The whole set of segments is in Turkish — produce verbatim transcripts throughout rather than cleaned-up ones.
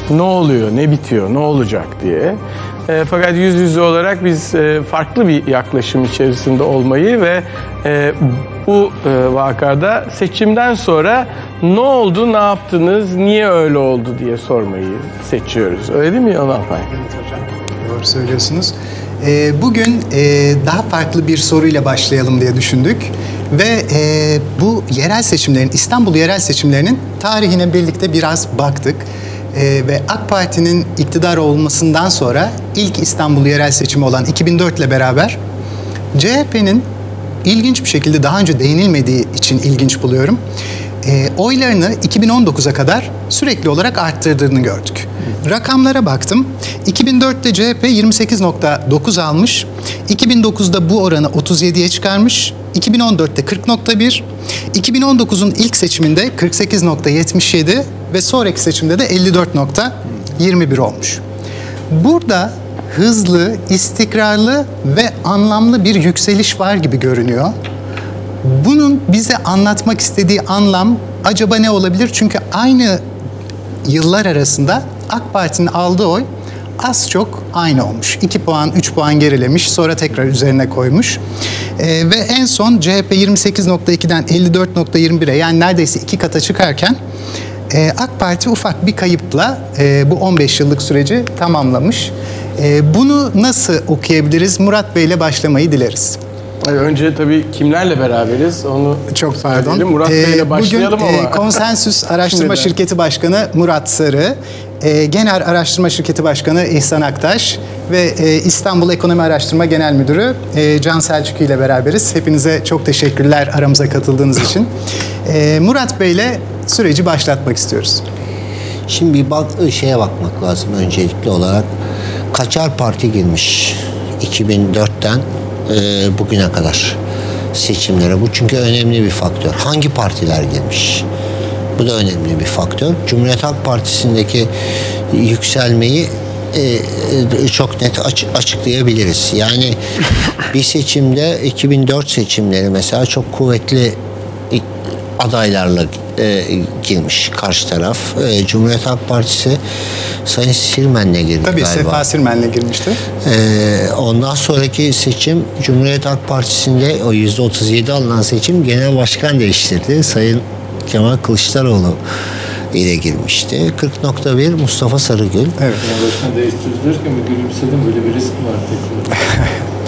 ne oluyor, ne bitiyor, ne olacak diye. E, fakat yüz yüze olarak biz e, farklı bir yaklaşım içerisinde olmayı ve e, bu e, vakada seçimden sonra ne oldu, ne yaptınız, niye öyle oldu diye sormayı seçiyoruz. Öyle değil mi Onal Pay? Evet hocam, doğru söylüyorsunuz. E, bugün e, daha farklı bir soruyla başlayalım diye düşündük. Ve e, bu yerel seçimlerin, İstanbul yerel seçimlerinin tarihine birlikte biraz baktık. Ee, ve AK Parti'nin iktidar olmasından sonra ilk İstanbul yerel seçimi olan iki bin dört ile beraber C H P'nin ilginç bir şekilde daha önce değinilmediği için ilginç buluyorum. E, oylarını iki bin on dokuza kadar sürekli olarak arttırdığını gördük. Rakamlara baktım. iki bin dörtte C H P yirmi sekiz nokta dokuz almış. iki bin dokuzda bu oranı otuz yediye çıkarmış. iki bin on dörtte kırk nokta bir. iki bin on dokuzun ilk seçiminde kırk sekiz nokta yetmiş yedi ve sonraki seçimde de elli dört nokta yirmi bir olmuş. Burada hızlı, istikrarlı ve anlamlı bir yükseliş var gibi görünüyor. Bunun bize anlatmak istediği anlam acaba ne olabilir? Çünkü aynı yıllar arasında AK Parti'nin aldığı oy az çok aynı olmuş. iki puan, üç puan gerilemiş, sonra tekrar üzerine koymuş. Ee, ve en son C H P yirmi sekiz nokta ikiden elli dört nokta yirmi bire, yani neredeyse iki kata çıkarken e, AK Parti ufak bir kayıpla e, bu on beş yıllık süreci tamamlamış. E, bunu nasıl okuyabiliriz? Murat Bey ile başlamayı dileriz. Önce tabii kimlerle beraberiz onu çok pardon. Murat ee, Bey ile başlayalım bugün, ama. E, Konsensüs Araştırma Şirketi Başkanı Murat Sarı, e, Gener Araştırma Şirketi Başkanı İhsan Aktaş ve e, İstanbul Ekonomi Araştırma Genel Müdürü e, Can Selçuklu ile beraberiz. Hepinize çok teşekkürler aramıza katıldığınız için. E, Murat Bey ile süreci başlatmak istiyoruz. Şimdi bir bak, şeye bakmak lazım öncelikli olarak. Kaçar parti girmiş iki bin dörtten e, bugüne kadar seçimlere? Bu çünkü önemli bir faktör. Hangi partiler girmiş? Bu da önemli bir faktör. Cumhuriyet Halk Partisi'ndeki yükselmeyi e, çok net aç, açıklayabiliriz. Yani bir seçimde iki bin dört seçimleri mesela çok kuvvetli adaylarla e, girmiş karşı taraf. E, Cumhuriyet Halk Partisi Sayın Sirmen'le girdi Tabii, galiba. Tabii Sefa Sirmen'le girmişti. E, ondan sonraki seçim Cumhuriyet Halk Partisi'nde o yüzde otuz yedi alınan seçim genel başkan değiştirdi. Sayın Kemal Kılıçdaroğlu ile girmişti. kırk nokta bir Mustafa Sarıgül. Evet. Genel başkan değiştirdilerken bir gülümsedim, böyle bir risk var tekrar.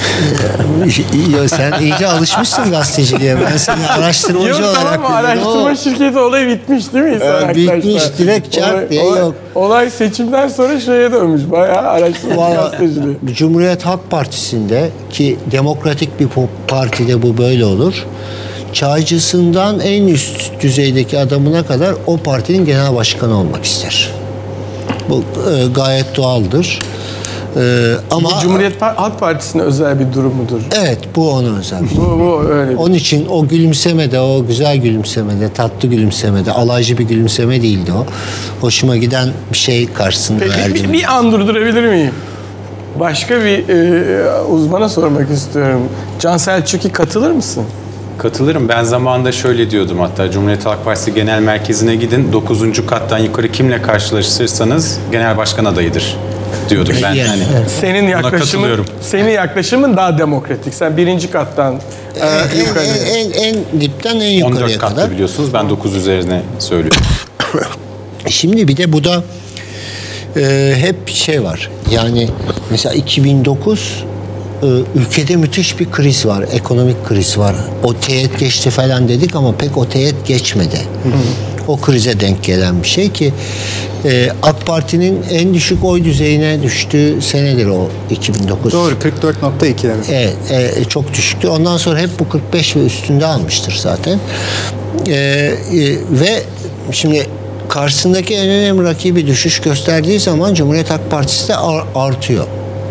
Ya sen iyice alışmışsın gazeteciliğe. Ben seni araştırmacı yok, olarak... Yok tamam mı? Araştırma o... şirketi olayı bitmiş değil mi İhsan ee, Bitmiş, direkt çarp diye olay, yok. Olay seçimden sonra şeye dönmüş. Bayağı araştırma gazeteciliği. Cumhuriyet Halk Partisi'nde, ki demokratik bir partide bu böyle olur, çaycısından en üst düzeydeki adamına kadar o partinin genel başkanı olmak ister. Bu e, gayet doğaldır. Ee, ama bu Cumhuriyet Halk Partisi'ne özel bir durum mudur? Evet, bu ona özel bir durum. Bu, bu öyle. Onun için o gülümsemede, o güzel gülümsemede, tatlı gülümsemede, alaycı bir gülümseme değildi o. Hoşuma giden bir şey karşısında verdim. Bir, bir an durdurabilir miyim? Başka bir e, uzmana sormak istiyorum. Can Selçuklu, katılır mısın? Katılırım. Ben zamanında şöyle diyordum hatta, Cumhuriyet Halk Partisi Genel Merkezi'ne gidin, dokuzuncu kattan yukarı kimle karşılaşırsanız genel başkan adayıdır diyordum ben. Yani. Evet. Senin yaklaşımın, senin yaklaşımın daha demokratik. Sen birinci kattan en, e, yukarı. En, en, en dipten en yukarıya on dört kadar. on dört katta biliyorsunuz. Ben dokuz üzerine söylüyorum. Şimdi bir de bu da e, hep şey var. Yani mesela iki bin dokuz e, ülkede müthiş bir kriz var. Ekonomik kriz var. O teğet geçti falan dedik ama pek o teğet geçmedi. Hı hı. O krize denk gelen bir şey ki e, AK Parti'nin en düşük oy düzeyine düştüğü senedir o iki bin dokuz. Doğru, kırk dört nokta iki. Evet, e, çok düşüktü. Ondan sonra hep bu kırk beş ve üstünde almıştır zaten. E, e, ve şimdi karşısındaki en önemli rakibi düşüş gösterdiği zaman Cumhuriyet Halk Partisi de artıyor.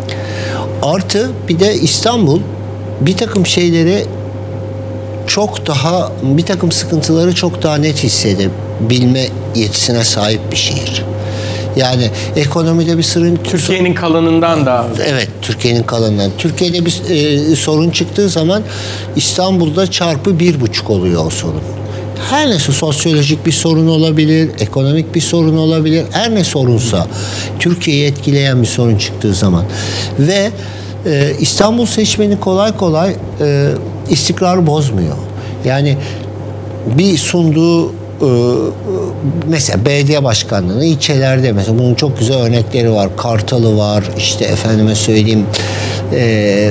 Artı bir de İstanbul bir takım şeyleri çok daha, bir takım sıkıntıları çok daha net hissedebilme yetisine sahip bir şehir. Yani ekonomide bir sorun... Türkiye'nin kalanından da. Evet, Türkiye'nin kalanından. Türkiye'de bir e, sorun çıktığı zaman İstanbul'da çarpı bir buçuk oluyor o sorun. her neyse sosyolojik bir sorun olabilir, ekonomik bir sorun olabilir, her ne sorunsa Türkiye'yi etkileyen bir sorun çıktığı zaman ve e, İstanbul seçmeni kolay kolay e, istikrarı bozmuyor. Yani bir sunduğu e, mesela belediye başkanlığını ilçelerde mesela bunun çok güzel örnekleri var. Kartalı var, işte efendime söyleyeyim e,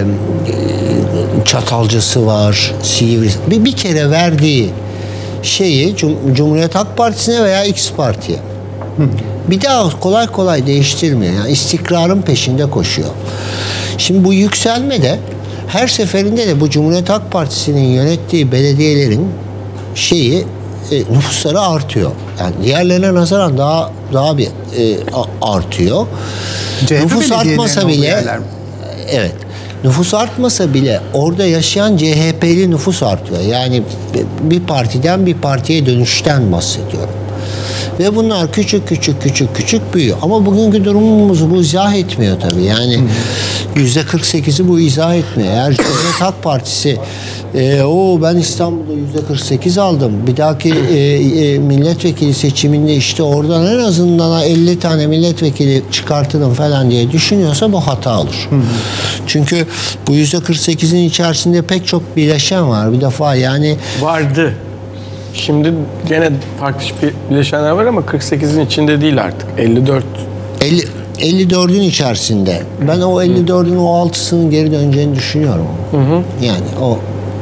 Çatalcası var, Silivri. Bir, bir kere verdiği şeyi Cum- Cumhuriyet Halk Partisi'ne veya X Parti'ye bir daha kolay kolay değiştirmiyor. Yani istikrarın peşinde koşuyor. Şimdi bu yükselme de her seferinde de bu Cumhuriyet Halk Partisi'nin yönettiği belediyelerin şeyi e, nüfusları artıyor. Yani diğerlerine nazaran daha daha bir e, artıyor. C H P Nüfus artmasa bile yerler mi? evet. Nüfus artmasa bile orada yaşayan C H P'li nüfus artıyor. Yani bir partiden bir partiye dönüşten bahsediyorum. Ve bunlar küçük küçük küçük küçük büyüyor. Ama bugünkü durumumuzu bu izah etmiyor tabii. Yani yüzde kırk sekizi bu izah etmiyor. Eğer Cumhuriyet Halk Partisi e, o ben İstanbul'da yüzde kırk sekiz aldım. Bir dahaki e, e, milletvekili seçiminde işte oradan en azından elli tane milletvekili çıkartırım falan diye düşünüyorsa bu hata olur. Hı hı. Çünkü bu yüzde kırk sekizin içerisinde pek çok bileşen var. Bir defa yani vardı. Şimdi gene farklı bileşenler var ama kırk sekizin içinde değil artık. elli dört. elli, elli dördün içerisinde. Ben o elli dördün o altısının geri döneceğini düşünüyorum. Hı hı. Yani o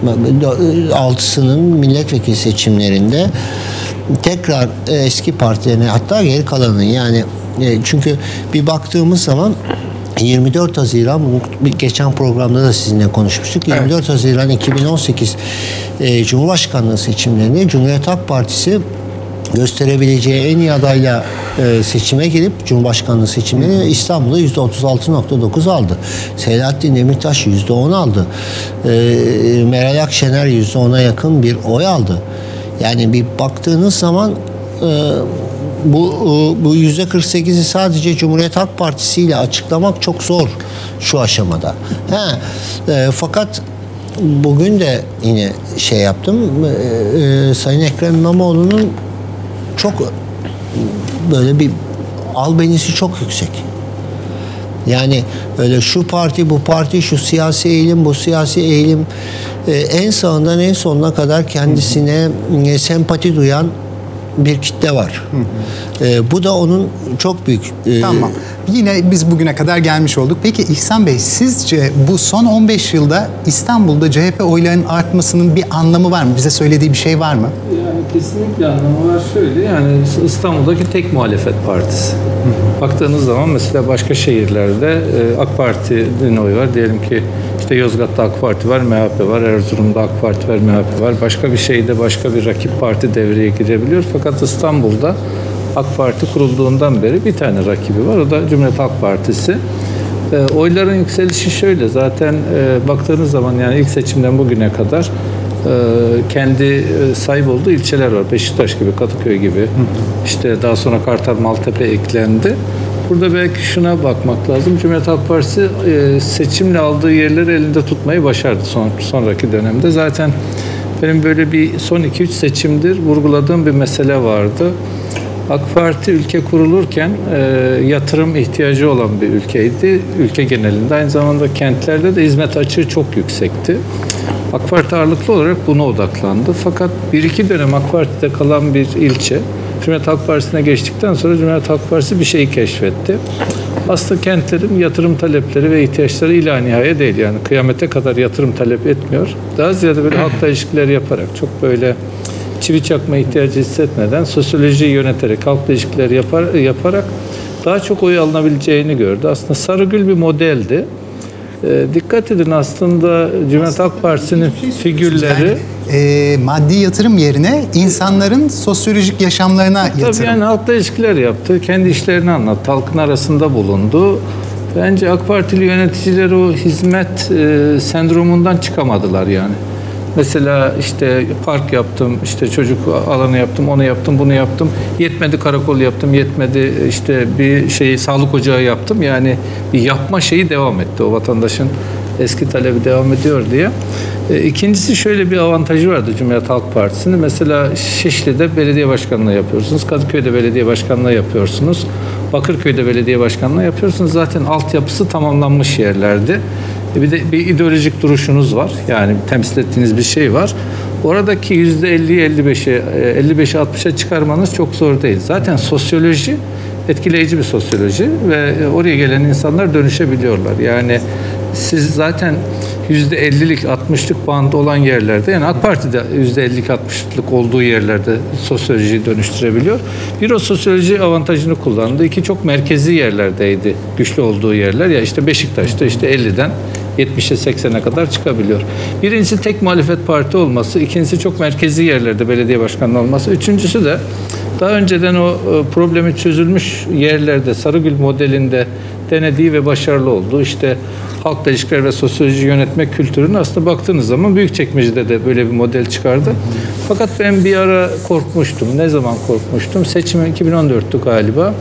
altısının milletvekili seçimlerinde tekrar eski partilerine hatta geri kalanın yani çünkü bir baktığımız zaman yirmi dört Haziran bunu geçen programda da sizinle konuşmuştuk. yirmi dört evet. Haziran iki bin on sekiz e, Cumhurbaşkanlığı seçimlerinde Cumhuriyet Halk Partisi gösterebileceği en iyi adayla e, seçime girip Cumhurbaşkanlığı seçimleri İstanbul'da yüzde otuz altı nokta dokuz aldı. Selahattin Demirtaş yüzde on aldı. E, Meral Akşener yüzde ona yakın bir oy aldı. Yani bir baktığınız zaman e, bu bu yüzde kırk sekizi sadece Cumhuriyet Halk Partisi ile açıklamak çok zor şu aşamada. He, e, fakat bugün de yine şey yaptım. E, e, Sayın Ekrem İmamoğlu'nun çok böyle bir albenisi çok yüksek. Yani öyle şu parti bu parti şu siyasi eğilim bu siyasi eğilim e, en sağından en sonuna kadar kendisine e, sempati duyan bir kitle var. Hı hı. E, bu da onun çok büyük. E, tamam. Yine biz bugüne kadar gelmiş olduk. Peki İhsan Bey sizce bu son on beş yılda İstanbul'da C H P oylarının artmasının bir anlamı var mı? Bize söylediği bir şey var mı? Yani kesinlikle anlamı var şöyle. Yani İstanbul'daki tek muhalefet partisi. Hı hı. Baktığınız zaman mesela başka şehirlerde e, AK Parti'nin oyu var. Diyelim ki işte Yozgat'ta AK Parti var, M H P var. Erzurum'da AK Parti var, M H P var. Başka bir şeyde başka bir rakip parti devreye girebiliyor. Fakat İstanbul'da AK Parti kurulduğundan beri bir tane rakibi var. O da Cumhuriyet Halk Partisi. E, oyların yükselişi şöyle. Zaten e, baktığınız zaman yani ilk seçimden bugüne kadar e, kendi e, sahip olduğu ilçeler var. Beşiktaş gibi, Kadıköy gibi. Hı. İşte daha sonra Kartal, Maltepe eklendi. Burada belki şuna bakmak lazım. Cumhuriyet Halk Partisi e, seçimle aldığı yerleri elinde tutmayı başardı son, sonraki dönemde. Zaten benim böyle bir son iki üç seçimdir vurguladığım bir mesele vardı. AK Parti ülke kurulurken e, yatırım ihtiyacı olan bir ülkeydi. Ülke genelinde aynı zamanda kentlerde de hizmet açığı çok yüksekti. AK Parti ağırlıklı olarak buna odaklandı. Fakat bir iki dönem AK Parti'de kalan bir ilçe Cumhuriyet Halk Partisi'ne geçtikten sonra Cumhuriyet Halk Partisi bir şeyi keşfetti. Aslında kentlerin yatırım talepleri ve ihtiyaçları ila nihaya değil. Yani kıyamete kadar yatırım talep etmiyor. Daha ziyade böyle halkla ilişkiler yaparak çok böyle çivi çakma ihtiyacı hissetmeden sosyolojiyi yöneterek, halkla ilişkiler yapar, yaparak daha çok oy alınabileceğini gördü. Aslında Sarıgül bir modeldi. E, dikkat edin aslında Cumhuriyet Halk Partisi'nin figürleri... Yani, e, maddi yatırım yerine insanların sosyolojik yaşamlarına yatırım. Tabii yani halkla ilişkiler yaptı, kendi işlerini anlattı, halkın arasında bulundu. Bence AK Partili yöneticiler o hizmet e, sendromundan çıkamadılar yani. Mesela işte park yaptım, işte çocuk alanı yaptım, onu yaptım, bunu yaptım. Yetmedi karakol yaptım, yetmedi işte bir şeyi sağlık ocağı yaptım. Yani bir yapma şeyi devam etti o vatandaşın eski talebi devam ediyor diye. E, ikincisi şöyle bir avantajı vardı Cumhuriyet Halk Partisi'nin. Mesela Şişli'de belediye başkanlığı yapıyorsunuz. Kadıköy'de belediye başkanlığı yapıyorsunuz. Bakırköy'de belediye başkanlığı yapıyorsunuz. Zaten altyapısı tamamlanmış yerlerdi. E, bir de bir ideolojik duruşunuz var. Yani temsil ettiğiniz bir şey var. Oradaki yüzde elliye elli beşe elli beşe altmışa çıkarmanız çok zor değil. Zaten sosyoloji etkileyici bir sosyoloji ve oraya gelen insanlar dönüşebiliyorlar. Yani siz zaten yüzde ellilik altmışlık bandı olan yerlerde, yani AK Parti'de yüzde ellilik altmışlık olduğu yerlerde sosyolojiyi dönüştürebiliyor. Bir, o sosyoloji avantajını kullandı. İki, çok merkezi yerlerdeydi güçlü olduğu yerler. Ya işte Beşiktaş'ta işte elliden yetmişe seksene kadar çıkabiliyor. Birincisi tek muhalefet parti olması, ikincisi çok merkezi yerlerde belediye başkanlığı olması, üçüncüsü de daha önceden o problemi çözülmüş yerlerde Sarıgül modelinde denediği ve başarılı olduğu işte halkla ilişkiler ve sosyoloji yönetme kültürünün aslında baktığınız zaman Büyükçekmece'de de böyle bir model çıkardı. Fakat ben bir ara korkmuştum. Ne zaman korkmuştum? Seçim iki bin on dörttü galiba.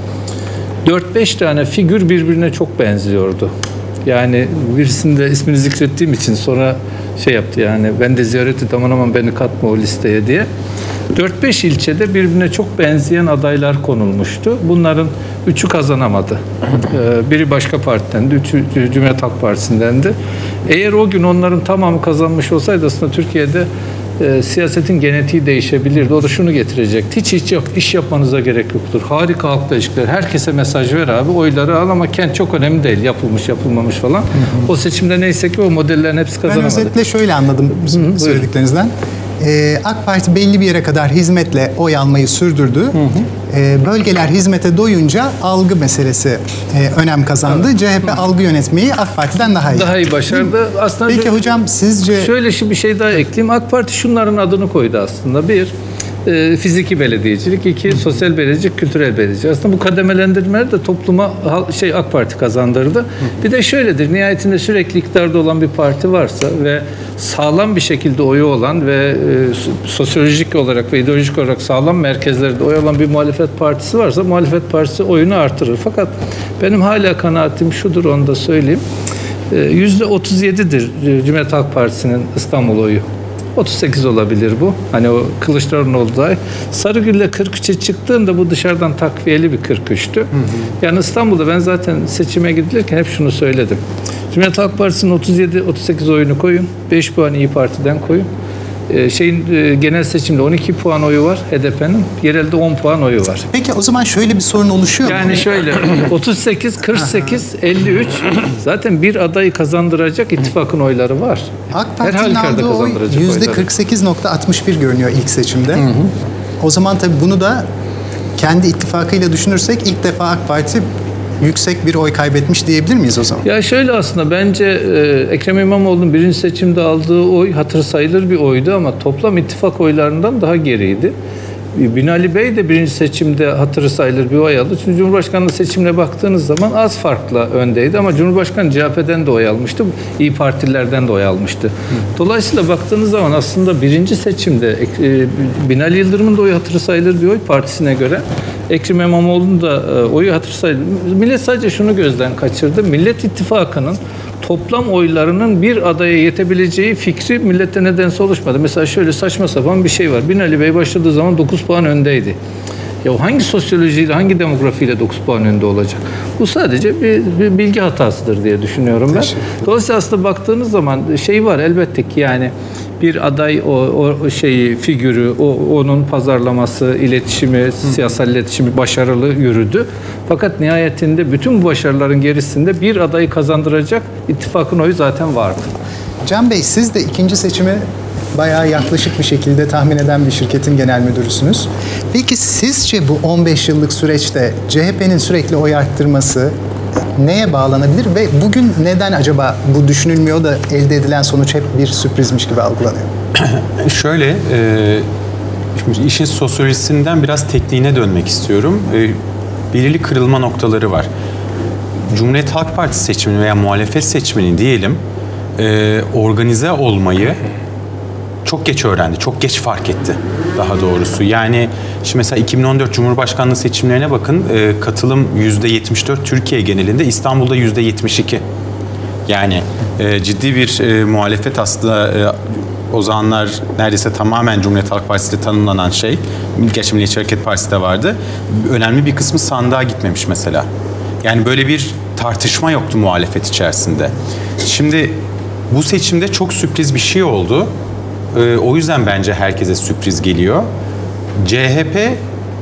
dört beş tane figür birbirine çok benziyordu. Yani birisinde ismini zikrettiğim için sonra şey yaptı, yani ben de ziyaret et aman aman beni katma o listeye diye. dört beş ilçede birbirine çok benzeyen adaylar konulmuştu. Bunların üçü kazanamadı. Ee, biri başka partiden, üçü Cumhuriyet Halk Partisi'ndendi. Eğer o gün onların tamamı kazanmış olsaydı aslında Türkiye'de e, siyasetin genetiği değişebilirdi. O da şunu getirecekti. Hiç hiç yap, iş yapmanıza gerek yoktur. Harika halkla ilişkiler. Herkese mesaj ver abi. Oyları al ama kent çok önemli değil. Yapılmış, yapılmamış falan. Hı hı. O seçimde neyse ki o modellerin hepsi kazanamadı. Ben özetle şöyle anladım hı hı, söylediklerinizden. Ee, AK Parti belli bir yere kadar hizmetle oy almayı sürdürdü. Hı hı. Ee, bölgeler hizmete doyunca algı meselesi e, önem kazandı. Evet. C H P hı. algı yönetmeyi AK Parti'den daha iyi. Daha iyi başardı. Aslında peki hocam sizce... Şöyle bir şey daha ekleyeyim. AK Parti şunların adını koydu aslında. Bir, e, fiziki belediyecilik. İki, sosyal belediyecilik, kültürel belediyecilik. Aslında bu kademelendirmeleri de topluma şey AK Parti kazandırdı. Hı. Bir de şöyledir. Nihayetinde sürekli iktidarda olan bir parti varsa ve sağlam bir şekilde oyu olan ve e, sosyolojik olarak ve ideolojik olarak sağlam merkezlerde oy alan bir muhalefet partisi varsa muhalefet partisi oyunu artırır. Fakat benim hala kanaatim şudur, onu da söyleyeyim. yüzde otuz yedidir Cumhuriyet Halk Partisi'nin İstanbul oyu. otuz sekiz olabilir bu. Hani o Kılıçdaroğlu'nun olduğu ay. Sarıgül'le kırk üçe çıktığında bu dışarıdan takviyeli bir kırk üçtü. Hı hı. Yani İstanbul'da ben zaten seçime gidilirken hep şunu söyledim. Cumhuriyet Halk Partisi'nin otuz yedi otuz sekiz oyunu koyun. beş puan İYİ Parti'den koyun. Ee, şeyin e, genel seçimde on iki puan oyu var H D P'nin. Yerelde on puan oyu var. Peki o zaman şöyle bir sorun oluşuyor mu? Yani şöyle otuz sekiz, kırk sekiz, elli üç zaten bir adayı kazandıracak ittifakın oyları var. AK Parti'nin aldığı oy yüzde kırk sekiz nokta altmış bir görünüyor ilk seçimde. Hı hı. O zaman tabii bunu da kendi ittifakıyla düşünürsek ilk defa AK Parti yüksek bir oy kaybetmiş diyebilir miyiz o zaman? Ya şöyle aslında bence e, Ekrem İmamoğlu'nun birinci seçimde aldığı oy hatır sayılır bir oydu ama toplam ittifak oylarından daha geriydi. Binali Bey de birinci seçimde hatırı sayılır bir oy aldı. Çünkü Cumhurbaşkanlığı seçimine baktığınız zaman az farkla öndeydi ama Cumhurbaşkanı C H P'den de oy almıştı. İYİ Partilerden de oy almıştı. Dolayısıyla baktığınız zaman aslında birinci seçimde e, Binali Yıldırım'ın da oyu hatırı sayılır bir oy partisine göre. Ekrem İmamoğlu'nun da e, oyu hatır sayılır. Millet sadece şunu gözden kaçırdı. Millet İttifakı'nın toplam oylarının bir adaya yetebileceği fikri millette nedense oluşmadı. Mesela şöyle saçma sapan bir şey var. Binali Bey başladığı zaman dokuz puan öndeydi. Ya hangi sosyolojiyle, hangi demografiyle dokuz puan önde olacak? Bu sadece bir, bir bilgi hatasıdır diye düşünüyorum ben. Dolayısıyla aslında baktığınız zaman şey var elbette ki yani bir aday o, o şeyi figürü, o onun pazarlaması, iletişimi, Hı. siyasal iletişimi başarılı yürüdü. Fakat nihayetinde bütün bu başarıların gerisinde bir adayı kazandıracak ittifakın oyu zaten vardı. Can Bey siz de ikinci seçimi bayağı yaklaşık bir şekilde tahmin eden bir şirketin genel müdürüsünüz. Peki sizce bu on beş yıllık süreçte C H P'nin sürekli oy arttırması neye bağlanabilir ve bugün neden acaba bu düşünülmüyor da elde edilen sonuç hep bir sürprizmiş gibi algılanıyor? Şöyle, e, şimdi işin sosyolojisinden biraz tekniğine dönmek istiyorum. E, belirli kırılma noktaları var. Cumhuriyet Halk Partisi seçimini veya muhalefet seçimini diyelim, e, organize olmayı çok geç öğrendi, çok geç fark etti daha doğrusu. Yani şimdi mesela iki bin on dört Cumhurbaşkanlığı seçimlerine bakın, e, katılım yüzde yetmiş dört Türkiye genelinde, İstanbul'da yüzde yetmiş iki. Yani e, ciddi bir e, muhalefet aslında e, o zamanlar neredeyse tamamen Cumhuriyet Halk Partisi ile tanımlanan şey, gerçi Milliyetçi Hareket Partisi de vardı. Önemli bir kısmı sandığa gitmemiş mesela. Yani böyle bir tartışma yoktu muhalefet içerisinde. Şimdi bu seçimde çok sürpriz bir şey oldu. E, o yüzden bence herkese sürpriz geliyor. C H P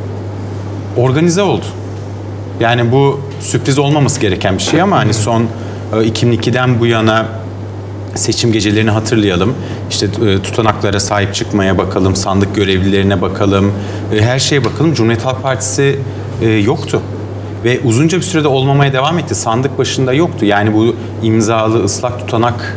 organize oldu. Yani bu sürpriz olmaması gereken bir şey ama hani son iki bin ikiden bu yana seçim gecelerini hatırlayalım. İşte tutanaklara sahip çıkmaya bakalım, sandık görevlilerine bakalım, her şeye bakalım. Cumhuriyet Halk Partisi yoktu. Ve uzunca bir sürede olmamaya devam etti. Sandık başında yoktu. Yani bu imzalı ıslak tutanak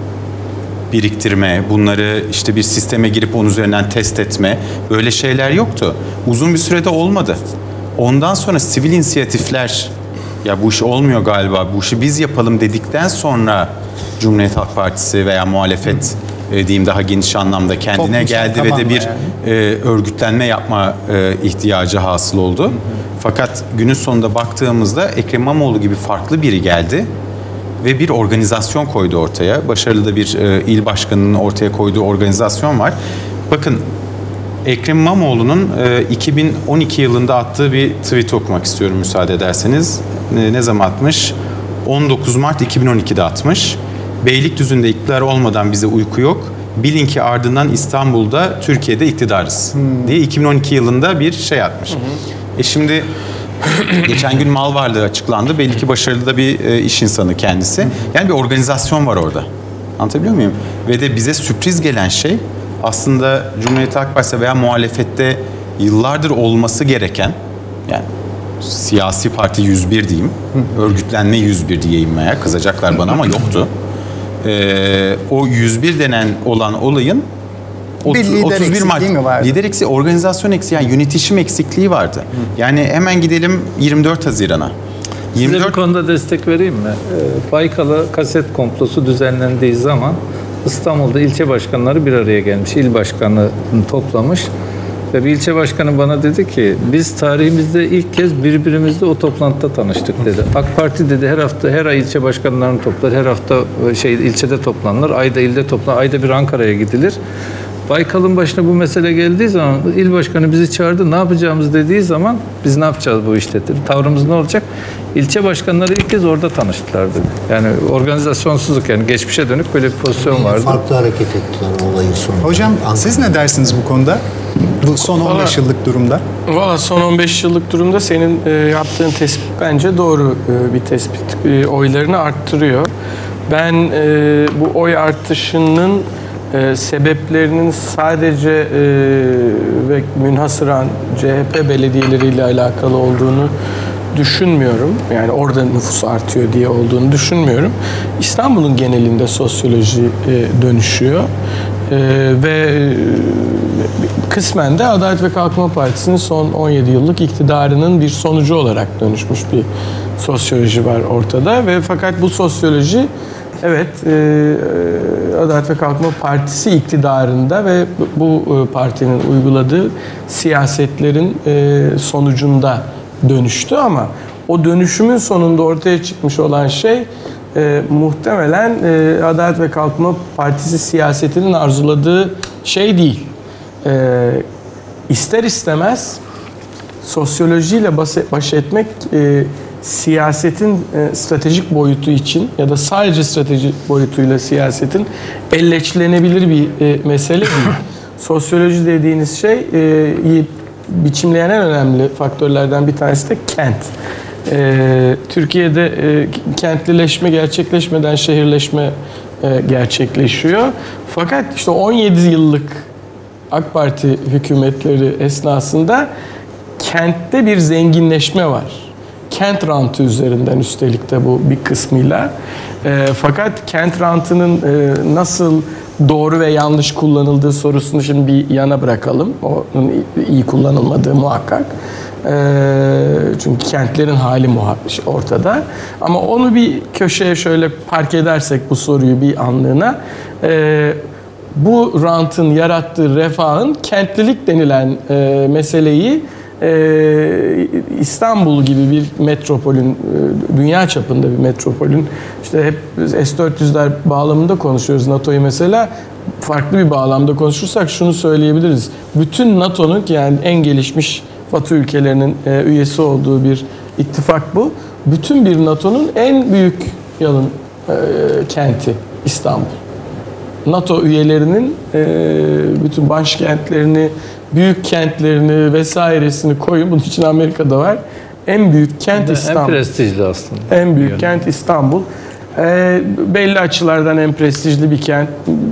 biriktirme, bunları işte bir sisteme girip onun üzerinden test etme, böyle şeyler yoktu. Uzun bir sürede olmadı. Ondan sonra sivil inisiyatifler, ya bu iş olmuyor galiba, bu işi biz yapalım dedikten sonra Cumhuriyet Halk Partisi veya muhalefet e, diyeyim daha geniş anlamda kendine Toplumsal geldi ve de bir yani. e, örgütlenme yapma e, ihtiyacı hasıl oldu. Hı hı. Fakat günün sonunda baktığımızda Ekrem İmamoğlu gibi farklı biri geldi ve bir organizasyon koydu ortaya. Başarılı da bir e, il başkanının ortaya koyduğu organizasyon var. Bakın, Ekrem İmamoğlu'nun e, iki bin on iki yılında attığı bir tweet okumak istiyorum müsaade ederseniz. E, ne zaman atmış? on dokuz Mart iki bin on iki'de atmış. Beylikdüzü'nde iktidar olmadan bize uyku yok. Bilin ki ardından İstanbul'da, Türkiye'de iktidarız hmm. diye iki bin on iki yılında bir şey atmış. Hmm. E şimdi geçen gün mal varlığı açıklandı. Belli ki başarılı da bir e, iş insanı kendisi. Yani bir organizasyon var orada. Anlatabiliyor muyum? Ve de bize sürpriz gelen şey aslında Cumhuriyet Halk Partisi veya muhalefette yıllardır olması gereken, yani siyasi parti yüz bir diyeyim, örgütlenme yüz bir diyeyim veya kızacaklar bana ama yoktu. Ee, o yüz bir denen olan olayın bir lider otuz bir Mart eksikliği mi vardı? Lider eksiği, organizasyon eksiği, yani yönetişim eksikliği vardı. Hı. Yani hemen gidelim yirmi dört Haziran'a. yirmi dört... Size bir konuda destek vereyim mi? Ee, Baykal'a kaset komplosu düzenlendiği zaman İstanbul'da ilçe başkanları bir araya gelmiş. İl başkanını toplamış. Ve bir ilçe başkanı bana dedi ki biz tarihimizde ilk kez birbirimizle o toplantıda tanıştık dedi. AK Parti dedi her hafta her ay ilçe başkanlarını toplar. Her hafta şey ilçede toplanır. Ayda ilde toplanır. Ayda bir Ankara'ya gidilir. Baykal'ın başına bu mesele geldiği zaman il başkanı bizi çağırdı. Ne yapacağımız dediği zaman biz ne yapacağız bu işte dedi. Tavrımız ne olacak? İlçe başkanları ilk kez orada tanıştılar dedi. Yani organizasyonsuzluk, yani geçmişe dönük böyle bir pozisyon vardı. Farklı hareket ettiler olayın sonunda. Hocam siz ne dersiniz bu konuda? Bu son on beş yıllık durumda. Valla son on beş yıllık durumda senin e, yaptığın tespit bence doğru e, bir tespit. E, oylarını arttırıyor. Ben e, bu oy artışının e, sebeplerinin sadece e, ve münhasıran C H P belediyeleriyle alakalı olduğunu düşünmüyorum. Yani orada nüfus artıyor diye olduğunu düşünmüyorum. İstanbul'un genelinde sosyoloji e, dönüşüyor. E, ve e, kısmen de Adalet ve Kalkınma Partisi'nin son on yedi yıllık iktidarının bir sonucu olarak dönüşmüş bir sosyoloji var ortada ve fakat bu sosyoloji evet e, Adalet ve Kalkınma Partisi iktidarında ve bu e, partinin uyguladığı siyasetlerin e, sonucunda dönüştü ama o dönüşümün sonunda ortaya çıkmış olan şey e, muhtemelen e, Adalet ve Kalkınma Partisi siyasetinin arzuladığı şey değil. E, ister istemez sosyolojiyle baş etmek e, siyasetin e, stratejik boyutu için ya da sadece stratejik boyutuyla siyasetin elleçlenebilir bir e, mesele değil. Sosyoloji dediğiniz şey e, biçimleyen en önemli faktörlerden bir tanesi de kent. Ee, Türkiye'de e, kentlileşme gerçekleşmeden şehirleşme e, gerçekleşiyor. Fakat işte on yedi yıllık AK Parti hükümetleri esnasında kentte bir zenginleşme var. Kent rantı üzerinden üstelik de bu bir kısmıyla. E, fakat kent rantının e, nasıl doğru ve yanlış kullanıldığı sorusunu şimdi bir yana bırakalım. Onun iyi kullanılmadığı muhakkak. Ee, çünkü kentlerin hali ortada. Ama onu bir köşeye şöyle park edersek bu soruyu bir anlığına, e, bu rantın yarattığı refahın kentlilik denilen e, meseleyi e, İstanbul gibi bir metropolün, e, dünya çapında bir metropolün, işte hep S dört yüzler bağlamında konuşuyoruz NATO'yu mesela, farklı bir bağlamda konuşursak şunu söyleyebiliriz. Bütün NATO'nun, yani en gelişmiş Batı ülkelerinin e, üyesi olduğu bir ittifak bu. Bütün bir NATO'nun en büyük yalın e, kenti İstanbul. NATO üyelerinin e, bütün başkentlerini, büyük kentlerini vesairesini koyun. Bunun için Amerika'da var. En büyük kent İstanbul. En prestijli aslında. En büyük kent İstanbul. E, belli açılardan en prestijli bir kent.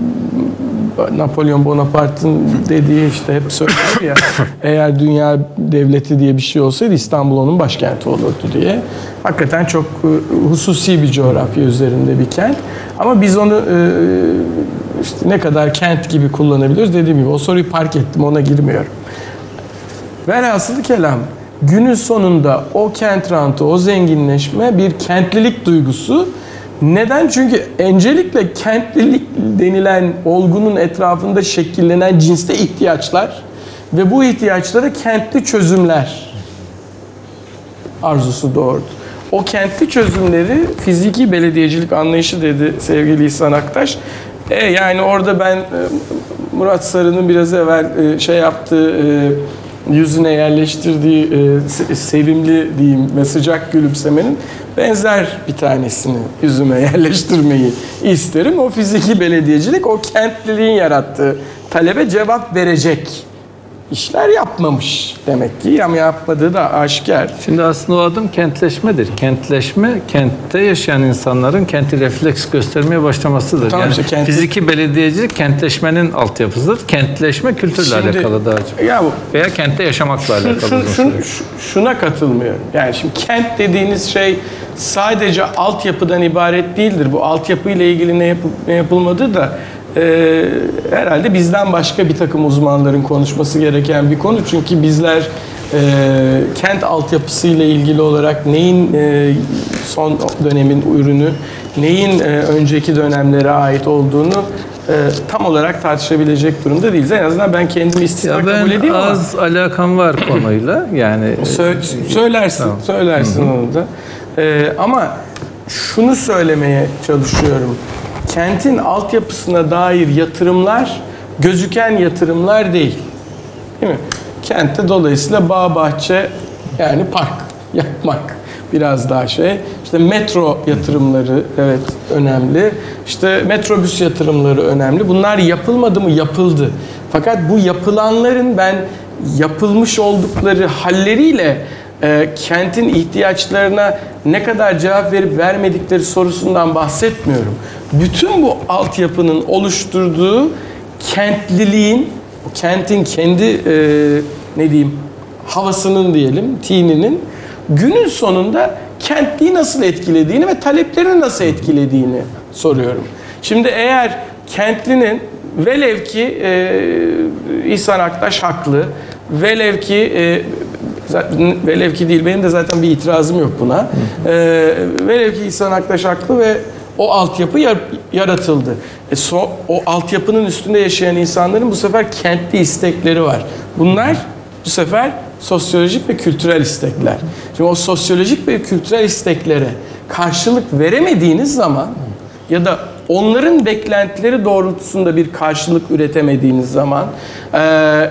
Napolyon Bonaparte'ın dediği, işte hep söyler ya, eğer dünya devleti diye bir şey olsaydı İstanbul onun başkenti olurdu diye. Hakikaten çok hususi bir coğrafya üzerinde bir kent. Ama biz onu işte ne kadar kent gibi kullanabiliyoruz, dediğim gibi o soruyu park ettim, ona girmiyorum. Velhasılı kelam, günün sonunda o kent rantı, o zenginleşme bir kentlilik duygusu. Neden? Çünkü öncelikle kentlilik denilen olgunun etrafında şekillenen cinste ihtiyaçlar ve bu ihtiyaçlara kentli çözümler arzusu doğurdu. O kentli çözümleri fiziki belediyecilik anlayışı dedi sevgili İhsan Aktaş. E yani orada ben Murat Sarı'nın biraz evvel şey yaptığı, yüzüne yerleştirdiği sevimli diyeyim ve sıcak gülümsemenin benzer bir tanesini yüzüme yerleştirmeyi isterim. O fiziki belediyecilik, o kentliliğin yarattığı talebe cevap verecek işler yapmamış demek ki, ama yapmadığı da aşikar. Şimdi aslında o adım kentleşmedir. Kentleşme, kentte yaşayan insanların kenti refleks göstermeye başlamasıdır. Tamam, yani işte kentli... fiziki belediyecilik kentleşmenin altyapısıdır. Kentleşme kültürle Şimdi, alakalı daha çok. Ya bu, veya kentte yaşamakla şu, alakalı. Şu, şu, şu, şuna katılmıyorum. Yani şimdi kent dediğiniz şey sadece altyapıdan ibaret değildir. Bu altyapıyla ilgili ne, yapıp, ne yapılmadığı da Ee, herhalde bizden başka bir takım uzmanların konuşması gereken bir konu. Çünkü bizler e, kent altyapısıyla ilgili olarak neyin e, son dönemin ürünü, neyin e, önceki dönemlere ait olduğunu e, tam olarak tartışabilecek durumda değiliz. En azından ben kendimi istisna kabul edeyim ama. Az alakam var konuyla. Yani Sö- söylersin, tamam. söylersin Hı-hı. onu da. E, ama şunu söylemeye çalışıyorum. Kentin altyapısına dair yatırımlar gözüken yatırımlar değil. Değil mi? Kentte dolayısıyla bağ bahçe, yani park yapmak biraz daha şey. İşte metro yatırımları evet önemli. İşte metrobüs yatırımları önemli. Bunlar yapılmadı mı? Yapıldı. Fakat bu yapılanların ben yapılmış oldukları halleriyle e, kentin ihtiyaçlarına ne kadar cevap verip vermedikleri sorusundan bahsetmiyorum. Bütün bu altyapının oluşturduğu kentliliğin, kentin kendi e, ne diyeyim havasının diyelim, tininin günün sonunda kentliği nasıl etkilediğini ve taleplerini nasıl etkilediğini soruyorum. Şimdi eğer kentlinin velev ki e, İhsan Aktaş haklı, velev ki e, velev ki değil, benim de zaten bir itirazım yok buna. E, velev ki İhsan Aktaş haklı ve o altyapı yaratıldı. E so, o altyapının üstünde yaşayan insanların bu sefer kentli istekleri var. Bunlar bu sefer sosyolojik ve kültürel istekler. Şimdi o sosyolojik ve kültürel isteklere karşılık veremediğiniz zaman ya da onların beklentileri doğrultusunda bir karşılık üretemediğiniz zaman e,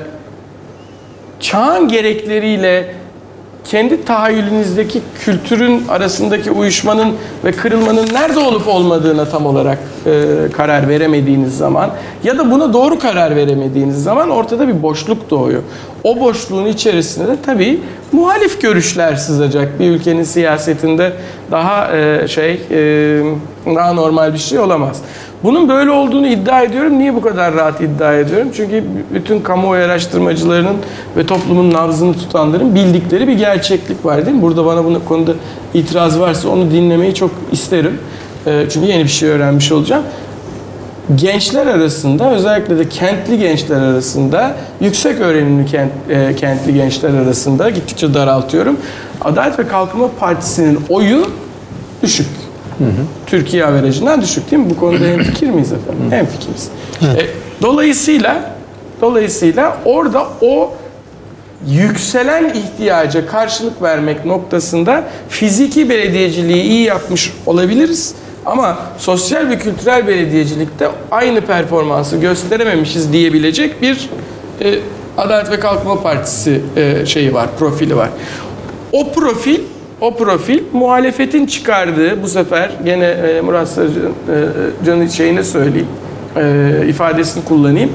çağın gerekleriyle kendi tahayyülünüzdeki kültürün arasındaki uyuşmanın ve kırılmanın nerede olup olmadığına tam olarak e, karar veremediğiniz zaman ya da buna doğru karar veremediğiniz zaman ortada bir boşluk doğuyor. O boşluğun içerisinde de tabii muhalif görüşler sızacak. Bir ülkenin siyasetinde daha e, şey e, daha normal bir şey olamaz. Bunun böyle olduğunu iddia ediyorum. Niye bu kadar rahat iddia ediyorum? Çünkü bütün kamuoyu araştırmacılarının ve toplumun nabzını tutanların bildikleri bir gerçeklik var değil mi? Burada bana bu konuda itiraz varsa onu dinlemeyi çok isterim. Çünkü yeni bir şey öğrenmiş olacağım. Gençler arasında, özellikle de kentli gençler arasında, yüksek öğrenimli kent, e, kentli gençler arasında gittikçe daraltıyorum. Adalet ve Kalkınma Partisi'nin oyu düşük. Hı hı. Türkiye averajından düşük değil mi? Bu konuda hemfikir miyiz efendim? Hı. Hemfikiriz. Evet. E, dolayısıyla dolayısıyla orada o yükselen ihtiyaca karşılık vermek noktasında fiziki belediyeciliği iyi yapmış olabiliriz. Ama sosyal ve kültürel belediyecilikte aynı performansı gösterememişiz diyebilecek bir e, Adalet ve Kalkınma Partisi e, şeyi var, profili var. O profil, o profil muhalefetin çıkardığı, bu sefer gene e, Murat Sarıcan'ın e, şeyini söyleyeyim, e, ifadesini kullanayım.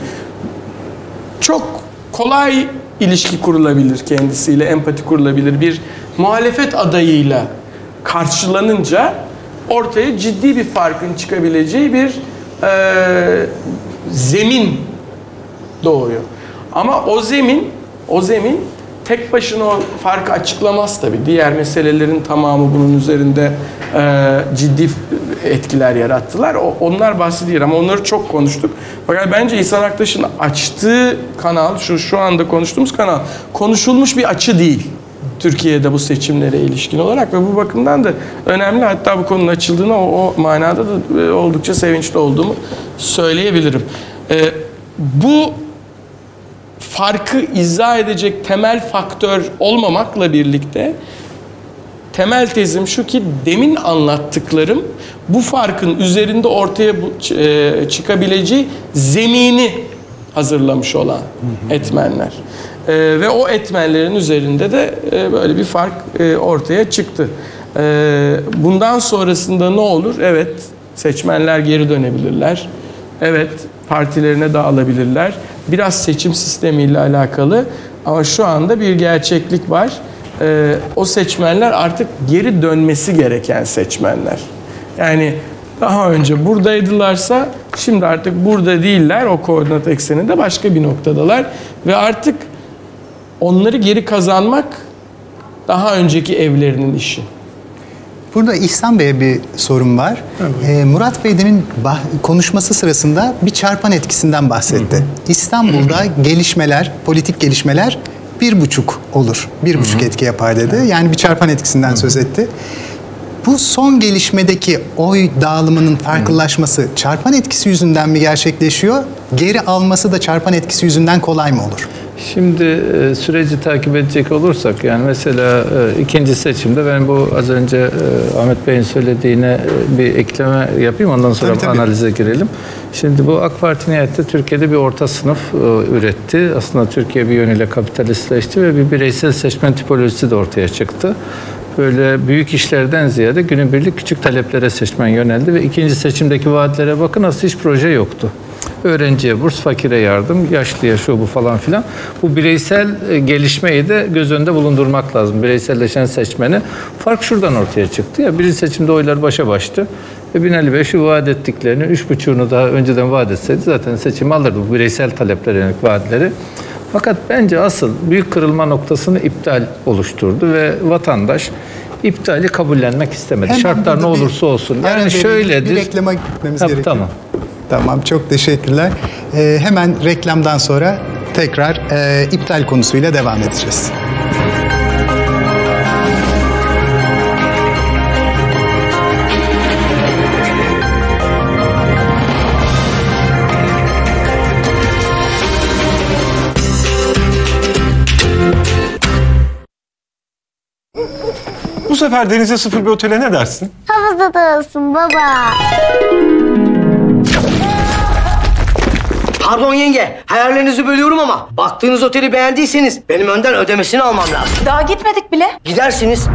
Çok kolay ilişki kurulabilir kendisiyle, empati kurulabilir bir muhalefet adayıyla karşılanınca ortaya ciddi bir farkın çıkabileceği bir e, zemin doğuyor. Ama o zemin, o zemin tek başına o farkı açıklamaz tabii. Diğer meselelerin tamamı bunun üzerinde e, ciddi etkiler yarattılar. O, onlar bahsi değil ama onları çok konuştuk. Fakat bence İhsan Aktaş'ın açtığı kanal, şu şu anda konuştuğumuz kanal, konuşulmuş bir açı değil Türkiye'de bu seçimlere ilişkin olarak ve bu bakımdan da önemli. Hatta bu konunun açıldığına o, o manada da e, oldukça sevinçli olduğumu söyleyebilirim. E, bu farkı izah edecek temel faktör olmamakla birlikte temel tezim şu ki demin anlattıklarım bu farkın üzerinde ortaya e, çıkabileceği zemini hazırlamış olan etmenler. E, ve o etmenlerin üzerinde de e, böyle bir fark e, ortaya çıktı. E, bundan sonrasında ne olur? Evet, seçmenler geri dönebilirler. Evet, partilerine dağılabilirler. Biraz seçim sistemiyle alakalı ama şu anda bir gerçeklik var. Ee, o seçmenler artık geri dönmesi gereken seçmenler. Yani daha önce buradaydılarsa şimdi artık burada değiller, o koordinat ekseninde başka bir noktadalar ve artık onları geri kazanmak daha önceki evlerinin işi. Burada İhsan Bey'e bir sorum var. Ee, Murat Bey demin konuşması sırasında bir çarpan etkisinden bahsetti. Hı hı. İstanbul'da gelişmeler, politik gelişmeler bir buçuk olur. Bir buçuk etki yapar dedi. Yani bir çarpan etkisinden hı hı. söz etti. Bu son gelişmedeki oy dağılımının farklılaşması çarpan etkisi yüzünden mi gerçekleşiyor? Geri alması da çarpan etkisi yüzünden kolay mı olur? Şimdi e, süreci takip edecek olursak yani mesela e, ikinci seçimde ben bu az önce e, Ahmet Bey'in söylediğine e, bir ekleme yapayım ondan sonra tabii, tabii. analize girelim. Şimdi bu AK Parti nihayette Türkiye'de bir orta sınıf e, üretti. Aslında Türkiye bir yönüyle kapitalistleşti ve bir bireysel seçmen tipolojisi de ortaya çıktı. Böyle büyük işlerden ziyade günübirlik küçük taleplere seçmen yöneldi ve ikinci seçimdeki vaatlere bakın aslında hiç proje yoktu. Öğrenciye burs, fakire yardım, yaşlıya şu bu falan filan. Bu bireysel gelişmeyi de göz önünde bulundurmak lazım. Bireyselleşen seçmeni. Fark şuradan ortaya çıktı. Ya birinci seçimde oylar başa baştı. Ve Binali Bey şu vaat ettiklerini, üç buçuğunu daha önceden vaat etseydi zaten seçimi alırdı. Bu bireysel taleplere yönelik vaatleri. Fakat bence asıl büyük kırılma noktasını iptal oluşturdu ve vatandaş iptali kabullenmek istemedi. Hemen şartlar ne olursa olsun. Yani şöyledir. Bir reklama gitmemiz Tabii, gerekiyor. Tamam. Tamam, çok teşekkürler. Ee, hemen reklamdan sonra tekrar e, iptal konusuyla devam edeceğiz. Bu sefer denize sıfır bir otele ne dersin? Havuzda da olsun baba. Pardon yenge, hayallerinizi bölüyorum ama baktığınız oteli beğendiyseniz benim önden ödemesini almam lazım. Daha gitmedik bile. Gidersiniz.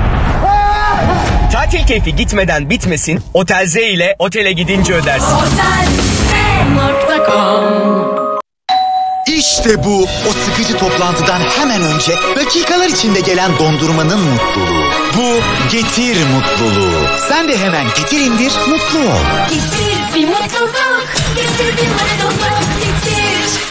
Tatil keyfi gitmeden bitmesin, Otel Z ile otele gidince ödersin. otel nokta com İşte bu, o sıkıcı toplantıdan hemen önce dakikalar içinde gelen dondurmanın mutluluğu. Bu Getir mutluluğu. Sen de hemen Getir indir, mutlu ol. Getir bir mutluluk, getir bir mutluluk, getir.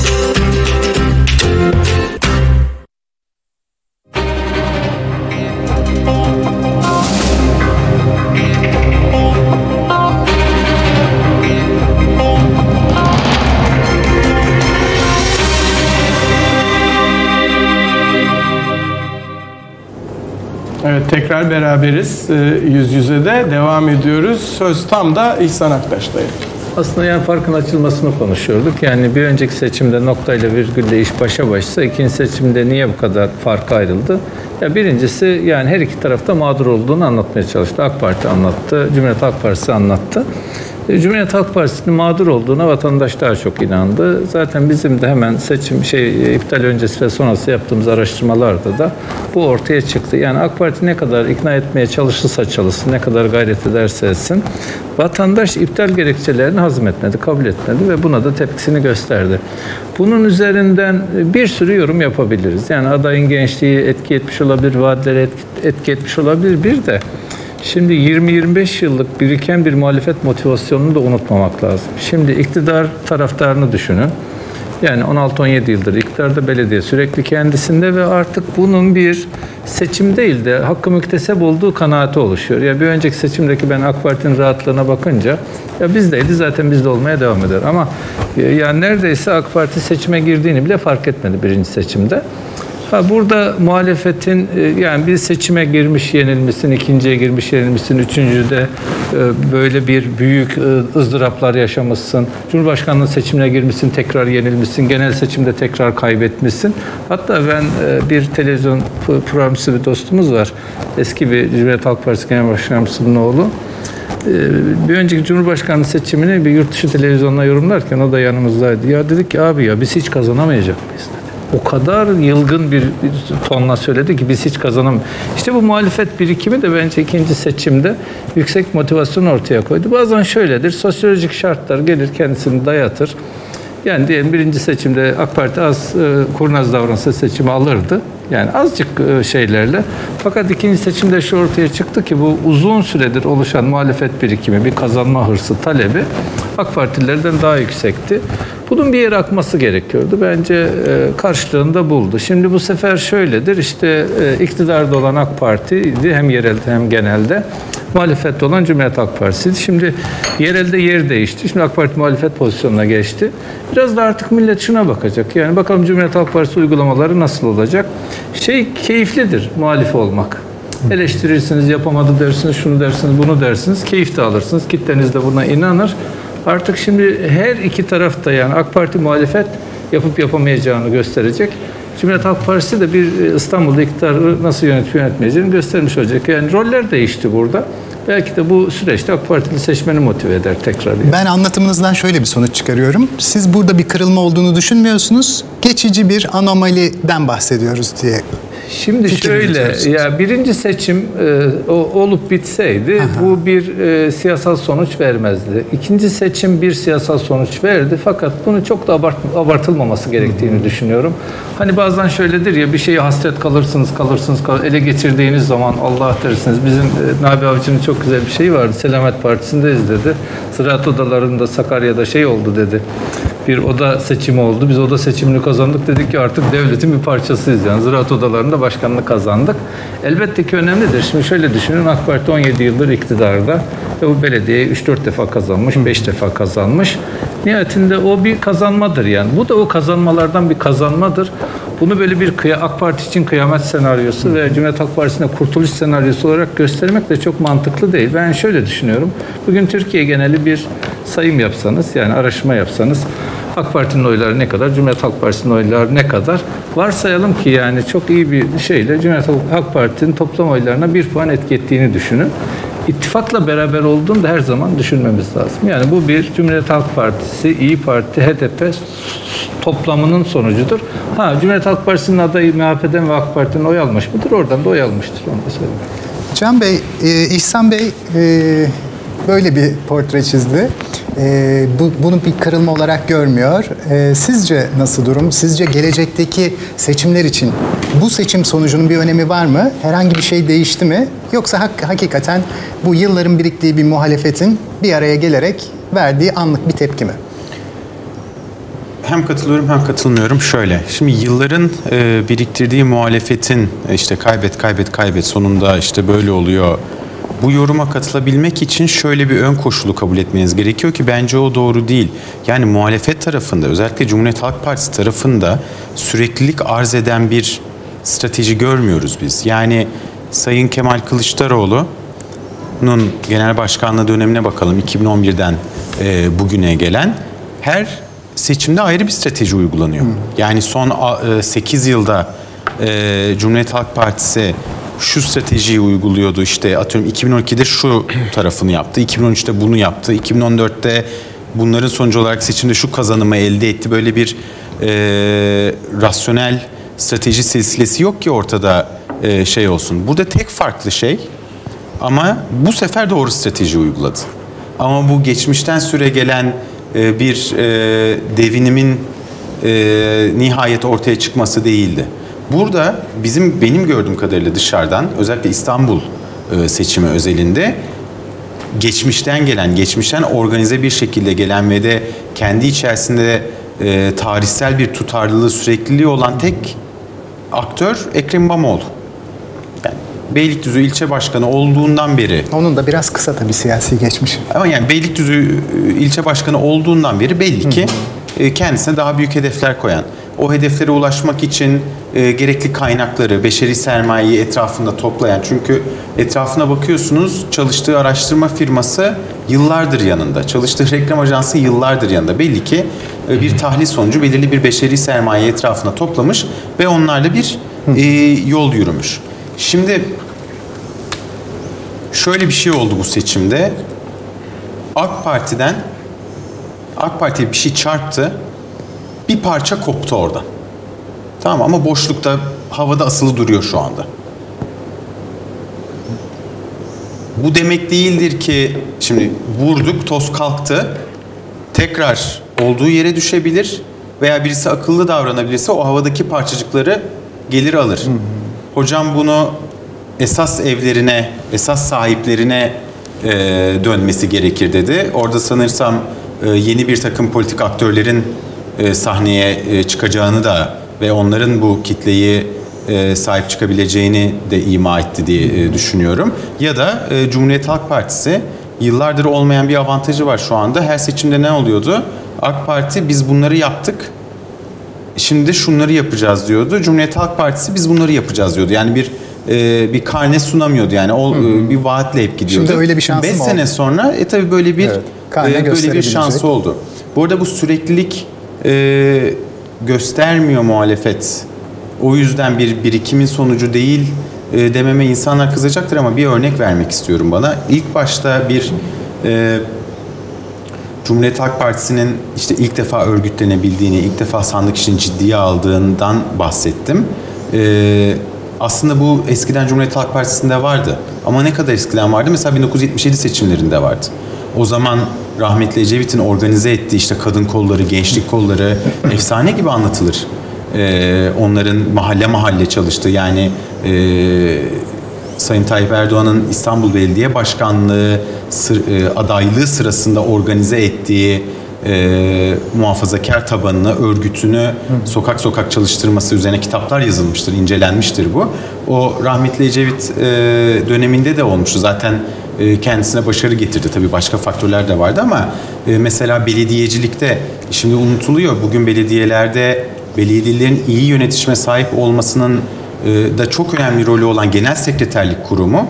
Evet, tekrar beraberiz. Yüz yüze de devam ediyoruz. Söz tam da İhsan Aktaş'tayım. Aslında yani farkın açılmasını konuşuyorduk. Yani bir önceki seçimde noktayla virgülle iş başa başsa ikinci seçimde niye bu kadar fark ayrıldı? Ya birincisi yani her iki tarafta mağdur olduğunu anlatmaya çalıştı. AK Parti anlattı, Cumhuriyet Halk Partisi anlattı. Cumhuriyet Halk Partisi'nin mağdur olduğuna vatandaş daha çok inandı. Zaten bizim de hemen seçim şey iptal öncesi ve sonrası yaptığımız araştırmalarda da bu ortaya çıktı. Yani AK Parti ne kadar ikna etmeye çalışırsa çalışsın, ne kadar gayret ederse etsin, vatandaş iptal gerekçelerini hazmetmedi, kabul etmedi ve buna da tepkisini gösterdi. Bunun üzerinden bir sürü yorum yapabiliriz. Yani adayın gençliği etki etmiş olabilir, vaatleri etki, etki etmiş olabilir. Bir de şimdi yirmi yirmi beş yıllık biriken bir muhalefet motivasyonunu da unutmamak lazım. Şimdi iktidar taraftarını düşünün. Yani on altı on yedi yıldır iktidarda, belediye sürekli kendisinde ve artık bunun bir seçim değil de hakkı müktesep olduğu kanaati oluşuyor. Ya bir önceki seçimdeki ben AK Parti'nin rahatlığına bakınca ya bizdeydi, zaten bizde olmaya devam eder. Ama yani neredeyse AK Parti seçime girdiğini bile fark etmedi birinci seçimde. Ha, burada muhalefetin yani bir seçime girmiş yenilmişsin, ikinciye girmiş yenilmişsin, üçüncüde böyle bir büyük ızdıraplar yaşamışsın. Cumhurbaşkanlığı seçimine girmişsin, tekrar yenilmişsin, genel seçimde tekrar kaybetmişsin. Hatta ben bir televizyon programcısı bir dostumuz var. Eski bir Cumhuriyet Halk Partisi Genel Başkanımızın oğlu. Bir önceki Cumhurbaşkanlığı seçimini bir yurt dışı televizyonla yorumlarken o da yanımızdaydı. Ya dedik ki abi ya biz hiç kazanamayacak mıyız? O kadar yılgın bir, bir tonla söyledi ki biz hiç kazanamayız. İşte bu muhalefet birikimi de bence ikinci seçimde yüksek motivasyon ortaya koydu. Bazen şöyledir, sosyolojik şartlar gelir kendisini dayatır. Yani diyelim birinci seçimde AK Parti az e, kurnaz davransa seçimi alırdı. Yani azıcık e, şeylerle. Fakat ikinci seçimde şu ortaya çıktı ki bu uzun süredir oluşan muhalefet birikimi, bir kazanma hırsı, talebi AK Partililerden daha yüksekti. Bunun bir yere akması gerekiyordu. Bence e, karşılığında buldu. Şimdi bu sefer şöyledir. İşte e, iktidarda olan AK Parti'ydi hem yerelde hem genelde. Muhalefette olan Cumhuriyet Halk Partisi'ydi. Şimdi yerelde yer değişti. Şimdi AK Parti muhalefet pozisyonuna geçti. Biraz da artık millet şuna bakacak. Yani bakalım Cumhuriyet Halk Partisi uygulamaları nasıl olacak? Şey keyiflidir muhalif olmak. Eleştirirsiniz, yapamadı dersiniz, şunu dersiniz, bunu dersiniz. Keyif de alırsınız. Kitleniz de buna inanır. Artık şimdi her iki tarafta yani AK Parti muhalefet yapıp yapamayacağını gösterecek. Cumhuriyet Halk Partisi de bir İstanbul'da iktidarı nasıl yönetip yönetmeyeceğini göstermiş olacak. Yani roller değişti burada. Belki de bu süreçte AK Partili seçmeni motive eder tekrar. Yani. Ben anlatımınızdan şöyle bir sonuç çıkarıyorum. Siz burada bir kırılma olduğunu düşünmüyorsunuz. Geçici bir anomaliden bahsediyoruz diye. Şimdi şöyle, ya birinci seçim e, o, olup bitseydi Aha. bu bir e, siyasal sonuç vermezdi. İkinci seçim bir siyasal sonuç verdi fakat bunu çok da abart, abartılmaması gerektiğini Hı-hı. düşünüyorum. Hani bazen şöyledir ya bir şeye hasret kalırsınız, kalırsınız, kalırsınız ele geçirdiğiniz zaman Allah dersiniz. Bizim e, Nabi Avcı'nın çok güzel bir şeyi vardı. Selamet Partisi'ndeyiz dedi. Ziraat odalarında Sakarya'da şey oldu dedi. Bir oda seçimi oldu. Biz oda seçimini kazandık. Dedik ki artık devletin bir parçasıyız. Yani ziraat odalarında başkanlık kazandık. Elbette ki önemlidir. Şimdi şöyle düşünün. AK Parti on yedi yıldır iktidarda ve bu belediyeyi üç dört defa kazanmış, beş defa kazanmış. Nihayetinde o bir kazanmadır yani. Bu da o kazanmalardan bir kazanmadır. Bunu böyle bir AK Parti için kıyamet senaryosu ve Cumhuriyet Halk Partisi'ne kurtuluş senaryosu olarak göstermek de çok mantıklı değil. Ben şöyle düşünüyorum. Bugün Türkiye geneli bir sayım yapsanız, yani araştırma yapsanız AK Parti'nin oyları ne kadar, Cumhuriyet Halk Partisi'nin oyları ne kadar? Varsayalım ki yani çok iyi bir şeyle Cumhuriyet Halk Parti'nin toplam oylarına bir puan etki ettiğini düşünün. İttifakla beraber olduğunu da her zaman düşünmemiz lazım. Yani bu bir Cumhuriyet Halk Partisi, İyi Parti, H D P toplamının sonucudur. Ha, Cumhuriyet Halk Partisi'nin adayı M H P'den ve AK Parti'nin oy almış mıdır? Oradan da oy almıştır. Onu da söyleyeyim. Can Bey, e, İhsan Bey e, böyle bir portre çizdi. E, bu, bunu bir kırılma olarak görmüyor. E, sizce nasıl durum? Sizce gelecekteki seçimler için bu seçim sonucunun bir önemi var mı? Herhangi bir şey değişti mi? Yoksa hak, hakikaten bu yılların biriktiği bir muhalefetin bir araya gelerek verdiği anlık bir tepki mi? Hem katılıyorum hem katılmıyorum. Şöyle, şimdi yılların e, biriktirdiği muhalefetin e, işte kaybet kaybet kaybet sonunda işte böyle oluyor. Bu yoruma katılabilmek için şöyle bir ön koşulu kabul etmeniz gerekiyor ki bence o doğru değil. Yani muhalefet tarafında, özellikle Cumhuriyet Halk Partisi tarafında süreklilik arz eden bir strateji görmüyoruz biz. Yani Sayın Kemal Kılıçdaroğlu'nun genel başkanlığı dönemine bakalım iki bin on birden e, bugüne gelen her seçimde ayrı bir strateji uygulanıyor. Hmm. Yani son sekiz yılda e, Cumhuriyet Halk Partisi şu stratejiyi uyguluyordu. İşte atıyorum iki bin on ikide şu tarafını yaptı, iki bin on üçte bunu yaptı, iki bin on dörtte bunların sonucu olarak seçimde şu kazanımı elde etti. Böyle bir e, rasyonel strateji silsilesi yok ki ortada e, şey olsun. Burada tek farklı şey, ama bu sefer doğru strateji uyguladı. Ama bu geçmişten süre gelen e, bir e, devinimin e, nihayet ortaya çıkması değildi. Burada bizim benim gördüğüm kadarıyla dışarıdan, özellikle İstanbul e, seçimi özelinde geçmişten gelen, geçmişten organize bir şekilde gelen ve de kendi içerisinde e, tarihsel bir tutarlılığı, sürekliliği olan tek aktör Ekrem İmamoğlu. Yani Beylikdüzü ilçe başkanı olduğundan beri... Onun da biraz kısa tabii siyasi geçmişi. Ama yani Beylikdüzü ilçe başkanı olduğundan beri belli ki e, kendisine daha büyük hedefler koyan, o hedeflere ulaşmak için e, gerekli kaynakları, beşeri sermayeyi etrafında toplayan, çünkü etrafına bakıyorsunuz çalıştığı araştırma firması yıllardır yanında, çalıştığı reklam ajansı yıllardır yanında. Belli ki e, bir tahlil sonucu belirli bir beşeri sermaye etrafına toplamış ve onlarla bir e, yol yürümüş. Şimdi şöyle bir şey oldu bu seçimde. AK Parti'den AK Parti'ye bir şey çarptı. Bir parça koptu oradan. Tamam, ama boşlukta, havada asılı duruyor şu anda. Bu demek değildir ki şimdi vurduk, toz kalktı, tekrar olduğu yere düşebilir veya birisi akıllı davranabilirse o havadaki parçacıkları gelir alır. Hı hı. Hocam bunu esas evlerine, esas sahiplerine e, dönmesi gerekir dedi. Orada sanırsam e, yeni bir takım politik aktörlerin e, sahneye e, çıkacağını da ve onların bu kitleyi e, sahip çıkabileceğini de ima etti diye e, düşünüyorum. Ya da e, Cumhuriyet Halk Partisi, yıllardır olmayan bir avantajı var şu anda. Her seçimde ne oluyordu? AK Parti biz bunları yaptık, şimdi de şunları yapacağız diyordu. Cumhuriyet Halk Partisi biz bunları yapacağız diyordu. Yani bir e, bir karne sunamıyordu. Yani o hı hı. bir vaatle hep gidiyordu. Şimdi öyle bir şansı mı oldu? beş sene sonra e tabii böyle bir evet, e, böyle bir şansı oldu. Bu arada bu süreklilik e, göstermiyor muhalefet. O yüzden bir birikimin sonucu değil e, dememe insanlar kızacaktır, ama bir örnek vermek istiyorum bana. İlk başta bir e, Cumhuriyet Halk Partisi'nin işte ilk defa örgütlenebildiğini, ilk defa sandık işini ciddiye aldığından bahsettim. Ee, aslında bu eskiden Cumhuriyet Halk Partisi'nde vardı. Ama ne kadar eskiden vardı? Mesela bin dokuz yüz yetmiş yedi seçimlerinde vardı. O zaman rahmetli Ecevit'in organize ettiği işte kadın kolları, gençlik kolları efsane gibi anlatılır. Ee, onların mahalle mahalle çalıştığı, yani e, Sayın Tayyip Erdoğan'ın İstanbul Belediye Başkanlığı sır, e, adaylığı sırasında organize ettiği e, muhafazakar tabanını, örgütünü Hı. sokak sokak çalıştırması üzerine kitaplar yazılmıştır, incelenmiştir bu. O rahmetli Ecevit e, döneminde de olmuştu. Zaten e, kendisine başarı getirdi. Tabii başka faktörler de vardı, ama e, mesela belediyecilikte şimdi unutuluyor. Bugün belediyelerde belediyelerin iyi yönetişime sahip olmasının da çok önemli rolü olan Genel Sekreterlik Kurumu,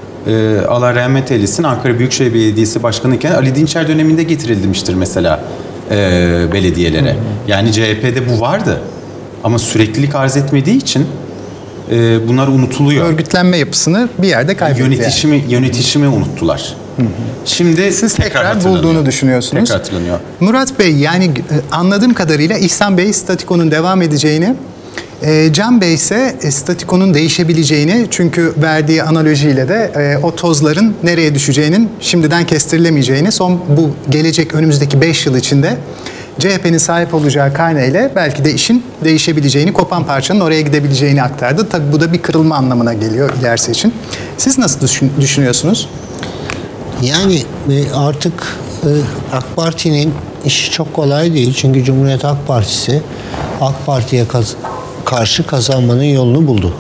Allah rahmet eylesin, Ankara Büyükşehir Belediyesi Başkanı iken Ali Dinçer döneminde getirilmiştir mesela belediyelere. Hı hı. Yani C H P'de bu vardı, ama süreklilik arz etmediği için bunlar unutuluyor. Örgütlenme yapısını bir yerde kaybetti. Yönetişimi, yani. yönetişimi unuttular. Hı hı. Şimdi siz tekrar, tekrar bulduğunu düşünüyorsunuz. Tekrar hatırlanıyor. Murat Bey, yani anladığım kadarıyla İhsan Bey statükonun devam edeceğini, Can Bey ise statikonun değişebileceğini, çünkü verdiği analojiyle de o tozların nereye düşeceğinin şimdiden kestirilemeyeceğini, son bu gelecek önümüzdeki beş yıl içinde C H P'nin sahip olacağı karneyle belki de işin değişebileceğini, kopan parçanın oraya gidebileceğini aktardı. Tabii bu da bir kırılma anlamına geliyor ilerisi için. Siz nasıl düşünüyorsunuz? Yani artık AK Parti'nin işi çok kolay değil. Çünkü Cumhuriyet Halk Partisi AK Parti'ye kaz karşı kazanmanın yolunu buldu.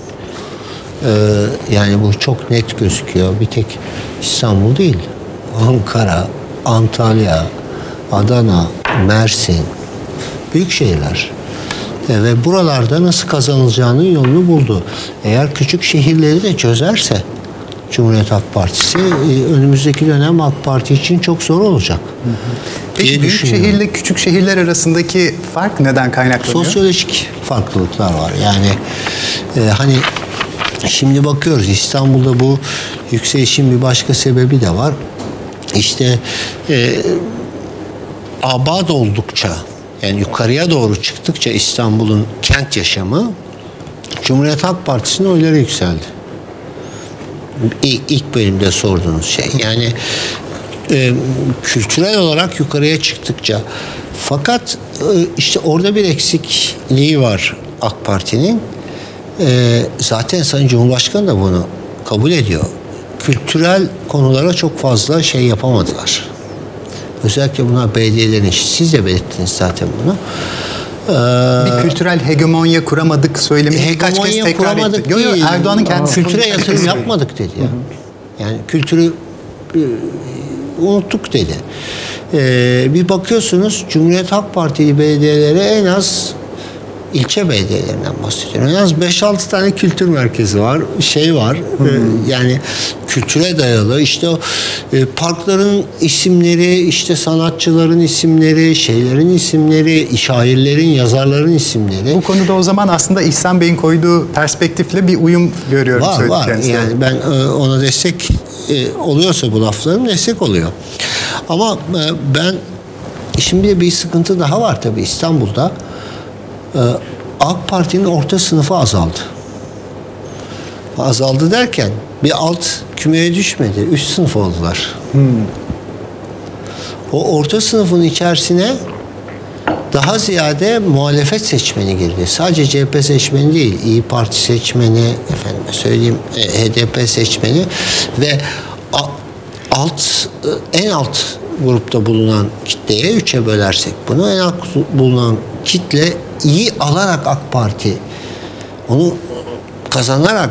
Ee, yani bu çok net gözüküyor. Bir tek İstanbul değil. Ankara, Antalya, Adana, Mersin, büyük şehirler. Ee, ve buralarda nasıl kazanılacağının yolunu buldu. Eğer küçük şehirleri de çözerse Cumhuriyet Halk Partisi. Ee, önümüzdeki dönem AK Parti için çok zor olacak. Hı hı. Peki büyük şehirle küçük şehirler arasındaki fark neden kaynaklanıyor? Sosyolojik farklılıklar var. Yani e, hani şimdi bakıyoruz İstanbul'da bu yükselişin bir başka sebebi de var. İşte e, abad oldukça, yani yukarıya doğru çıktıkça İstanbul'un kent yaşamı, Cumhuriyet Halk Partisi'nin oyları yükseldi. İlk, ilk bölümde sorduğunuz şey. Yani e, kültürel olarak yukarıya çıktıkça. Fakat e, işte orada bir eksikliği var AK Parti'nin. E, zaten Sayın Cumhurbaşkanı da bunu kabul ediyor. Kültürel konulara çok fazla şey yapamadılar. Özellikle buna belediyelerin işi. Siz de belirttiniz zaten bunu. Ee, bir kültürel hegemonya kuramadık söylemeyi birkaç kez tekrar etti. Yo, yo, Erdoğan'ın kendisi kültüre yatırım yapmadık dedi ya. Yani kültürü e, unuttuk dedi. Ee, bir bakıyorsunuz Cumhuriyet Halk Partili belediyelere en az ilçe belediyelerinden bahsediyorum. En az beş altı tane kültür merkezi var. Şey var. Hmm. E, yani kültüre dayalı. İşte o e, parkların isimleri, işte sanatçıların isimleri, şeylerin isimleri, şairlerin, yazarların isimleri. Bu konuda o zaman aslında İhsan Bey'in koyduğu perspektifle bir uyum görüyorum. Var var. Yani ben e, ona destek e, oluyorsa bu laflarım destek oluyor. Ama e, ben şimdi bir sıkıntı daha var tabii İstanbul'da. AK Parti'nin orta sınıfı azaldı. Azaldı derken bir alt kümeye düşmedi. Üst sınıf oldular. Hmm. O orta sınıfın içerisine daha ziyade muhalefet seçmeni girdi. Sadece C H P seçmeni değil, İYİ Parti seçmeni, efendime söyleyeyim H D P seçmeni ve alt en alt grupta bulunan kitleye üçe bölersek bunu, en alt bulunan kitle iyi alarak AK Parti onu kazanarak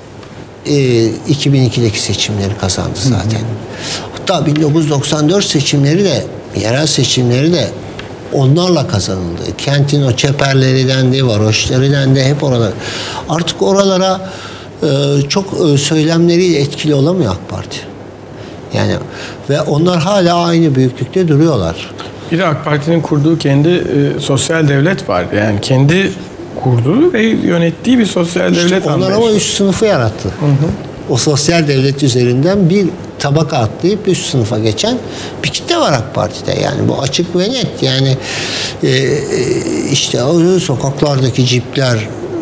e, iki bin ikideki seçimleri kazandı zaten. Hı hı. Hatta bin dokuz yüz doksan dört seçimleri de, yerel seçimleri de onlarla kazanıldı. Kentin o çeperleri dendi, varoşları dendi, hep oralar. Artık oralara e, çok e, söylemleriyle etkili olamıyor AK Parti. Yani ve onlar hala aynı büyüklükte duruyorlar. Bir de AK Parti'nin kurduğu kendi e, sosyal devlet var. Yani kendi kurduğu ve yönettiği bir sosyal işte devlet onlar anlayışı. Ama üst sınıfı yarattı. Hı hı. O sosyal devlet üzerinden bir tabaka atlayıp üst sınıfa geçen bir kitle var AK Parti'de. Yani bu açık ve net. Yani e, işte o sokaklardaki cipler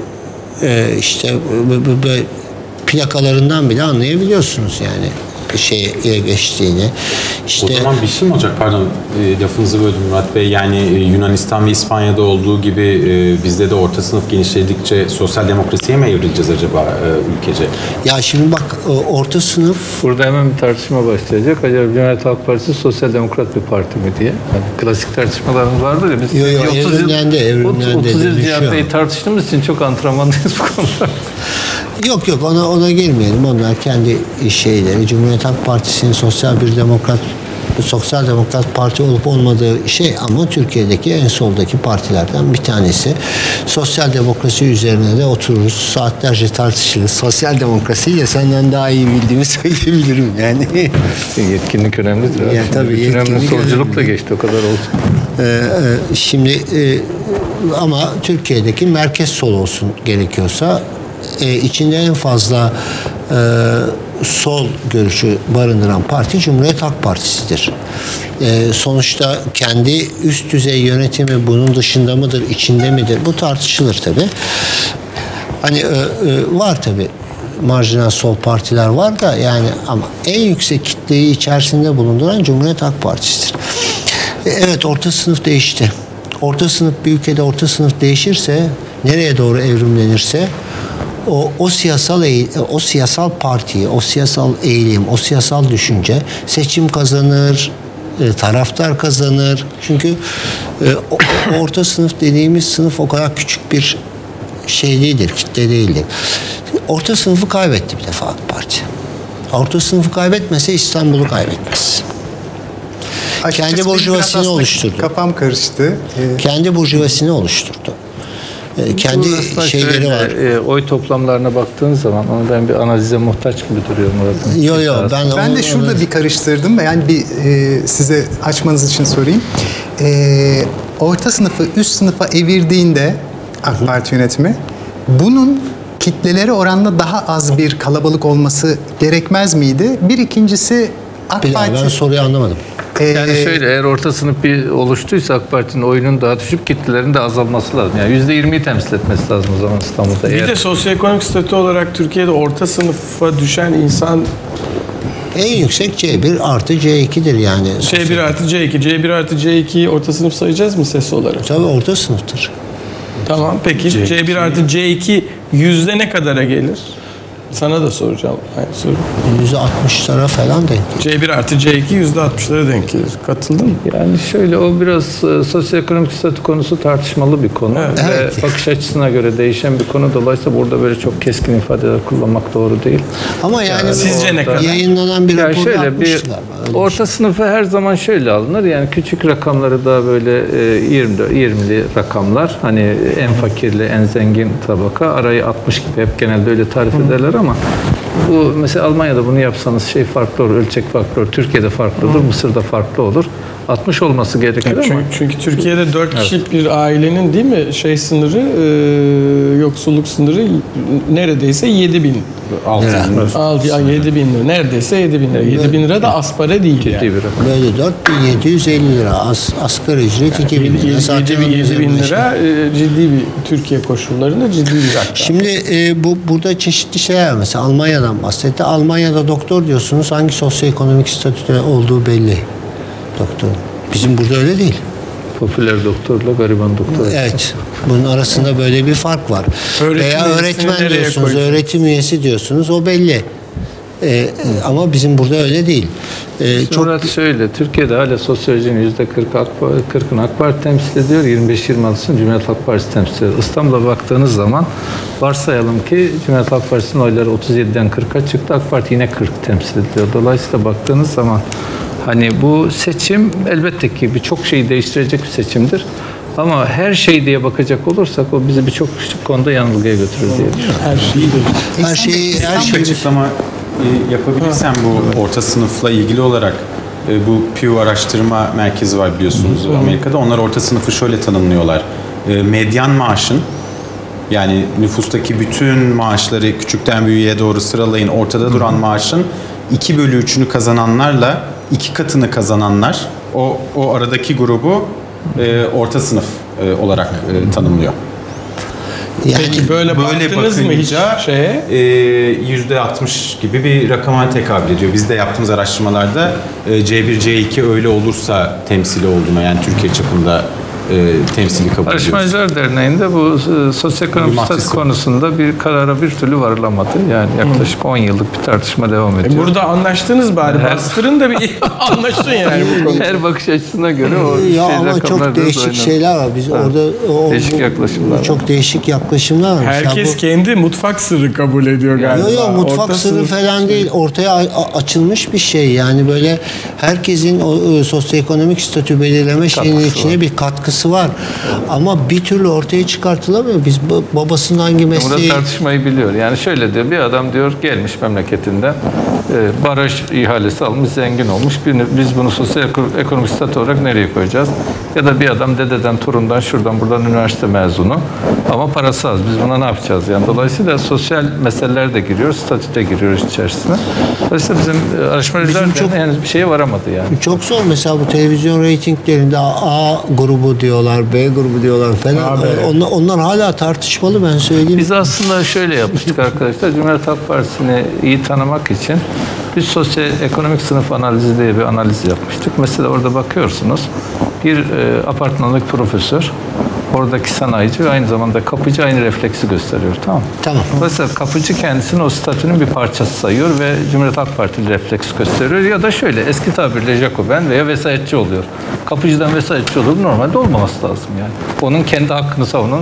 e, işte böyle plakalarından bile anlayabiliyorsunuz yani şeye geçtiğini. İşte, o zaman bir şey mi olacak? Pardon e, lafınızı böldüm Murat Bey. Yani e, Yunanistan ve İspanya'da olduğu gibi e, bizde de orta sınıf genişledikçe sosyal demokrasiye mi evrileceğiz acaba e, ülkece? Ya şimdi bak e, orta sınıf... Burada hemen bir tartışma başlayacak. Acaba Cumhuriyet Halk Partisi sosyal demokrat bir parti mi diye. Yani klasik tartışmalarımız vardır ya. Biz yo, yo, evrimlendi, evrimlendi. otuz yıl C H P'yi tartıştığımız için çok antrenmanlıyız bu konuda. Yok yok ona ona girmeyelim. Onlar kendi şeyleri. Cumhuriyet Halk Partisi'nin sosyal bir demokrat sosyal demokrat parti olup olmadığı şey ama Türkiye'deki en soldaki partilerden bir tanesi. Sosyal demokrasi üzerine de otururuz. Saatlerce tartışırız. Sosyal demokrasiyi ya senden daha iyi bildiğimi söyleyebilirim yani. Yetkinlik önemlidir. Yani tabii önemli solculukla geçti o kadar olsun. Ee, şimdi e, ama Türkiye'deki merkez sol olsun gerekiyorsa e, içinde en fazla e, sol görüşü barındıran parti Cumhuriyet Halk Partisi'dir. E, sonuçta kendi üst düzey yönetimi bunun dışında mıdır, içinde midir? Bu tartışılır tabii. Hani e, e, var tabii. Marjinal sol partiler var da yani ama en yüksek kitleyi içerisinde bulunduran Cumhuriyet Halk Partisi'dir. E, evet orta sınıf değişti. Orta sınıf bir ülkede orta sınıf değişirse, nereye doğru evrimlenirse o o siyasal o siyasal parti, o siyasal eğilim, o siyasal düşünce seçim kazanır, e, taraftar kazanır. Çünkü e, o, orta sınıf dediğimiz sınıf o kadar küçük bir şey değildir, kitle değildir. Orta sınıfı kaybetti bir defa AK Parti. Orta sınıfı kaybetmese İstanbul'u kaybetmez. Açıkçası kendi burjuvasini oluşturdu. Kafam karıştı. Ee... Kendi burjuvasini oluşturdu. e, kendi Aslında şeyleri şöyle, var. e, oy toplamlarına baktığın zaman onu ben bir analize muhtaç gibi duruyor Murat. Yo yo ben Ben de şurada bir karıştırdım. Yani bir e, size açmanız için sorayım. E, orta sınıfı üst sınıfa evirdiğinde AK Parti yönetimi bunun kitleleri oranla daha az bir kalabalık olması gerekmez miydi? Bir ikincisi AK Bir daha, Parti... ben soruyu anlamadım. e, Yani şöyle, eğer orta sınıf bir oluştuysa AK Parti'nin oyunun daha düşüp kitlelerin de azalması lazım. Yani yüzde yirmiyi temsil etmesi lazım o zaman İstanbul'da. Bir Eğer de sosyoekonomik statü olarak Türkiye'de orta sınıfa düşen insan En yüksek C bir artı C iki'dir yani. C bir artı C iki. C bir artı C iki'yi orta sınıf sayacağız mı ses olarak? Tabii orta sınıftır. Tamam. Peki C bir artı C iki yüzde ne kadara gelir? Sana da soracağım aynı soru. yüzde altmışlara falan denk. C bir artı C iki yüzde altmışlara denk gelir. Katıldın mı? Yani şöyle, o biraz e, sosyoekonomik statü konusu tartışmalı bir konu. Evet. Ve Evet. bakış açısına göre değişen bir konu. Dolayısıyla burada böyle çok keskin ifadeler kullanmak doğru değil. Ama yani Sizce ne kadar? yayınlanan bir Yani rapor şöyle bir yapmışlar. Öyle bir şey. orta sınıfı her zaman şöyle alınır. Yani küçük rakamları da böyle e, yirmi dört yirmili rakamlar. Hani en fakirli, en zengin tabaka. Arayı altmış gibi hep genelde öyle tarif ederler ama bu mesela Almanya'da bunu yapsanız şey farklı olur, ölçek farklı olur. Türkiye'de farklı olur, Mısır'da farklı olur. altmış olması gerekir Evet, ama çünkü, çünkü Türkiye'de dört kişilik bir ailenin değil mi şey sınırı, e, yoksulluk sınırı neredeyse yedi bin. altı yedi bin lira. Neredeyse yedi bin lira. yedi bin lira da az para değil yani. ciddi bir rakam. Böyle dört bin yedi yüz elli lira. As, asgari ücret iki bin lira. Zaten yedi bin lira e, ciddi bir Türkiye koşullarında ciddi bir rakam. Şimdi e, bu burada çeşitli şeyler, mesela Almanya'dan bahsetti. Almanya'da doktor diyorsunuz, hangi sosyoekonomik statüde olduğu belli doktor. Bizim burada öyle değil. Popüler doktorla gariban doktor. Evet. Bunun arasında böyle bir fark var. Öğretim Veya üyesini öğretmen nereye diyorsunuz, koyuyorsunuz? öğretim üyesi diyorsunuz, o belli. E, ama bizim burada öyle değil. E, çok Murat şöyle, Türkiye'de hala sosyolojinin yüzde kırkını AK Parti temsil ediyor, yirmi beş yirmi altısını Cumhuriyet Halk Partisi temsil ediyor. İstanbul'a baktığınız zaman varsayalım ki Cumhuriyet Halk Partisi'nin oyları otuz yediden kırka çıktı, AK Parti yine kırk temsil ediyor. Dolayısıyla baktığınız zaman hani bu seçim elbette ki birçok şeyi değiştirecek bir seçimdir. Ama her şey diye bakacak olursak o bizi birçok konuda yanılgıya götürür diye düşünüyorum. Her şeyi de. her şeyi her Bir şeyi açıklama e, yapabilirsem bu orta sınıfla ilgili olarak e, bu Pew Araştırma Merkezi var biliyorsunuz Amerika'da. Onlar orta sınıfı şöyle tanımlıyorlar. E, medyan maaşın, yani nüfustaki bütün maaşları küçükten büyüğe doğru sıralayın, ortada duran maaşın iki bölü üçünü kazananlarla iki katını kazananlar, o, o aradaki grubu e, orta sınıf e, olarak e, tanımlıyor. yani Peki böyle, Böyle baktınız mı hiç bakınca şeye? e, yüzde altmış gibi bir rakama tekabül ediyor. Biz de yaptığımız araştırmalarda e, C bir C iki öyle olursa temsili olduğuna, yani Türkiye çapında e, temsili kabul ediyoruz. Araştırmacılar Derneği'nde bu e, sosyoekonomik Bir statü maddesi. konusunda bir karara bir türlü varılamadı. Yani yaklaşık on yıllık bir tartışma devam ediyor. E burada anlaştınız bari. Her- Bastırın da bir anlaşın yani bu konuda. Her bakış açısına göre o ya şey ama rakamlar çok biraz değişik oynanır. şeyler var. Biz orada o, Değişik bu- yaklaşımlar var. Çok değişik yaklaşımlar var. Mesela Herkes bu- kendi mutfak sırrı kabul ediyor galiba. Yok yok, mutfak Orta sırrı sınıf- falan değil. Ortaya a- a- açılmış bir şey. Yani böyle herkesin o e, sosyoekonomik statü belirleme şeyinin Katkısı içine var. bir katkısı var. Ama bir türlü ortaya çıkartılamıyor. Biz bu- babasının hangi Burada mesleği... tartışmayı biliyor. Yani şöyle diyor, bir adam diyor gelmiş memleketinden e, baraj ihalesi almış, zengin olmuş. Bir- Biz bunu sosyoekonomik statü olarak nereye koyacağız? Ya da bir adam dededen, torundan, şuradan, buradan üniversite mezunu ama parası az. Biz buna ne yapacağız? Yani dolayısıyla sosyal meseleler de giriyor, statü de giriyor içerisine. Dolayısıyla bizim e, araştırmacılar Bizim çok- henüz bir şeye varamadı yani. Çok zor. Mesela bu televizyon reytinglerinde A grubu diyorlar, B grubu diyorlar falan. Onlar, onlar hala tartışmalı, ben söyleyeyim. Biz aslında şöyle yapmıştık arkadaşlar. Cumhuriyet Halk Partisi'ni iyi tanımak için biz sosyoekonomik sınıf analizi diye bir analiz yapmıştık. Mesela orada bakıyorsunuz bir e, apartmanlık profesör, oradaki sanayici ve aynı zamanda kapıcı aynı refleksi gösteriyor. Tamam mı? Tamam. Mesela kapıcı kendisini o statünün bir parçası sayıyor ve Cumhuriyet Halk Partili refleks gösteriyor. Ya da şöyle eski tabirle Jacoben veya vesayetçi oluyor. Kapıcıdan vesayetçi olur, normalde olmaması lazım yani. Onun kendi hakkını savunan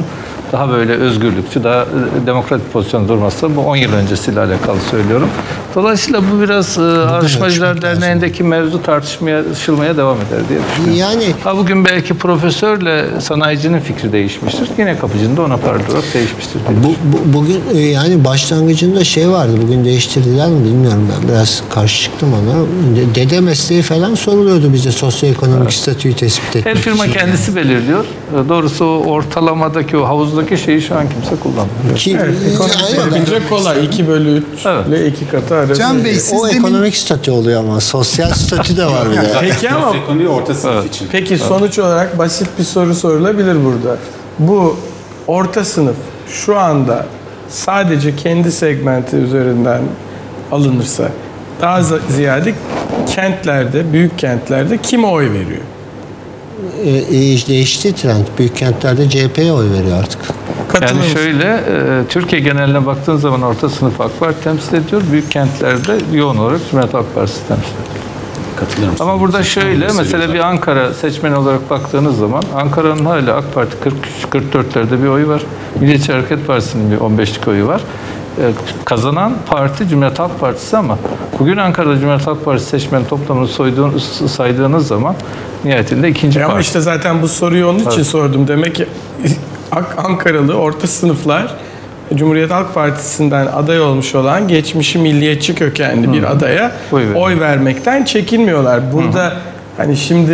daha böyle özgürlükçü, daha demokratik pozisyonda durması, bu on yıl öncesiyle alakalı söylüyorum. Dolayısıyla bu biraz e, Ayrışmacılar Derneği'ndeki mevzu tartışmaya, tartışılmaya devam eder diye düşünüyorum. Yani ha bugün belki profesörle sanayicinin fikri değişmiştir. Yine kapıcının da ona paralel olarak değişmiştir. Bu, bu, bugün e, yani başlangıcında şey vardı. Bugün değiştirdiler mi bilmiyorum, ben biraz karşı çıktım ona. Dede mesleği falan soruluyordu bize, sosyoekonomik evet. statüyü tespit etmek Her firma için. kendisi belirliyor. Doğrusu o ortalamadaki, o havuzdaki şeyi şu an kimse kullanmıyor. Ki, evet, ekonomik bakınca kolay. iki bölü üç evet. ile iki katı arası. Can Bey, siz o demin... ekonomik statü oluyor ama sosyal statü de var bir de. Peki ama ekonomi orta sınıf evet. için. Peki evet. sonuç olarak basit bir soru sorulabilir burada. Bu orta sınıf şu anda sadece kendi segmenti üzerinden alınırsa daha ziyade kentlerde, büyük kentlerde kime oy veriyor? E, e, değişti trend. Büyük kentlerde C H P'ye oy veriyor artık. Yani şöyle, e, Türkiye geneline baktığın zaman orta sınıf AK Parti temsil ediyor. Büyük kentlerde yoğun olarak Cumhuriyet Halk Partisi temsil ediyor. Katılırım. Ama burada şöyle, mesela bir Ankara seçmeni olarak baktığınız zaman Ankara'nın hala AK Parti kırk üç kırk dörtlerde bir oyu var. Milliyetçi Hareket Partisi'nin bir on beşlik oyu var. Kazanan parti Cumhuriyet Halk Partisi ama bugün Ankara'da Cumhuriyet Halk Partisi seçmen toplamını soyduğunuz, saydığınız zaman nihayetinde ikinci ama parti. işte zaten bu soruyu onun için evet. sordum. Demek ki Ankaralı orta sınıflar Cumhuriyet Halk Partisi'nden aday olmuş olan geçmişi milliyetçi kökenli Hı. bir adaya oy, oy vermekten çekinmiyorlar. Burada Hı. hani şimdi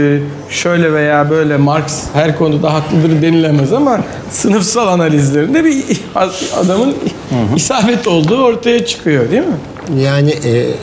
şöyle veya böyle Marx her konuda haklıdır denilemez ama sınıfsal analizlerinde bir adamın Hı. isabet olduğu ortaya çıkıyor değil mi? Yani e, e,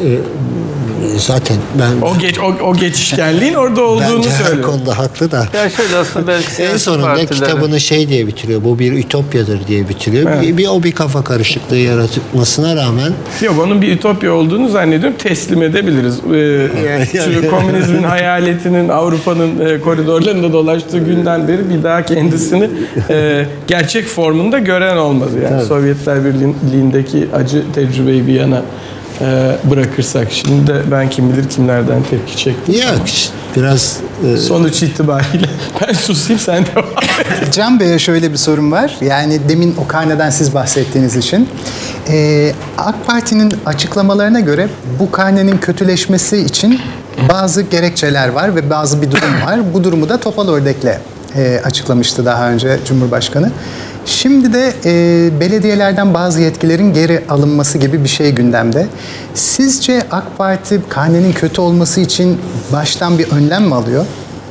zaten ben... O, geç, o, o geçişkenliğin orada olduğunu bence söylüyor. Bence her konuda haklı da. Ya şöyle aslında belki en sonunda partileri... kitabını şey diye bitiriyor. Bu bir ütopyadır diye bitiriyor. Evet. Bir, bir o bir kafa karışıklığı yaratmasına rağmen. Yok, onun bir ütopya olduğunu zannediyorum. Teslim edebiliriz. Ee, yani, yani. Komünizmin hayaletinin Avrupa'nın e, koridorlarında dolaştığı günden beri bir daha kendisini e, gerçek formunda gören olmadı. Yani evet. Sovyetler Birliği'ndeki acı tecrübeyi bir yana Ee, bırakırsak. Şimdi de ben kim bilir kimlerden tepki çektim. Yok biraz... E... Sonuç itibariyle ben susayım, sen devam et. Can Bey'e şöyle bir sorum var. Yani demin o karneden siz bahsettiğiniz için. Ee, AK Parti'nin açıklamalarına göre bu karnenin kötüleşmesi için bazı gerekçeler var ve bazı bir durum var. Bu durumu da topal ördekle e, açıklamıştı daha önce Cumhurbaşkanı. Şimdi de e, belediyelerden bazı yetkilerin geri alınması gibi bir şey gündemde. Sizce AK Parti karnenin kötü olması için baştan bir önlem mi alıyor?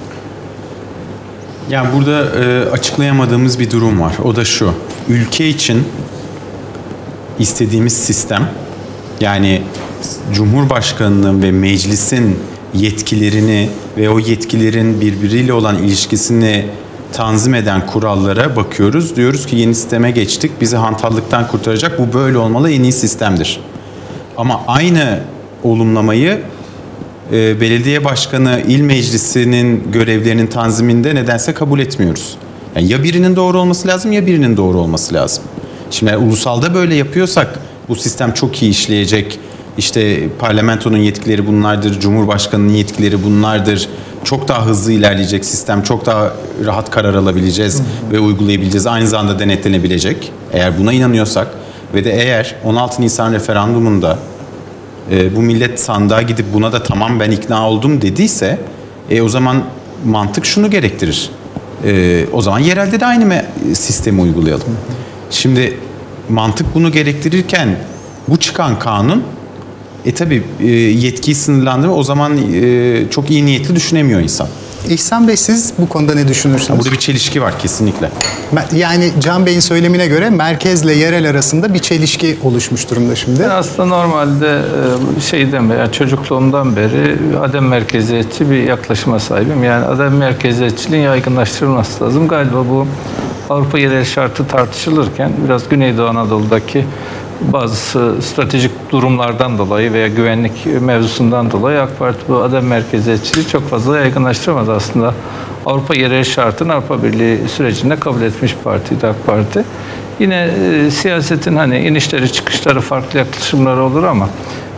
Yani burada e, açıklayamadığımız bir durum var. O da şu. Ülke için istediğimiz sistem, yani Cumhurbaşkanı'nın ve meclisin yetkilerini ve o yetkilerin birbiriyle olan ilişkisini tanzim eden kurallara bakıyoruz. Diyoruz ki yeni sisteme geçtik. Bizi hantallıktan kurtaracak. Bu böyle olmalı. En iyi sistemdir. Ama aynı olumlamayı e, belediye başkanı, il meclisinin görevlerinin tanziminde nedense kabul etmiyoruz. Yani ya birinin doğru olması lazım ya birinin doğru olması lazım. Şimdi yani ulusalda böyle yapıyorsak bu sistem çok iyi işleyecek. İşte parlamentonun yetkileri bunlardır, Cumhurbaşkanı'nın yetkileri bunlardır. Çok daha hızlı ilerleyecek sistem, çok daha rahat karar alabileceğiz hı hı. ve uygulayabileceğiz. Aynı zamanda denetlenebilecek. Eğer buna inanıyorsak ve de eğer on altı Nisan referandumunda e, bu millet sandığa gidip buna da tamam ben ikna oldum dediyse e, o zaman mantık şunu gerektirir. E, o zaman yerelde de aynı sistemi uygulayalım. Hı hı. Şimdi mantık bunu gerektirirken bu çıkan kanun E tabi e, yetkiyi sınırlandırma o zaman e, çok iyi niyetli düşünemiyor insan. İhsan Bey, siz bu konuda ne düşünürsünüz? Burada bir çelişki var kesinlikle. Yani Can Bey'in söylemine göre merkezle yerel arasında bir çelişki oluşmuş durumda şimdi. Ben aslında normalde şeyden beri, yani çocukluğumdan beri adem merkeziyetçi bir yaklaşıma sahibim. Yani adem merkeziyetçiliğin yaygınlaştırılması lazım. Galiba bu Avrupa yerel şartı tartışılırken biraz Güneydoğu Anadolu'daki bazı stratejik durumlardan dolayı veya güvenlik mevzusundan dolayı AK Parti bu adem merkeziyetçiliği çok fazla yaygınlaştıramadı aslında. Avrupa yerel şartını Avrupa Birliği sürecinde kabul etmiş partiydi AK Parti. Yine e, siyasetin hani inişleri çıkışları farklı yaklaşımları olur ama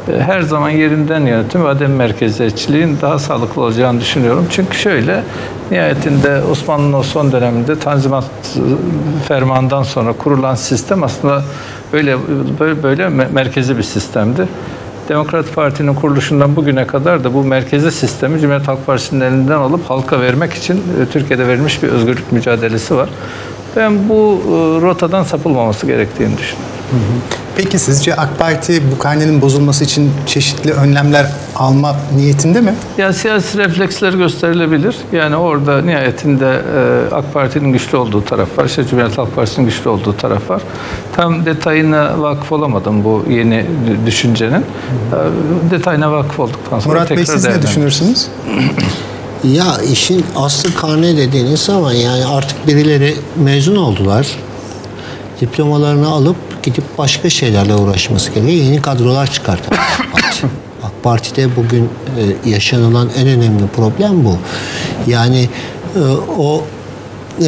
her zaman yerinden yönetim ve adem merkeziyetçiliğin daha sağlıklı olacağını düşünüyorum. Çünkü şöyle, nihayetinde Osmanlı'nın o son döneminde Tanzimat Fermanı'ndan sonra kurulan sistem aslında böyle böyle, böyle merkezi bir sistemdi. Demokrat Parti'nin kuruluşundan bugüne kadar da bu merkezi sistemi Cumhuriyet Halk Partisi'nin elinden alıp halka vermek için Türkiye'de verilmiş bir özgürlük mücadelesi var. Ben bu rotadan sapılmaması gerektiğini düşünüyorum. Hı hı. Peki sizce AK Parti bu karnenin bozulması için çeşitli önlemler alma niyetinde mi? Ya siyasi refleksler gösterilebilir. Yani orada nihayetinde e, AK Parti'nin güçlü olduğu taraf var. İşte Cumhuriyet Halk Partisi'nin güçlü olduğu taraf var. Tam detayına vakıf olamadım bu yeni düşüncenin. E, detayına vakıf olduktan sonra Murat tekrar Bey siz ne düşünürsünüz? Ya işin aslı karne dediğiniz zaman yani artık birileri mezun oldular. Diplomalarını alıp gidip başka şeylerle uğraşması gerekiyor. Yeni kadrolar çıkartıyor AK Parti. AK Parti'de bugün e, yaşanılan en önemli problem bu. Yani e, o e,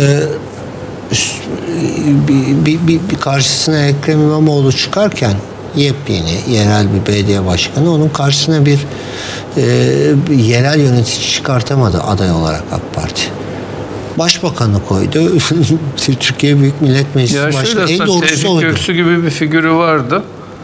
bir, bir, bir, bir karşısına Ekrem İmamoğlu çıkarken yepyeni yerel bir belediye başkanı, onun karşısına bir, e, bir yerel yönetici çıkartamadı aday olarak AK Parti. Başbakanı koydu. Türkiye Büyük Millet Meclisi ya Başkanı. En doğrusu Tevfik oydu. Göksu gibi bir figürü vardı.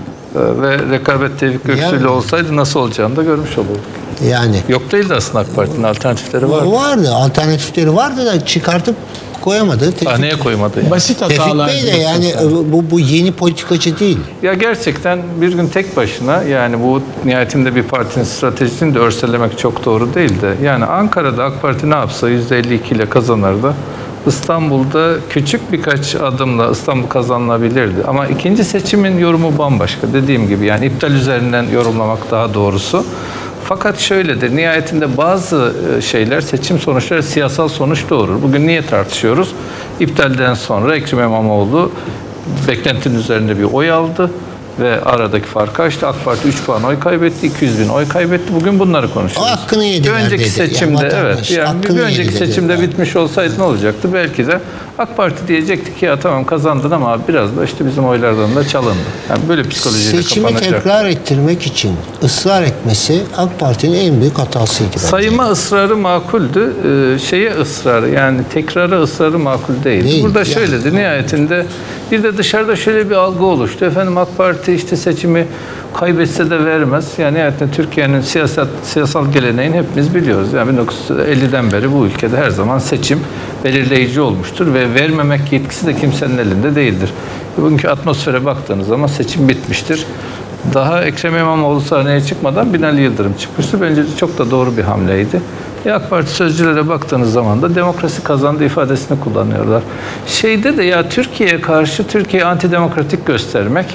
Ve rekabet Tevfik Göksu ile yani, olsaydı nasıl olacağını da görmüş olurduk. Yani. Yok değildi aslında AK Parti'nin alternatifleri vardı. Vardı. Alternatifleri vardı da çıkartıp koyamadı. Sahneye koymadı. Yani. Basit hatalar. Tevfik Bey de yani bu, bu yeni politikacı değil. Ya gerçekten bir gün tek başına, yani bu nihayetinde bir partinin stratejisini de örsellemek çok doğru değil de. Yani Ankara'da AK Parti ne yapsa yüzde elli iki ile kazanırdı. İstanbul'da küçük birkaç adımla İstanbul kazanılabilirdi. Ama ikinci seçimin yorumu bambaşka. Dediğim gibi yani iptal üzerinden yorumlamak daha doğrusu. Fakat şöyledir, nihayetinde bazı şeyler, seçim sonuçları siyasal sonuç doğurur. Bugün niye tartışıyoruz? İptalden sonra Ekrem İmamoğlu beklentinin üzerinde bir oy aldı ve aradaki farkı açtı. AK Parti üç puan oy kaybetti, iki yüz bin oy kaybetti. Bugün bunları konuşuyoruz. O hakkını yediler bir önceki dedi. seçimde, ya, evet. Yani bir önceki seçimde dedi. bitmiş olsaydı ne olacaktı? Belki de AK Parti diyecekti ki ya tamam kazandın ama biraz da işte bizim oylardan da çalındı. Yani böyle psikolojiyle seçimi kapanacak. tekrar ettirmek için ısrar etmesi AK Parti'nin en büyük hatasıydı. Sayıma ısrarı makuldü. Ee, şeye ısrarı, yani tekrara ısrarı makul değil. Değil. Burada Yani. şöyledir nihayetinde, bir de dışarıda şöyle bir algı oluştu. Efendim AK Parti işte seçimi kaybetse de vermez. Yani nihayetinde Türkiye'nin siyaset, siyasal geleneğini hepimiz biliyoruz. Yani bin dokuz yüz elliden beri bu ülkede her zaman seçim belirleyici olmuştur ve vermemek yetkisi de kimsenin elinde değildir. Bugünkü atmosfere baktığınız zaman seçim bitmiştir. Daha Ekrem İmamoğlu sahneye çıkmadan Binali Yıldırım çıkmıştı. Bence çok da doğru bir hamleydi. E AK Parti sözcülere baktığınız zaman da demokrasi kazandı ifadesini kullanıyorlar. Şeyde de ya Türkiye'ye karşı Türkiye'yi antidemokratik göstermek,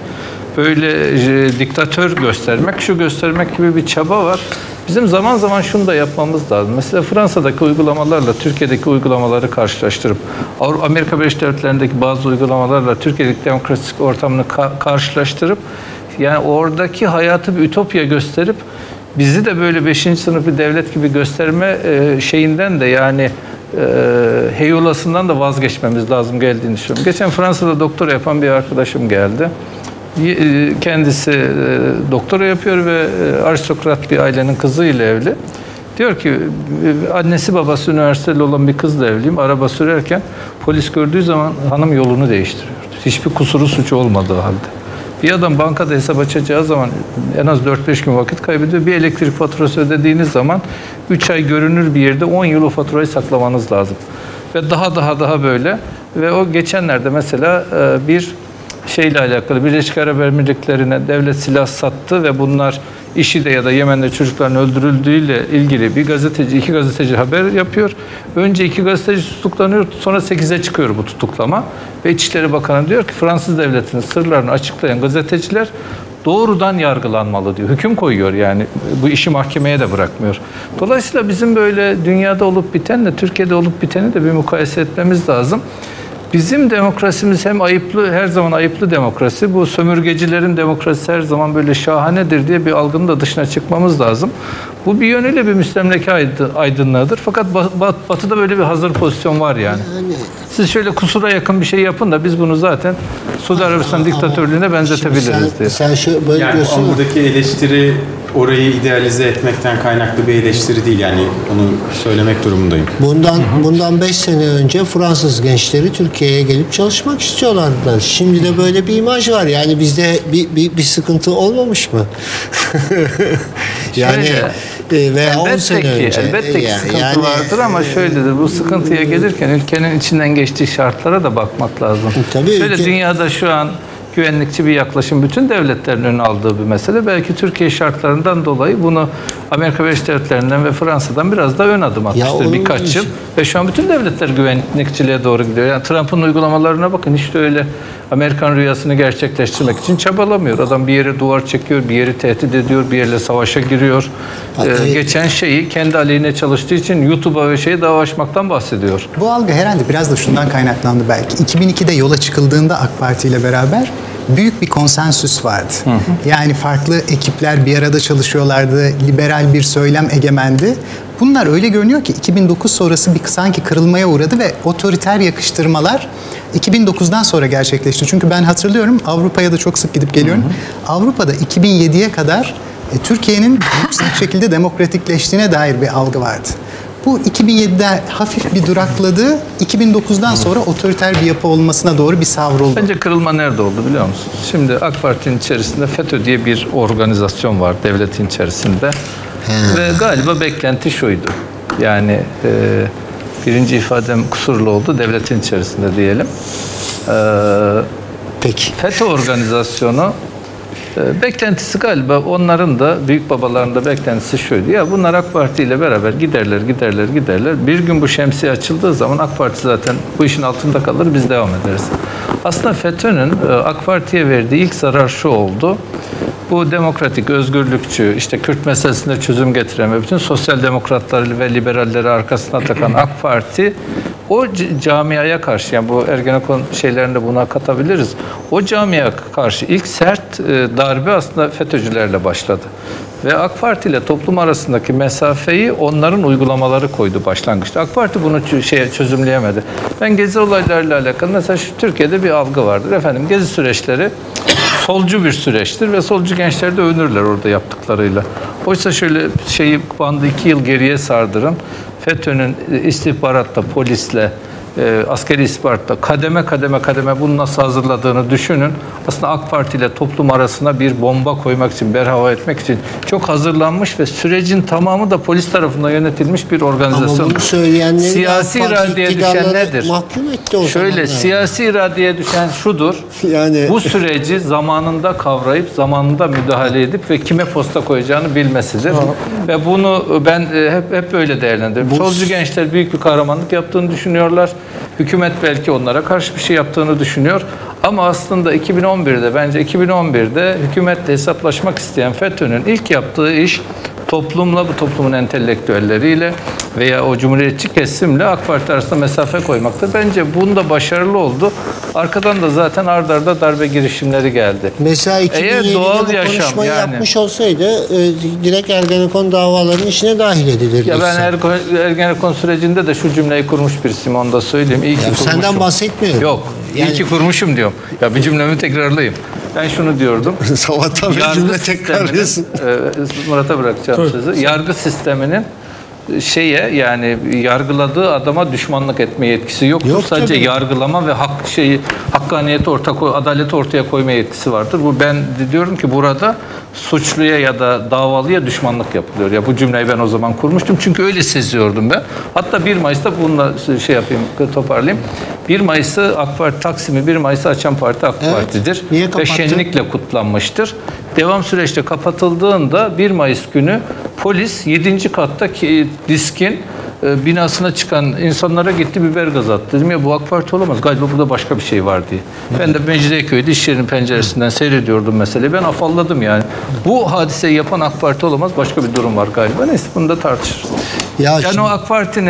böyle e, diktatör göstermek, şu göstermek gibi bir çaba var. Bizim zaman zaman şunu da yapmamız lazım. Mesela Fransa'daki uygulamalarla Türkiye'deki uygulamaları karşılaştırıp, Amerika Birleşik Devletleri'ndeki bazı uygulamalarla Türkiye'deki demokratik ortamını ka- karşılaştırıp, yani oradaki hayatı bir ütopya gösterip bizi de böyle beşinci sınıf bir devlet gibi gösterme e, şeyinden de yani e, heyolasından da vazgeçmemiz lazım geldiğini düşünüyorum. Geçen Fransa'da doktora yapan bir arkadaşım geldi. Kendisi e, doktora yapıyor ve e, aristokrat bir ailenin kızıyla evli. Diyor ki annesi babası üniversiteli olan bir kızla evliyim. Araba sürerken polis gördüğü zaman hanım yolunu değiştiriyor. Hiçbir kusuru suçu olmadığı halde. Bir adam bankada hesap açacağı zaman en az dört beş gün vakit kaybediyor. Bir elektrik faturası ödediğiniz zaman üç ay görünür bir yerde on yıl o faturayı saklamanız lazım. Ve daha daha daha böyle. Ve o geçenlerde mesela bir şeyle alakalı Birleşik Arap Emirlikleri'ne devlet silah sattı ve bunlar İŞİD'e ya da Yemen'de çocukların öldürüldüğüyle ilgili bir gazeteci, iki gazeteci haber yapıyor. Önce iki gazeteci tutuklanıyor, sonra sekize çıkıyor bu tutuklama. Ve İçişleri Bakanı diyor ki Fransız devletinin sırlarını açıklayan gazeteciler doğrudan yargılanmalı diyor. Hüküm koyuyor yani. Bu işi mahkemeye de bırakmıyor. Dolayısıyla bizim böyle dünyada olup bitenle Türkiye'de olup biteni de bir mukayese etmemiz lazım. Bizim demokrasimiz hem ayıplı, her zaman ayıplı demokrasi. Bu sömürgecilerin demokrasisi her zaman böyle şahanedir diye bir algının da dışına çıkmamız lazım. Bu bir yönüyle bir müstemleke aydınlığıdır. Fakat Batı'da böyle bir hazır pozisyon var yani. Siz şöyle kusura yakın bir şey yapın da biz bunu zaten Suudi Arabistan diktatörlüğüne benzetebiliriz sen, diye. Sen şu böyle yani diyorsun. buradaki eleştiri orayı idealize etmekten kaynaklı bir eleştiri değil. Yani onu söylemek durumundayım. Bundan bundan beş sene önce Fransız gençleri Türkiye'ye gelip çalışmak istiyorlardı. Şimdi de böyle bir imaj var. Yani bizde bir bir, bir sıkıntı olmamış mı? yani Şöyle, e, veya on sene ki, önce. elbette ki yani, sıkıntı yani, vardır ama şöyledir. Bu sıkıntıya gelirken ülkenin içinden geçtiği şartlara da bakmak lazım. Tabii Şöyle ülke... dünyada şu an güvenlikçi bir yaklaşım bütün devletlerin önüne aldığı bir mesele. Belki Türkiye şartlarından dolayı bunu Amerika Birleşik Devletleri'nden ve Fransa'dan biraz daha ön adım atmıştır birkaç için... yıl. Ve şu an bütün devletler güvenlikçiliğe doğru gidiyor. Yani Trump'ın uygulamalarına bakın, hiç de öyle Amerikan rüyasını gerçekleştirmek için çabalamıyor. Adam bir yere duvar çekiyor, bir yeri tehdit ediyor, bir yerle savaşa giriyor. Ee, geçen şeyi kendi aleyhine çalıştığı için YouTube'a ve şeyi dava açmaktan bahsediyor. Bu algı herhalde biraz da şundan kaynaklandı belki. iki bin ikide yola çıkıldığında AK Parti ile beraber büyük bir konsensüs vardı. Hı hı. Yani farklı ekipler bir arada çalışıyorlardı. Liberal bir söylem egemendi. Bunlar öyle görünüyor ki iki bin dokuz sonrası bir sanki kırılmaya uğradı ve otoriter yakıştırmalar iki bin dokuzdan sonra gerçekleşti. Çünkü ben hatırlıyorum, Avrupa'ya da çok sık gidip geliyorum. Hı hı. Avrupa'da iki bin yediye kadar e, Türkiye'nin yüksek şekilde demokratikleştiğine dair bir algı vardı. Bu iki bin yedide hafif bir durakladı. iki bin dokuzdan sonra otoriter bir yapı olmasına doğru bir savruldu. Bence kırılma nerede oldu biliyor musunuz? Şimdi AK Parti'nin içerisinde FETÖ diye bir organizasyon var devletin içerisinde. Hmm. Ve galiba beklenti şuydu. Yani e, birinci ifadem kusurlu oldu, devletin içerisinde diyelim. E, Peki. FETÖ organizasyonu e, beklentisi galiba onların da, büyük babaların da beklentisi şuydu. Ya bunlar AK Parti ile beraber giderler, giderler, giderler. Bir gün bu şemsiye açıldığı zaman AK Parti zaten bu işin altında kalır, biz devam ederiz. Aslında FETÖ'nün e, AK Parti'ye verdiği ilk zarar şu oldu. Bu demokratik, özgürlükçü, işte Kürt meselesinde çözüm getiren ve bütün sosyal demokratları ve liberalleri arkasına takan AK Parti o camiaya karşı, yani bu Ergenekon şeylerinde buna katabiliriz. O camiaya karşı ilk sert darbe aslında FETÖ'cülerle başladı. Ve AK Parti ile toplum arasındaki mesafeyi onların uygulamaları koydu başlangıçta. AK Parti bunu şeye çözümleyemedi. Ben gezi olaylarıyla alakalı mesela şu Türkiye'de bir algı vardır. Efendim gezi süreçleri solcu bir süreçtir ve solcu gençler de övünürler orada yaptıklarıyla. Oysa şöyle şeyi bandı iki yıl geriye sardırın. FETÖ'nün istihbaratta, polisle, e, askeri istihbaratta kademe kademe kademe bunu nasıl hazırladığını düşünün. Aslında AK Parti ile toplum arasına bir bomba koymak için, berhava etmek için çok hazırlanmış ve sürecin tamamı da polis tarafından yönetilmiş bir organizasyon. Ama bunu söyleyenleri siyasi iradeye düşen nedir? Mahkum etti o Şöyle zaman siyasi iradeye düşen şudur. Yani bu süreci zamanında kavrayıp zamanında müdahale edip ve kime posta koyacağını bilmesidir. Ha. Ve bunu ben hep hep böyle değerlendiriyorum. Solcu gençler büyük bir kahramanlık yaptığını düşünüyorlar. Hükümet belki onlara karşı bir şey yaptığını düşünüyor. Ama aslında iki bin on birde bence iki bin on birde hükümetle hesaplaşmak isteyen FETÖ'nün ilk yaptığı iş toplumla, bu toplumun entelektüelleriyle veya o cumhuriyetçi kesimle AK Parti arasında mesafe koymaktır. Bence bunda başarılı oldu. Arkadan da zaten ard arda darbe girişimleri geldi. Mesela iki bin yedide doğal bu yaşam, konuşmayı yani yapmış olsaydı e, direkt Ergenekon davalarının içine dahil edilirdi. Ya ben er, Ergenekon sürecinde de şu cümleyi kurmuş birisiyim, onu da söyleyeyim. İyi ki ya senden bahsetmiyorum. Yok. Yani... İyi ki kurmuşum diyorum. Ya bir cümlemi tekrarlayayım. Ben şunu diyordum. Sabahtan bir cümle tekrarlıyorsun. E, Murat'a bırakacağım sözü. Yargı sisteminin şeye, yani yargıladığı adama düşmanlık etme yetkisi yoktur. Yok, sadece tabii. yargılama ve hak şeyi hakkaniyeti orta adaleti ortaya koyma yetkisi vardır. Bu ben diyorum ki burada suçluya ya da davalıya düşmanlık yapılıyor. Ya bu cümleyi ben o zaman kurmuştum. Çünkü öyle seziyordum ben. Hatta bir Mayıs'ta bununla şey yapayım, toparlayayım. bir Mayıs'ı AK Parti Taksim'i bir Mayıs'ı açan parti AK evet. Parti'dir. Niye ve şenlikle kutlanmıştır. Devam süreçte kapatıldığında bir Mayıs günü polis yedinci kattaki diskin e, binasına çıkan insanlara gitti, biber gazı attı. Dedim ya bu AK Parti olamaz. Galiba burada başka bir şey var diye. Hı. Ben de Mecidiyeköy'de iş yerinin penceresinden seyrediyordum meseleyi. Ben afalladım yani. Bu hadiseyi yapan AK Parti olamaz. Başka bir durum var galiba. Neyse bunu da tartışırız. Ya yani şimdi... o AK Parti'nin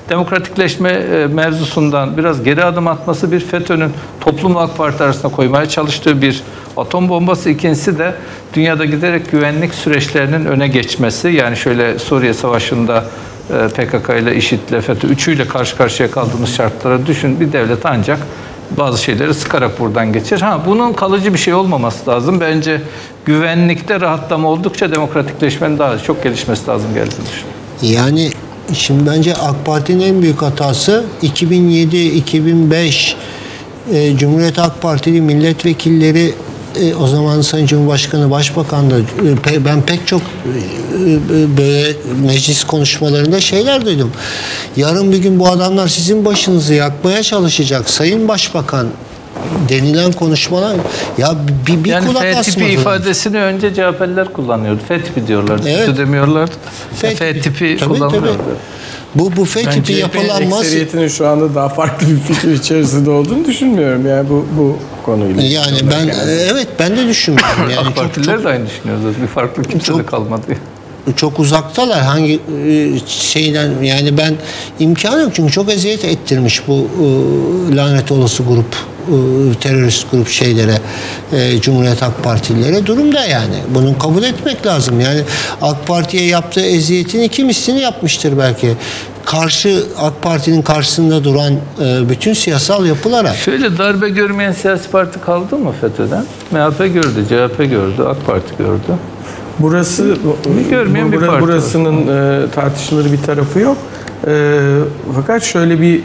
demokratikleşme e, mevzusundan biraz geri adım atması bir, FETÖ'nün toplumla AK Parti arasında koymaya çalıştığı bir atom bombası. İkincisi de dünyada giderek güvenlik süreçlerinin öne geçmesi. Yani şöyle Suriye Savaşı'nda e, P K K ile, IŞİD ile, FETÖ üçüyle karşı karşıya kaldığımız şartlara düşün. Bir devlet ancak bazı şeyleri sıkarak buradan geçer. Ha, bunun kalıcı bir şey olmaması lazım. Bence güvenlikte rahatlama oldukça demokratikleşmenin daha çok gelişmesi lazım geldiğini düşünüyorum. Yani şimdi bence AK Parti'nin en büyük hatası iki bin yedi iki bin beş e, Cumhuriyet Halk Partili milletvekilleri, e, o zaman Sayın Cumhurbaşkanı, Başbakan da, e, pe, ben pek çok e, e, böyle meclis konuşmalarında şeyler duydum. Yarın bir gün bu adamlar sizin başınızı yakmaya çalışacak Sayın Başbakan denilen konuşmalar, ya bir, bir yani kulak F tipi asmadı. ifadesini önce C H P'liler kullanıyordu. F tipi diyorlardı. Evet. FETÖ demiyorlardı. F, F tipi tabii, kullanılıyordu. tabii. Bu, bu F Ben tipi C H P'nin yapılanmaz. ekseriyetinin şu anda daha farklı bir fikir içerisinde olduğunu düşünmüyorum. Yani bu, bu konuyla. Yani ben yani. evet ben de düşünmüyorum. Yani AK Partililer de aynı düşünüyordu. Bir farklı kimse çok, de kalmadı. Çok uzaktalar hangi e, şeyden, yani ben imkanı yok çünkü çok eziyet ettirmiş bu e, lanet olası grup, e, terörist grup şeylere, e, Cumhuriyet Halk Partililere durumda yani. Bunu kabul etmek lazım. Yani AK Parti'ye yaptığı eziyetin iki mislini yapmıştır belki. Karşı AK Parti'nin karşısında duran e, bütün siyasal yapılara. Şöyle darbe görmeyen siyasi parti kaldı mı FETÖ'den? M H P gördü, C H P gördü, AK Parti gördü. Burası bir görmeyen bir parti. Burasının e, tartışılır bir tarafı yok. E, fakat şöyle bir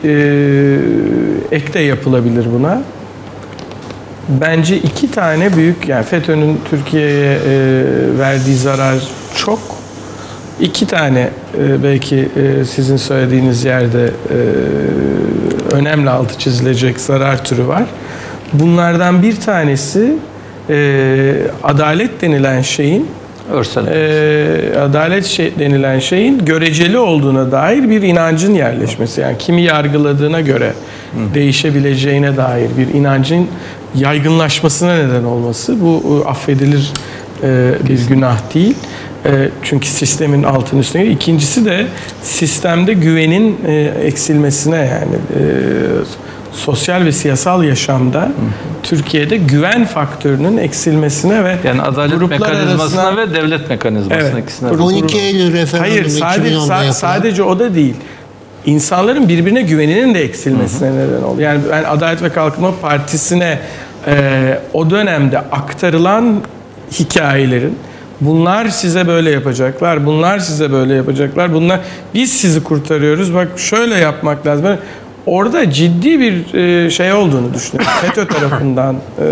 e, ek de yapılabilir buna. Bence iki tane büyük, yani FETÖ'nün Türkiye'ye e, verdiği zarar çok. İki tane e, belki e, sizin söylediğiniz yerde e, önemli altı çizilecek zarar türü var. Bunlardan bir tanesi e, adalet denilen şeyin Örsel. E, adalet şey, denilen şeyin göreceli olduğuna dair bir inancın yerleşmesi. Yani kimi yargıladığına göre Hı. değişebileceğine dair bir inancın yaygınlaşmasına neden olması. Bu affedilir e, bir günah değil. E, çünkü sistemin altının üstüne. İkincisi de sistemde güvenin e, eksilmesine, yani e, sosyal ve siyasal yaşamda Hı. Türkiye'de güven faktörünün eksilmesine ve yani adalet mekanizmasına arasına, ve devlet mekanizmasına evet, ikisine. on iki Eylül referandumu Hayır, sadece, sa- sadece o da değil. İnsanların birbirine güveninin de eksilmesine Hı. neden oldu. Yani ben Adalet ve Kalkınma Partisi'ne e, o dönemde aktarılan hikayelerin, bunlar size böyle yapacaklar, bunlar size böyle yapacaklar, bunlar biz sizi kurtarıyoruz, bak şöyle yapmak lazım. Orada ciddi bir e, şey olduğunu düşünüyorum. FETÖ tarafından e,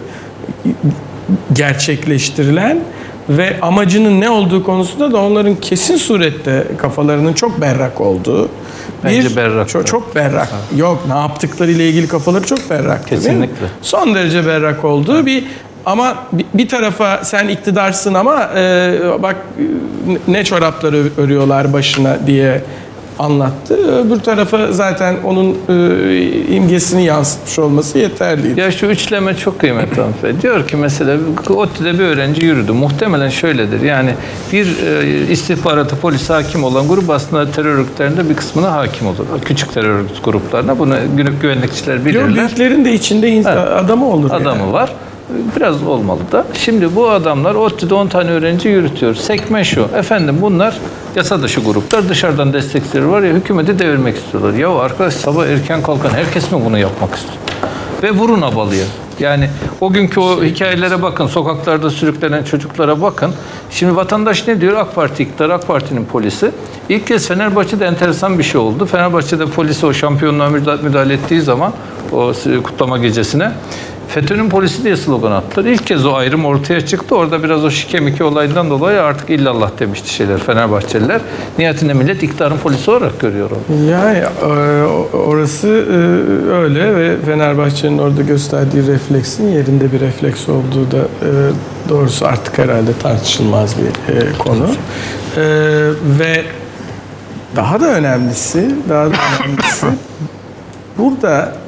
gerçekleştirilen ve amacının ne olduğu konusunda da onların kesin surette kafalarının çok berrak olduğu. Bence bir, berrak. Çok, çok berrak. Ha. Yok, ne yaptıkları ile ilgili kafaları çok berrak. Kesinlikle. Son derece berrak olduğu bir, ama bir tarafa sen iktidarsın ama e, bak ne çorapları örüyorlar başına diye anlattı. Öbür tarafa zaten onun e, imgesini yansıtmış olması yeterliydi. Ya şu üçleme çok kıymetli hanımefendi. Diyor ki mesela ODTÜ'de bir öğrenci yürüdü. Muhtemelen şöyledir. Yani bir e, istihbaratı polise hakim olan grup aslında terör örgütlerinde bir kısmına hakim olur. Küçük terör örgüt gruplarına. Bunu güvenlikçiler bilirler. Yok, büyüklerin de içinde evet. adamı olur. Adamı yani. Var. Biraz olmalı da. Şimdi bu adamlar ODTÜ'de on tane öğrenci yürütüyor. Sekme şu. Efendim bunlar yasa dışı gruplar. Dışarıdan destekleri var ya, hükümeti devirmek istiyorlar. Ya arkadaş, sabah erken kalkan herkes mi bunu yapmak istiyor? Ve vurun abalıya. Yani o günkü o hikayelere bakın. Sokaklarda sürüklenen çocuklara bakın. Şimdi vatandaş ne diyor? AK Parti iktidarı, AK Parti'nin polisi. İlk kez Fenerbahçe'de enteresan bir şey oldu. Fenerbahçe'de polisi o şampiyonluğa müdahale ettiği zaman, o kutlama gecesine, FETÖ'nün polisi diye slogan attılar. İlk kez o ayrım ortaya çıktı. Orada biraz o şikemiki olaydan dolayı artık illallah demişti şeyler, Fenerbahçeliler. Nihayetinde millet iktidarın polisi olarak görüyor onu. Yani orası öyle ve Fenerbahçe'nin orada gösterdiği refleksin yerinde bir refleks olduğu da doğrusu artık herhalde tartışılmaz bir konu. Ve daha da önemlisi, daha da önemlisi burada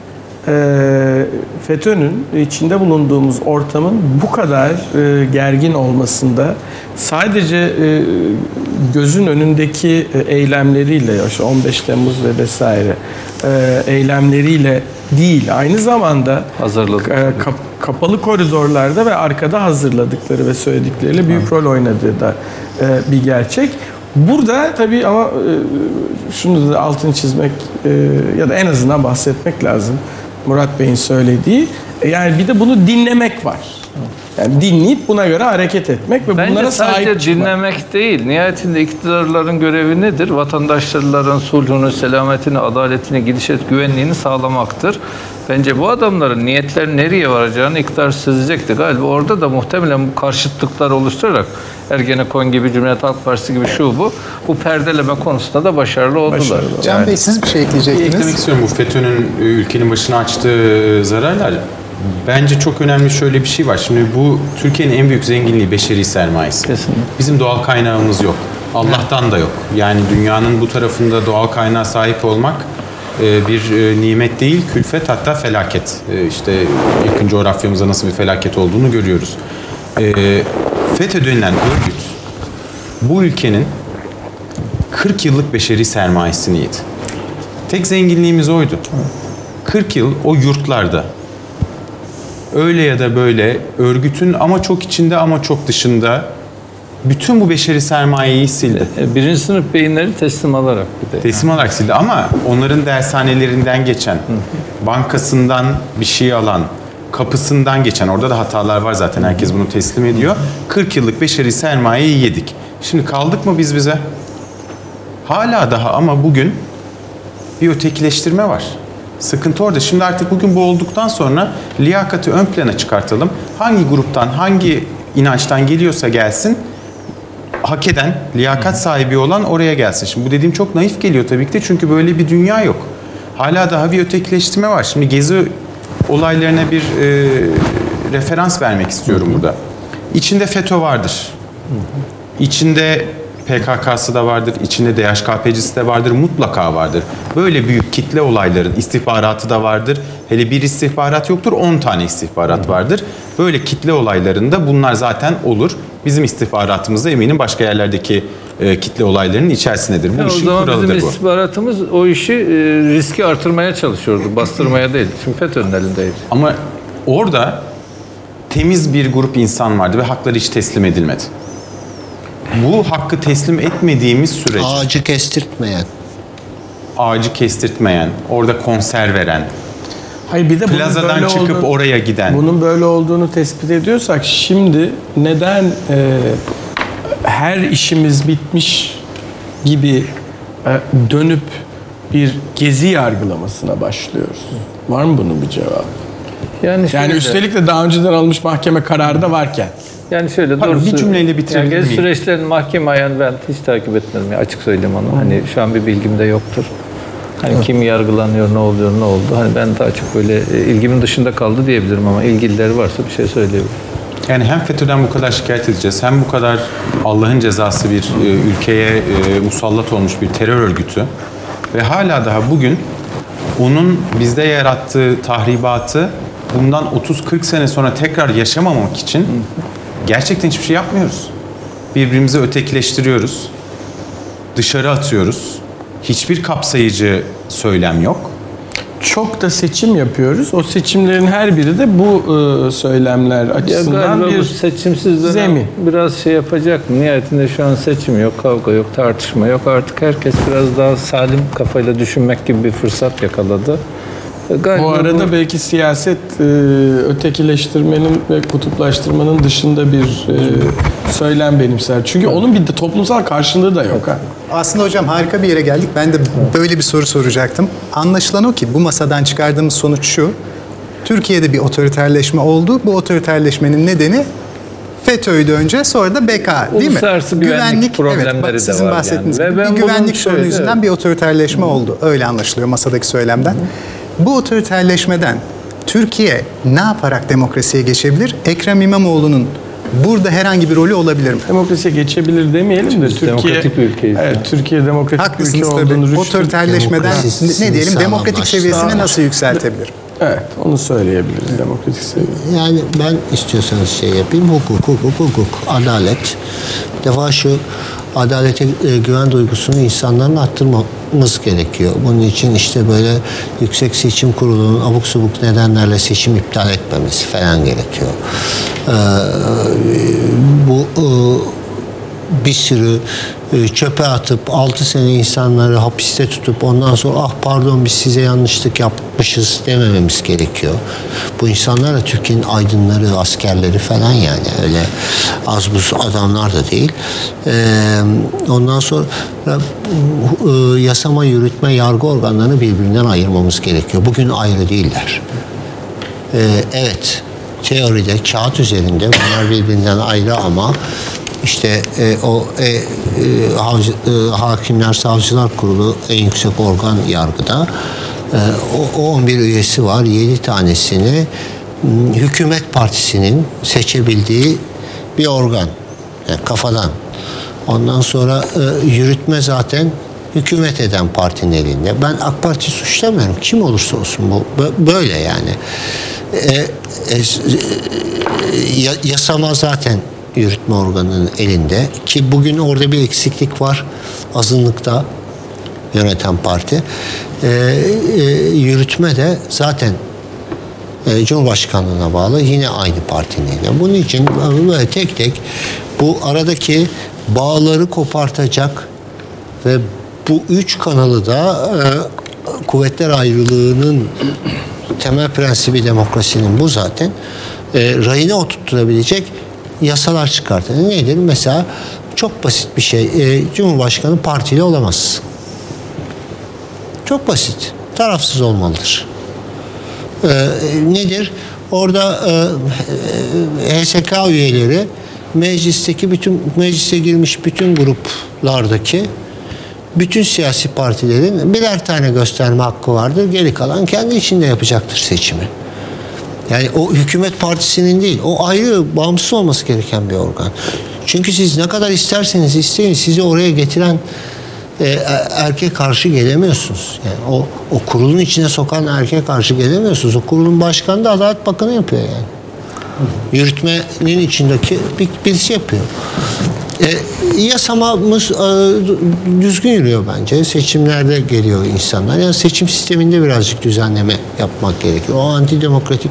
e, FETÖ'nün içinde bulunduğumuz ortamın bu kadar e, gergin olmasında sadece e, gözün önündeki e, eylemleriyle, işte on beş Temmuz ve vesaire e, eylemleriyle değil, aynı zamanda Hazırladık. e, kap, kapalı koridorlarda ve arkada hazırladıkları ve söyledikleriyle büyük rol oynadığı da e, bir gerçek. Burada tabii ama e, şunu da altını çizmek e, ya da en azından bahsetmek lazım. Murat Bey'in söylediği. E, yani bir de bunu dinlemek var. Yani dinleyip buna göre hareket etmek ve Bence bunlara sahip sadece çıkmak. dinlemek değil. Nihayetinde iktidarların görevi nedir? Vatandaşların sulhunu, selametini, adaletini, gidişat, güvenliğini sağlamaktır. Bence bu adamların niyetleri nereye varacağını iktidar sezecekti. Galiba orada da muhtemelen bu karşıtlıklar oluşturarak Ergenekon gibi, Cumhuriyet Halk Partisi gibi şu bu, bu perdeleme konusunda da başarılı oldular. Başarılı. Can Yani. Bey siz bir şey ekleyecektiniz. Eklemek istiyorum, bu FETÖ'nün ülkenin başına açtığı zararlar. Bence çok önemli şöyle bir şey var. Şimdi bu Türkiye'nin en büyük zenginliği beşeri sermayesi. Kesinlikle. Bizim doğal kaynağımız yok. Allah'tan da yok. Yani dünyanın bu tarafında doğal kaynağa sahip olmak bir nimet değil, külfet, hatta felaket. İşte yakın coğrafyamızda nasıl bir felaket olduğunu görüyoruz. FETÖ denilen örgüt bu ülkenin kırk yıllık beşeri sermayesini yedi. Tek zenginliğimiz oydu. kırk yıl o yurtlarda öyle ya da böyle örgütün ama çok içinde ama çok dışında bütün bu beşeri sermayeyi sildi. Birinci sınıf beyinleri teslim alarak bir de. Teslim alarak sildi ama onların dershanelerinden geçen, bankasından bir şey alan, kapısından geçen, orada da hatalar var zaten, herkes bunu teslim ediyor. kırk yıllık beşeri sermayeyi yedik. Şimdi kaldık mı biz bize? Hala daha ama bugün bir ötekileştirme var. Sıkıntı orada. Şimdi artık bugün bu olduktan sonra liyakati ön plana çıkartalım. Hangi gruptan, hangi inançtan geliyorsa gelsin, hak eden, liyakat sahibi olan oraya gelsin. Şimdi bu dediğim çok naif geliyor tabii ki de, çünkü böyle bir dünya yok. Hala daha bir ötekileştirme var. Şimdi Gezi olaylarına bir e, referans vermek istiyorum burada. İçinde FETÖ vardır. İçinde P K K'sı da vardır, içinde D H K P'cisi de vardır, mutlaka vardır. Böyle büyük kitle olayların istihbaratı da vardır. Hele bir istihbarat yoktur, on tane istihbarat vardır. Böyle kitle olaylarında bunlar zaten olur. Bizim istihbaratımızda eminim başka yerlerdeki e, kitle olaylarının içerisindedir. Bu Yani işin o zaman kuralıdır bizim bu. istihbaratımız o işi e, riski artırmaya çalışıyordu, bastırmaya değil. Şimdi FETÖ'nün elindeydi. Ama orada temiz bir grup insan vardı ve hakları hiç teslim edilmedi. Bu hakkı teslim etmediğimiz sürece Ağacı kestirtmeyen. ağacı kestirtmeyen, orada konser veren, Hayır, bir de bunun plazadan böyle çıkıp olduğunu- oraya giden. Bunun böyle olduğunu tespit ediyorsak şimdi neden e, her işimiz bitmiş gibi e, dönüp bir gezi yargılamasına başlıyoruz? Var mı bunun bir cevabı? Yani, Yani şöyle- üstelik de daha önceden alınmış mahkeme kararı da varken. Yani şöyle Pardon, doğrusu, bir cümleyle bitirebilir yani gezi miyim? süreçlerin mahkeme ayağını ben hiç takip etmedim. Ya, açık söyleyeyim onu. Hani şu an bir bilgim de yoktur. Hani kim yargılanıyor, ne oluyor, ne oldu. Hani ben daha çok böyle e, ilgimin dışında kaldı diyebilirim ama ilgilileri varsa bir şey söyleyebilirim. Yani hem FETÖ'den bu kadar şikayet edeceğiz, hem bu kadar Allah'ın cezası bir e, ülkeye e, musallat olmuş bir terör örgütü ve hala daha bugün onun bizde yarattığı tahribatı bundan otuz kırk sene sonra tekrar yaşamamak için gerçekten hiçbir şey yapmıyoruz. Birbirimizi ötekileştiriyoruz, dışarı atıyoruz. Hiçbir kapsayıcı söylem yok. Çok da seçim yapıyoruz. O seçimlerin her biri de bu e, söylemler Ya açısından galiba bir bu seçimsiz dönem zemin. biraz şey yapacak mı? Nihayetinde şu an seçim yok, kavga yok, tartışma yok. Artık herkes biraz daha salim kafayla düşünmek gibi bir fırsat yakaladı. Galiba Bu arada belki siyaset e, ötekileştirmenin ve kutuplaştırmanın dışında bir e, söylem benimser. Çünkü onun bir de toplumsal karşılığı da yok. Ha. Aslında hocam harika bir yere geldik. Ben de böyle bir soru soracaktım. Anlaşılan o ki bu masadan çıkardığımız sonuç şu. Türkiye'de bir otoriterleşme oldu. Bu otoriterleşmenin nedeni FETÖ'ydü önce, sonra da B K, değil mi? Uluslararası güvenlik problemleri evet, bak, de sizin var bahsettiğiniz yani. Ve gibi ben bir bunun güvenlik sorunu şöyle- yüzünden bir otoriterleşme oldu. Öyle anlaşılıyor masadaki söylemden. Bu otoriterleşmeden Türkiye ne yaparak demokrasiye geçebilir? Ekrem İmamoğlu'nun burada herhangi bir rolü olabilir mi? Demokrasiye geçebilir demeyelim de Biz Türkiye demokratik bir ülkeyiz. Evet, Türkiye demokratik bir ülke Haklısınız olduğunu tabii. rüştü- Otoriterleşmeden Demokrasisini ne diyelim demokratik sağlamlaştırır. seviyesine nasıl yükseltebilir? Evet, onu söyleyebiliriz demokratik seviyede. Yani ben istiyorsanız şey yapayım. Hukuk, hukuk, hukuk, adalet. Bir defa şu adalete e, güven duygusunu insanların arttırmamız gerekiyor. Bunun için işte böyle Yüksek Seçim Kurulu'nun abuk subuk nedenlerle seçim iptal etmemesi falan gerekiyor. Ee, bu e, bir sürü çöpe atıp altı sene insanları hapiste tutup ondan sonra ah pardon biz size yanlışlık yapmışız demememiz gerekiyor. Bu insanlar da Türkiye'nin aydınları, askerleri falan, yani öyle az buz adamlar da değil. Ee, ondan sonra e, yasama, yürütme, yargı organlarını birbirinden ayırmamız gerekiyor. Bugün ayrı değiller. Ee, evet, teoride, kağıt üzerinde bunlar birbirinden ayrı ama İşte e, o e, e, havcı, e, Hakimler Savcılar Kurulu en yüksek organ yargıda. E, o, o on bir üyesi var. yedi tanesini m, hükümet partisinin seçebildiği bir organ. Yani kafadan. Ondan sonra e, yürütme zaten hükümet eden partinin elinde. Ben AK Parti suçlamıyorum. Kim olursa olsun bu. Böyle yani. E, e, e, yasama zaten yürütme organının elinde ki bugün orada bir eksiklik var azınlıkta yöneten parti. Ee, e, yürütme de zaten e, Cumhurbaşkanlığına bağlı yine aynı partinin elinde. Bunun için böyle tek tek bu aradaki bağları kopartacak ve bu üç kanalı da e, kuvvetler ayrılığının temel prensibi demokrasinin bu zaten e, rayına oturtturabilecek yasalar çıkartın. Nedir? Mesela çok basit bir şey. E, Cumhurbaşkanı partili olamaz. Çok basit. Tarafsız olmalıdır. E, nedir? Orada e, H S K üyeleri meclisteki bütün meclise girmiş bütün gruplardaki bütün siyasi partilerin birer tane gösterme hakkı vardır. Geri kalan kendi içinde yapacaktır seçimi. Yani o hükümet partisinin değil, o ayrı, bağımsız olması gereken bir organ. Çünkü siz ne kadar isterseniz isteyin, sizi oraya getiren e, erkeğe karşı gelemiyorsunuz. Yani o, o kurulun içine sokan erkeğe karşı gelemiyorsunuz. O kurulun başkanı da Adalet Bakanı yapıyor yani. Yürütmenin içindeki bir, birisi yapıyor. E, yasamamız e, düzgün yürüyor bence. Seçimlerde geliyor insanlar. Yani seçim sisteminde birazcık düzenleme yapmak gerekiyor. O antidemokratik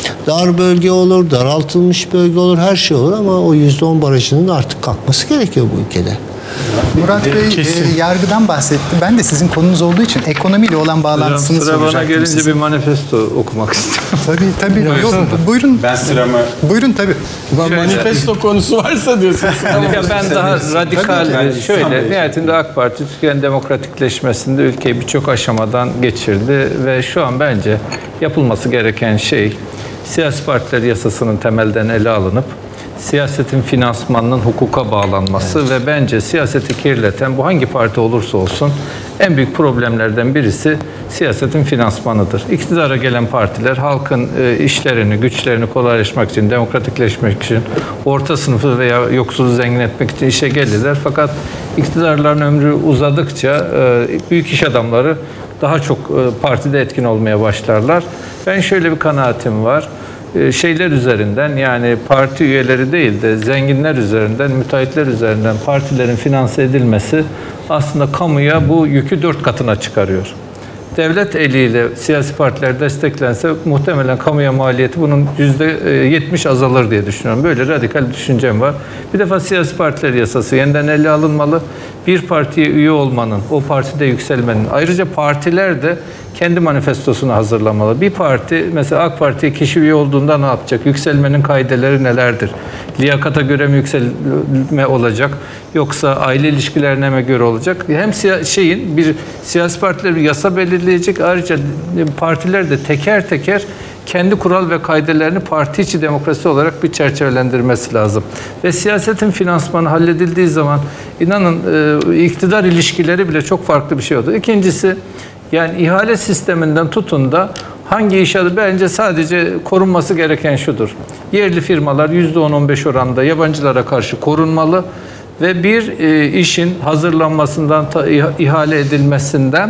dar bölge olur, daraltılmış bölge olur, her şey olur ama o yüzde on barajının artık kalkması gerekiyor bu ülkede. Murat Bey e, yargıdan bahsetti. Ben de sizin konunuz olduğu için ekonomiyle olan bağlantısını Sıra soracaktım bana gelince size. bir manifesto okumak istiyorum. Tabii tabii. Yok, buyurun. Ben sıramı... Buyurun tabii. Manifesto konusu varsa diyorsunuz. Ya ben daha radikal, Tabii, şöyle, tabii. nihayetinde AK Parti Türkiye'nin demokratikleşmesinde ülkeyi birçok aşamadan geçirdi ve şu an bence yapılması gereken şey siyasi partiler yasasının temelden ele alınıp siyasetin finansmanının hukuka bağlanması evet. Ve bence siyaseti kirleten bu hangi parti olursa olsun en büyük problemlerden birisi siyasetin finansmanıdır. İktidara gelen partiler halkın e, işlerini, güçlerini kolaylaştırmak için, demokratikleşmek için, orta sınıfı veya yoksulu zengin etmek için işe gelirler. Fakat iktidarların ömrü uzadıkça e, büyük iş adamları daha çok e, partide etkin olmaya başlarlar. Ben şöyle bir kanaatim var. Şeyler üzerinden, yani parti üyeleri değil de zenginler üzerinden, müteahhitler üzerinden partilerin finanse edilmesi aslında kamuya bu yükü dört katına çıkarıyor. Devlet eliyle siyasi partiler desteklense muhtemelen kamuya maliyeti bunun yüzde yetmiş azalır diye düşünüyorum. Böyle radikal bir düşüncem var. Bir defa siyasi partiler yasası yeniden ele alınmalı. Bir partiye üye olmanın, o partide yükselmenin, ayrıca partiler de kendi manifestosunu hazırlamalı. Bir parti, mesela AK Parti'ye kişi üye olduğunda ne yapacak? Yükselmenin kaideleri nelerdir? Liyakata göre mi yükselme olacak? Yoksa aile ilişkilerine mi göre olacak? Hem şeyin, bir siyasi partilerin yasa belirleyecek, ayrıca partiler de teker teker kendi kural ve kaidelerini parti içi demokrasi olarak bir çerçevelendirmesi lazım. Ve siyasetin finansmanı halledildiği zaman inanın iktidar ilişkileri bile çok farklı bir şey oldu. İkincisi, yani ihale sisteminden tutun da hangi iş adı, bence sadece korunması gereken şudur. Yerli firmalar yüzde on on beş oranında yabancılara karşı korunmalı ve bir e, işin hazırlanmasından, ta, ihale edilmesinden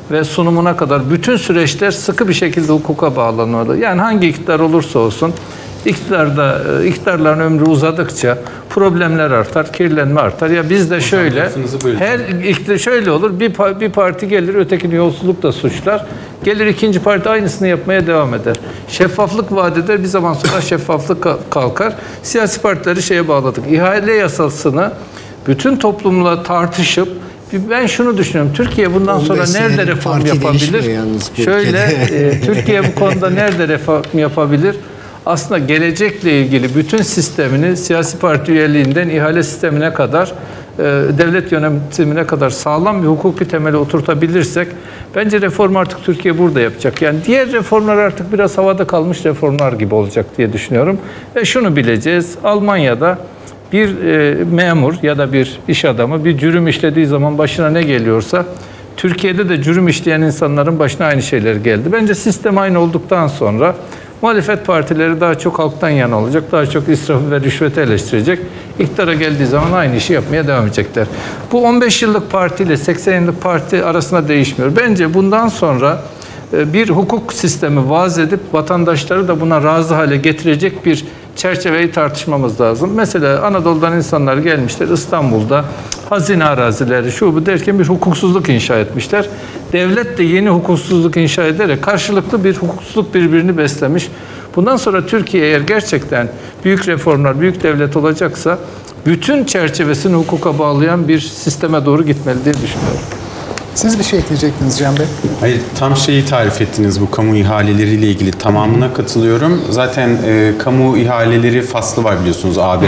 ve sunumuna kadar bütün süreçler sıkı bir şekilde hukuka bağlanmalı. Yani hangi iktidar olursa olsun iktidarda iktidarların ömrü uzadıkça problemler artar, kirlenme artar. Ya bizde şöyle her iktidar şöyle olur. Bir bir parti gelir, ötekini yolsuzlukla suçlar. Gelir ikinci parti aynısını yapmaya devam eder. Şeffaflık vaat eder. Bir zaman sonra şeffaflık kalkar. Siyasi partileri şeye bağladık. İhale yasasını bütün toplumla tartışıp ben şunu düşünüyorum. Türkiye bundan sonra nerede reform yapabilir? Şöyle e, Türkiye bu konuda nerede reform yapabilir? Aslında gelecekle ilgili bütün sistemini siyasi parti üyeliğinden ihale sistemine kadar, e, devlet yönetimine kadar sağlam bir hukuki temeli oturtabilirsek bence reform artık Türkiye burada yapacak. Yani diğer reformlar artık biraz havada kalmış reformlar gibi olacak diye düşünüyorum. Ve şunu bileceğiz. Almanya'da bir e, memur ya da bir iş adamı bir cürüm işlediği zaman başına ne geliyorsa Türkiye'de de cürüm işleyen insanların başına aynı şeyler geldi. Bence sistem aynı olduktan sonra muhalefet partileri daha çok halktan yana olacak, daha çok israfı ve rüşveti eleştirecek. İktidara geldiği zaman aynı işi yapmaya devam edecekler. Bu on beş yıllık parti ile seksen yıllık parti arasında değişmiyor. Bence bundan sonra bir hukuk sistemi vaz edip vatandaşları da buna razı hale getirecek bir çerçeveyi tartışmamız lazım. Mesela Anadolu'dan insanlar gelmişler İstanbul'da hazine arazileri şu bu derken bir hukuksuzluk inşa etmişler. Devlet de yeni hukuksuzluk inşa ederek karşılıklı bir hukuksuzluk birbirini beslemiş. Bundan sonra Türkiye eğer gerçekten büyük reformlar, büyük devlet olacaksa bütün çerçevesini hukuka bağlayan bir sisteme doğru gitmeli diye düşünüyorum. Siz bir şey ekleyecektiniz Can Bey. Hayır, tam şeyi tarif ettiniz bu kamu ihaleleriyle ilgili. Tamamına katılıyorum. Zaten e, kamu ihaleleri faslı var biliyorsunuz A B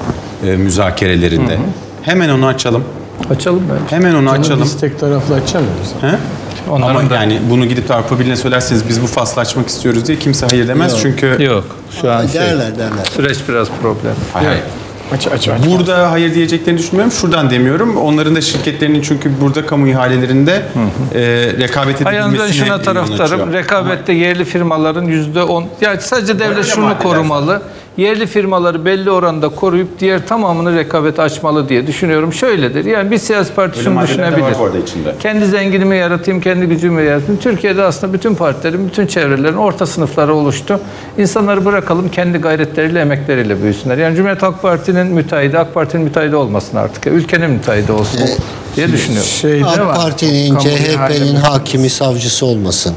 e, müzakerelerinde. Hı hı. Hemen onu açalım. Açalım bence. Hemen onu Canım açalım. Biz tek taraflı açamıyoruz. He? Ama da... yani bunu gidip de Avrupa Birliği'ne söylerseniz biz bu faslı açmak istiyoruz diye kimse hayır demez. Yok. Çünkü yok. Şu an şey, derler derler. Süreç biraz problem. Hayır. hayır. Aç, aç, aç. Burada hayır diyeceklerini düşünmüyorum. Şuradan demiyorum. Onların da şirketlerinin çünkü burada kamu ihalelerinde e, rekabet edilmesine ben şuna taraftarım. Rekabette ama... yerli firmaların yüzde on... Yani sadece devlet şunu korumalı. Yerli firmaları belli oranda koruyup diğer tamamını rekabete açmalı diye düşünüyorum. Şöyledir. Yani bir siyasi parti şunu düşünebilir. Kendi zenginimi yaratayım, kendi gücümü yaratayım. Türkiye'de aslında bütün partilerin, bütün çevrelerin orta sınıfları oluştu. İnsanları bırakalım kendi gayretleriyle, emekleriyle büyüsünler. Yani Cumhuriyet Halk Parti'nin müteahhidi, AK Parti'nin müteahhidi olmasın artık. Ülkenin müteahhidi olsun ee, diye düşünüyorum. Şey, AK Parti'nin, C H P'nin hakimi, savcısı olmasın.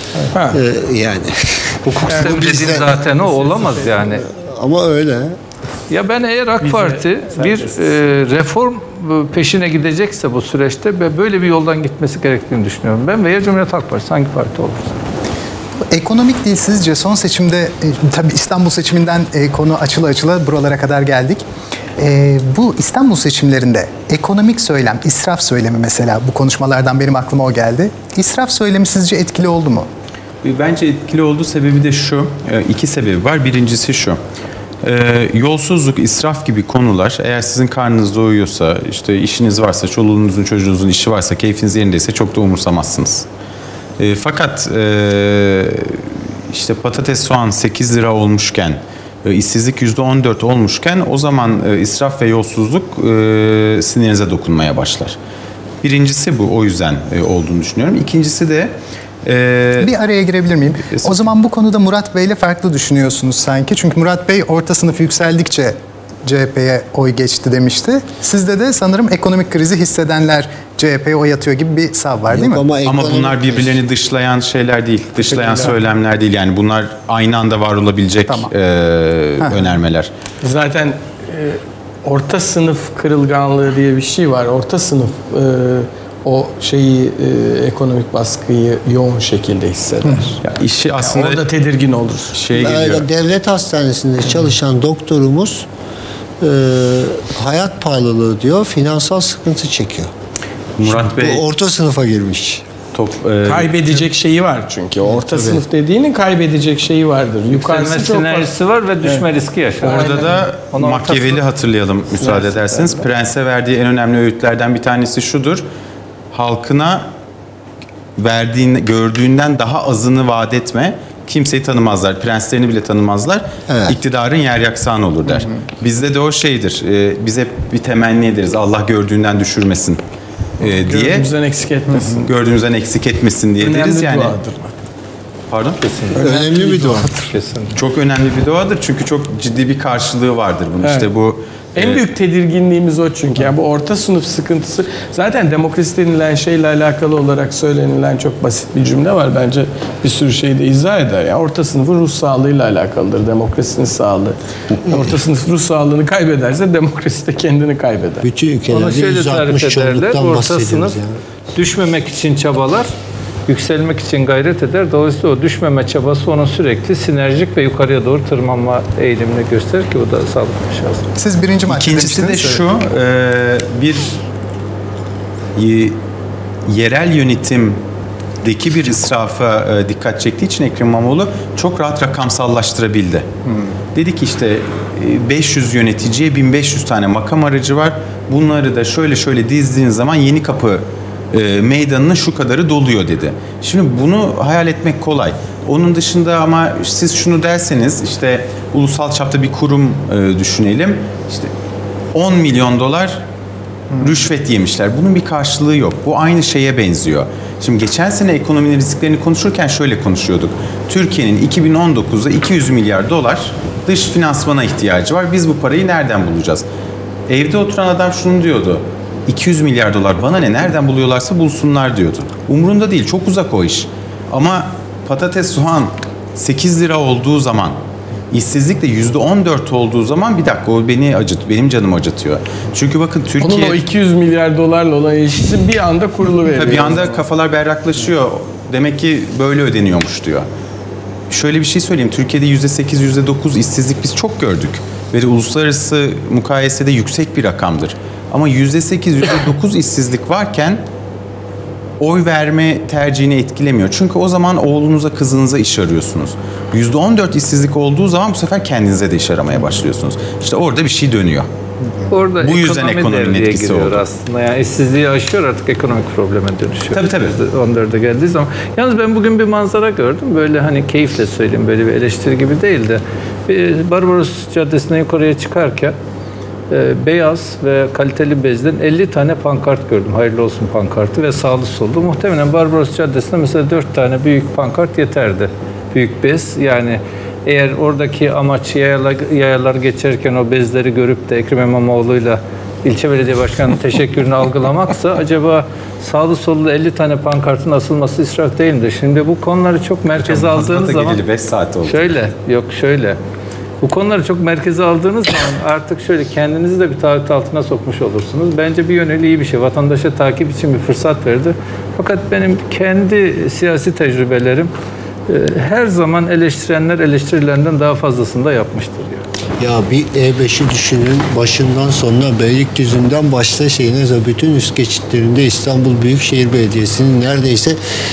Ee, yani. Hukuk sistemi dediğin zaten o olamaz yani. Ama öyle. Ya ben eğer AK Parti bir e, reform peşine gidecekse bu süreçte ve böyle bir yoldan gitmesi gerektiğini düşünüyorum. Ben veya Cumhuriyet Halk Partisi hangi parti olursa. Ekonomik değil sizce son seçimde e, tabii İstanbul seçiminden e, konu açıla açıla buralara kadar geldik. E, bu İstanbul seçimlerinde ekonomik söylem, israf söylemi mesela bu konuşmalardan benim aklıma o geldi. İsraf söylemi sizce etkili oldu mu? Bence etkili olduğu sebebi de şu, iki sebebi var. Birincisi şu, yolsuzluk, israf gibi konular eğer sizin karnınız doyuyorsa, işte işiniz varsa, çoluğunuzun çocuğunuzun işi varsa, keyfiniz yerindeyse çok da umursamazsınız. Fakat işte patates, soğan sekiz lira olmuşken, işsizlik yüzde on dört olmuşken o zaman israf ve yolsuzluk sinirinize dokunmaya başlar. Birincisi bu, o yüzden olduğunu düşünüyorum. İkincisi de Ee, bir araya girebilir miyim? O zaman bu konuda Murat Bey ile farklı düşünüyorsunuz sanki. Çünkü Murat Bey orta sınıf yükseldikçe C H P'ye oy geçti demişti. Sizde de sanırım ekonomik krizi hissedenler C H P'ye oy atıyor gibi bir sav var değil mi? Ama, ama bunlar birbirlerini dışlayan şeyler değil. Dışlayan söylemler değil. Yani bunlar aynı anda var olabilecek tamam. e, önermeler. Zaten e, orta sınıf kırılganlığı diye bir şey var. Orta sınıf e, o şeyi e, ekonomik baskıyı yoğun şekilde hisseder. Ya işi aslında yani orada tedirgin olur. Şey geliyor. Devlet hastanesinde çalışan doktorumuz e, hayat pahalılığı diyor, finansal sıkıntı çekiyor. Murat Şimdi Bey orta sınıfa girmiş. Top, e, kaybedecek şeyi var çünkü. Orta tabii. sınıf dediğinin kaybedecek şeyi vardır. Yukarısı sinerjisi var ve düşme evet. riski yaşar. Orada Aynen. da Onu Machiavelli hatırlayalım müsaade ederseniz. Evet. Prens'e verdiği en önemli öğütlerden bir tanesi şudur. Halkına verdiğin, gördüğünden daha azını vaat etme. Kimseyi tanımazlar. Prenslerini bile tanımazlar. Evet. İktidarın yer yaksan olur der. Hı hı. Bizde de o şeydir. E, biz hep bir temenni ederiz. Allah gördüğünden düşürmesin e, diye. Gördüğümüzden eksik etmesin. Gördüğümüzden eksik etmesin diye Önemli deriz yani. duadır. Pardon? Kesinlikle. Önemli bir duadır. Kesinlikle. Çok önemli bir duadır çünkü çok ciddi bir karşılığı vardır bunun. Evet. İşte bu En e, büyük tedirginliğimiz o çünkü. Yani bu orta sınıf sıkıntısı zaten demokrasi denilen şeyle alakalı olarak söylenilen çok basit bir cümle var. Bence bir sürü şeyi de izah eder. Yani orta sınıfın ruh sağlığıyla alakalıdır. Demokrasinin sağlığı. Orta sınıf ruh sağlığını kaybederse demokrasi de kendini kaybeder. Bütün Onu ülkelerde şöyle yüz tarif altmış ederler. çoğunluktan Orta bahsediyoruz sınıf yani. düşmemek için çabalar, yükselmek için gayret eder. Dolayısıyla o düşmeme çabası onun sürekli sinerjik ve yukarıya doğru tırmanma eğilimini gösterir ki bu da sağlıklı bir şey aslında. Siz birinci madde İkincisi de demiştiniz, şu, evet. e, bir y- yerel yönetimdeki bir israfa e, dikkat çektiği için Ekrem İmamoğlu çok rahat rakamsallaştırabildi. Hmm. Dedi ki işte e, beş yüz yöneticiye bin beş yüz tane makam aracı var. Bunları da şöyle şöyle dizdiğiniz zaman Yenikapı e, meydanına şu kadarı doluyor dedi. Şimdi bunu hayal etmek kolay. Onun dışında ama siz şunu derseniz işte ulusal çapta bir kurum e, düşünelim. İşte on milyon dolar rüşvet yemişler. Bunun bir karşılığı yok. Bu aynı şeye benziyor. Şimdi geçen sene ekonominin risklerini konuşurken şöyle konuşuyorduk. Türkiye'nin iki bin on dokuzda iki yüz milyar dolar dış finansmana ihtiyacı var. Biz bu parayı nereden bulacağız? Evde oturan adam şunu diyordu. iki yüz milyar dolar bana ne, nereden buluyorlarsa bulsunlar diyordu. Umurunda değil, çok uzak o iş. Ama patates, soğan sekiz lira olduğu zaman, işsizlik de yüzde on dört olduğu zaman bir dakika o beni acıt, benim canımı acıtıyor. Çünkü bakın Türkiye... Onun o iki yüz milyar dolarla olan ilişkisi bir anda kuruluveriyor. Bir anda kafalar berraklaşıyor. Demek ki böyle ödeniyormuş diyor. Şöyle bir şey söyleyeyim. Türkiye'de yüzde sekiz, yüzde dokuz işsizlik biz çok gördük. Ve uluslararası mukayesede yüksek bir rakamdır. Ama yüzde sekiz, yüzde dokuz işsizlik varken oy verme tercihini etkilemiyor. Çünkü o zaman oğlunuza, kızınıza iş arıyorsunuz. yüzde on dört işsizlik olduğu zaman bu sefer kendinize de iş aramaya başlıyorsunuz. İşte orada bir şey dönüyor. Orada bu yüzden ekonomi ekonominin devreye etkisi giriyor oldu. aslında. Yani işsizliği aşıyor, artık ekonomik probleme dönüşüyor. Tabii tabii. on dörde geldiği zaman. Yalnız ben bugün bir manzara gördüm. Böyle hani keyifle söyleyeyim, böyle bir eleştiri gibi değil de. Bir Barbaros Caddesi'ne yukarıya çıkarken e, beyaz ve kaliteli bezden elli tane pankart gördüm. Hayırlı olsun pankartı ve sağlı sollu. Muhtemelen Barbaros Caddesi'nde mesela dört tane büyük pankart yeterdi. Büyük bez. Yani eğer oradaki amaç yayalar, yayalar geçerken o bezleri görüp de Ekrem İmamoğlu'yla ilçe belediye başkanının teşekkürünü algılamaksa acaba sağlı sollu elli tane pankartın asılması israf değil midir? Şimdi bu konuları çok merkeze aldığınız zaman beş saat oldu. şöyle yok şöyle bu konuları çok merkeze aldığınız zaman artık şöyle kendinizi de bir taahhüt altına sokmuş olursunuz. Bence bir yönüyle iyi bir şey. Vatandaşa takip için bir fırsat verdi. Fakat benim kendi siyasi tecrübelerim her zaman eleştirenler eleştirilerinden daha fazlasını da yapmıştır. Yani. Ya bir E beşi düşünün, başından sonuna Beylikdüzü'nden başta şeyine bütün üst geçitlerinde İstanbul Büyükşehir Belediyesi'nin neredeyse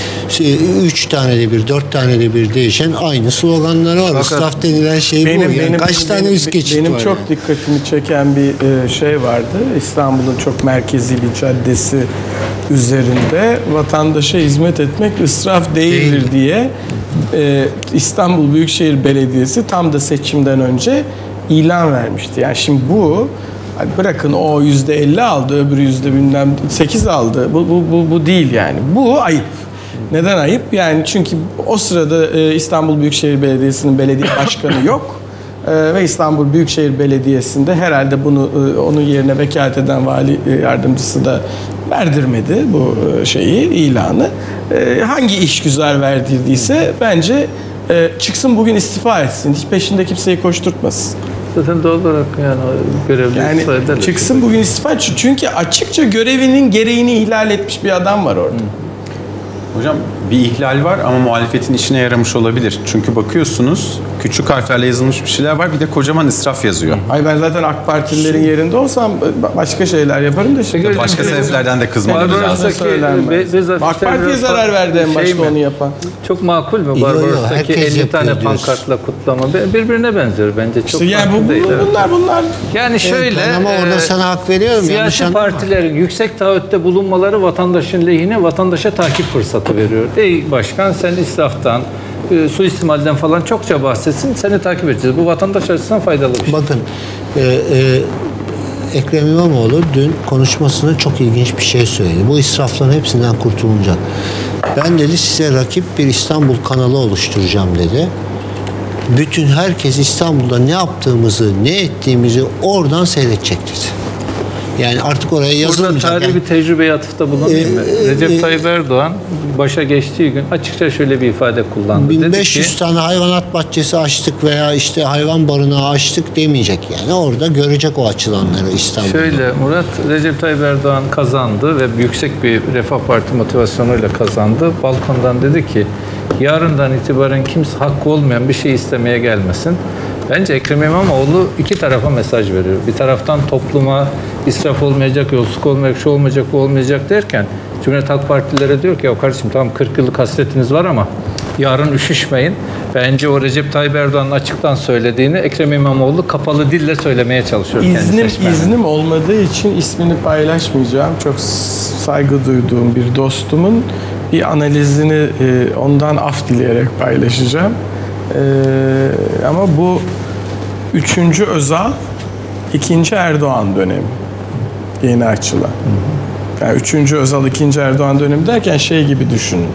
üç tane de bir, dört tane de bir değişen aynı sloganları var. Fakat İsraf denilen şey benim, bu. Yani benim, kaç benim, tane benim, üst geçit benim var? çok yani. dikkatimi çeken bir şey vardı. İstanbul'un çok merkezi bir caddesi üzerinde vatandaşa hizmet etmek israf değildir Değil. diye e, İstanbul Büyükşehir Belediyesi tam da seçimden önce ilan vermişti. Yani şimdi bu hani bırakın o yüzde elli aldı, öbürü yüzde bilmem sekiz aldı. Bu, bu, bu, bu değil yani. Bu ayıp. Neden ayıp? Yani çünkü o sırada e, İstanbul Büyükşehir Belediyesi'nin belediye başkanı yok. E, ve İstanbul Büyükşehir Belediyesi'nde herhalde bunu e, onun yerine vekalet eden vali e, yardımcısı da verdirmedi bu e, şeyi, ilanı. E, hangi işgüzar verdirdiyse bence e, çıksın bugün istifa etsin. Hiç peşinde kimseyi koşturtmasın. Zaten doğal olarak yani görevli yani çıksın bugün istifa. Çünkü açıkça görevinin gereğini ihlal etmiş bir adam var orada. Hocam bir ihlal var ama muhalefetin işine yaramış olabilir. Çünkü bakıyorsunuz küçük harflerle yazılmış bir şeyler var, bir de kocaman israf yazıyor. Ay ben zaten AK Partililerin yerinde olsam başka şeyler yaparım da şimdi. Başka sebeplerden de kızmak lazım. AK Parti'ye zarar verdi en başta şey onu yapan. Çok makul mü Barbaros'taki elli tane pankartla kutlama? Birbirine benziyor bence. Çok işte yani bu, değil, bu, bunlar bunlar. Yani şöyle. Evet, ama orada e, sana hak veriyorum. Siyasi partilerin yüksek taahhütte bulunmaları vatandaşın lehine, vatandaşa takip fırsatı veriyor. Ey başkan sen israftan, e, suistimalden falan çokça bahsetsin, seni takip edeceğiz. Bu vatandaş açısından faydalı bir şey. Bakın e, e, Ekrem İmamoğlu dün konuşmasında çok ilginç bir şey söyledi. Bu israfların hepsinden kurtulunacak. Ben dedi size rakip bir İstanbul kanalı oluşturacağım dedi. Bütün herkes İstanbul'da ne yaptığımızı, ne ettiğimizi oradan seyredecek dedi. Yani artık oraya yazılmayacak. Burada tarihi yani. bir tecrübeye atıfta bulunayım mı? Ee, Recep e, Tayyip Erdoğan başa geçtiği gün açıkça şöyle bir ifade kullandı. bin beş yüz Dedi ki, tane hayvanat bahçesi açtık veya işte hayvan barınağı açtık demeyecek yani. Orada görecek o açılanları İstanbul'da. Şöyle Murat, Recep Tayyip Erdoğan kazandı ve yüksek bir Refah Parti motivasyonuyla kazandı. Balkondan dedi ki yarından itibaren kimse hakkı olmayan bir şey istemeye gelmesin. Bence Ekrem İmamoğlu iki tarafa mesaj veriyor. Bir taraftan topluma israf olmayacak, yolsuzluk olmayacak, şu olmayacak, bu olmayacak derken Cumhuriyet Halk Partilere diyor ki ya kardeşim tamam kırk yıllık hasretiniz var ama yarın üşüşmeyin. Bence o Recep Tayyip Erdoğan'ın açıktan söylediğini Ekrem İmamoğlu kapalı dille söylemeye çalışıyor. İznim, iznim olmadığı için ismini paylaşmayacağım. Çok saygı duyduğum bir dostumun bir analizini e, ondan af dileyerek paylaşacağım. E, ama bu üçüncü Özal, ikinci Erdoğan dönemi yeni açılan. Yani üçüncü Özal, ikinci Erdoğan dönemi derken şey gibi düşünün.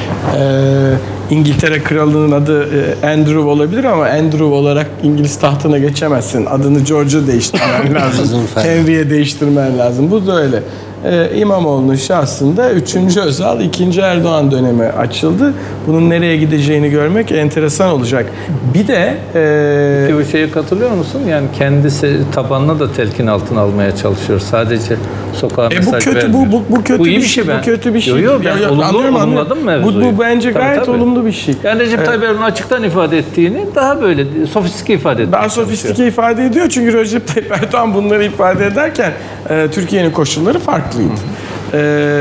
Ee, İngiltere kralının adı e, Andrew olabilir ama Andrew olarak İngiliz tahtına geçemezsin. Adını George'a değiştirmen lazım. Henry'e değiştirmen lazım. Bu da öyle. Ee, İmamoğlu'nun şahsında üçüncü Özal, ikinci Erdoğan dönemi açıldı. Bunun nereye gideceğini görmek enteresan olacak. Bir de e, bu şeye katılıyor musun? Yani kendisi tabanına da telkin altına almaya çalışıyor. Sadece sokağa e, mesaj bu kötü vermiyor. bu, bu, bu kötü bu iyi bir şey. ben. Bu kötü bir şey. Yo, yo, ben ya, ya, olumlu, anlıyorum, olumladım anlıyorum. Bu, bu bence tabii, gayet tabii. olumlu bir şey. Yani Recep Tayyip Erdoğan açıktan ifade ettiğini daha böyle sofistike ifade ediyor. Daha sofistike ifade ediyor çünkü Recep Tayyip Erdoğan bunları ifade ederken e, Türkiye'nin koşulları farklıydı. E,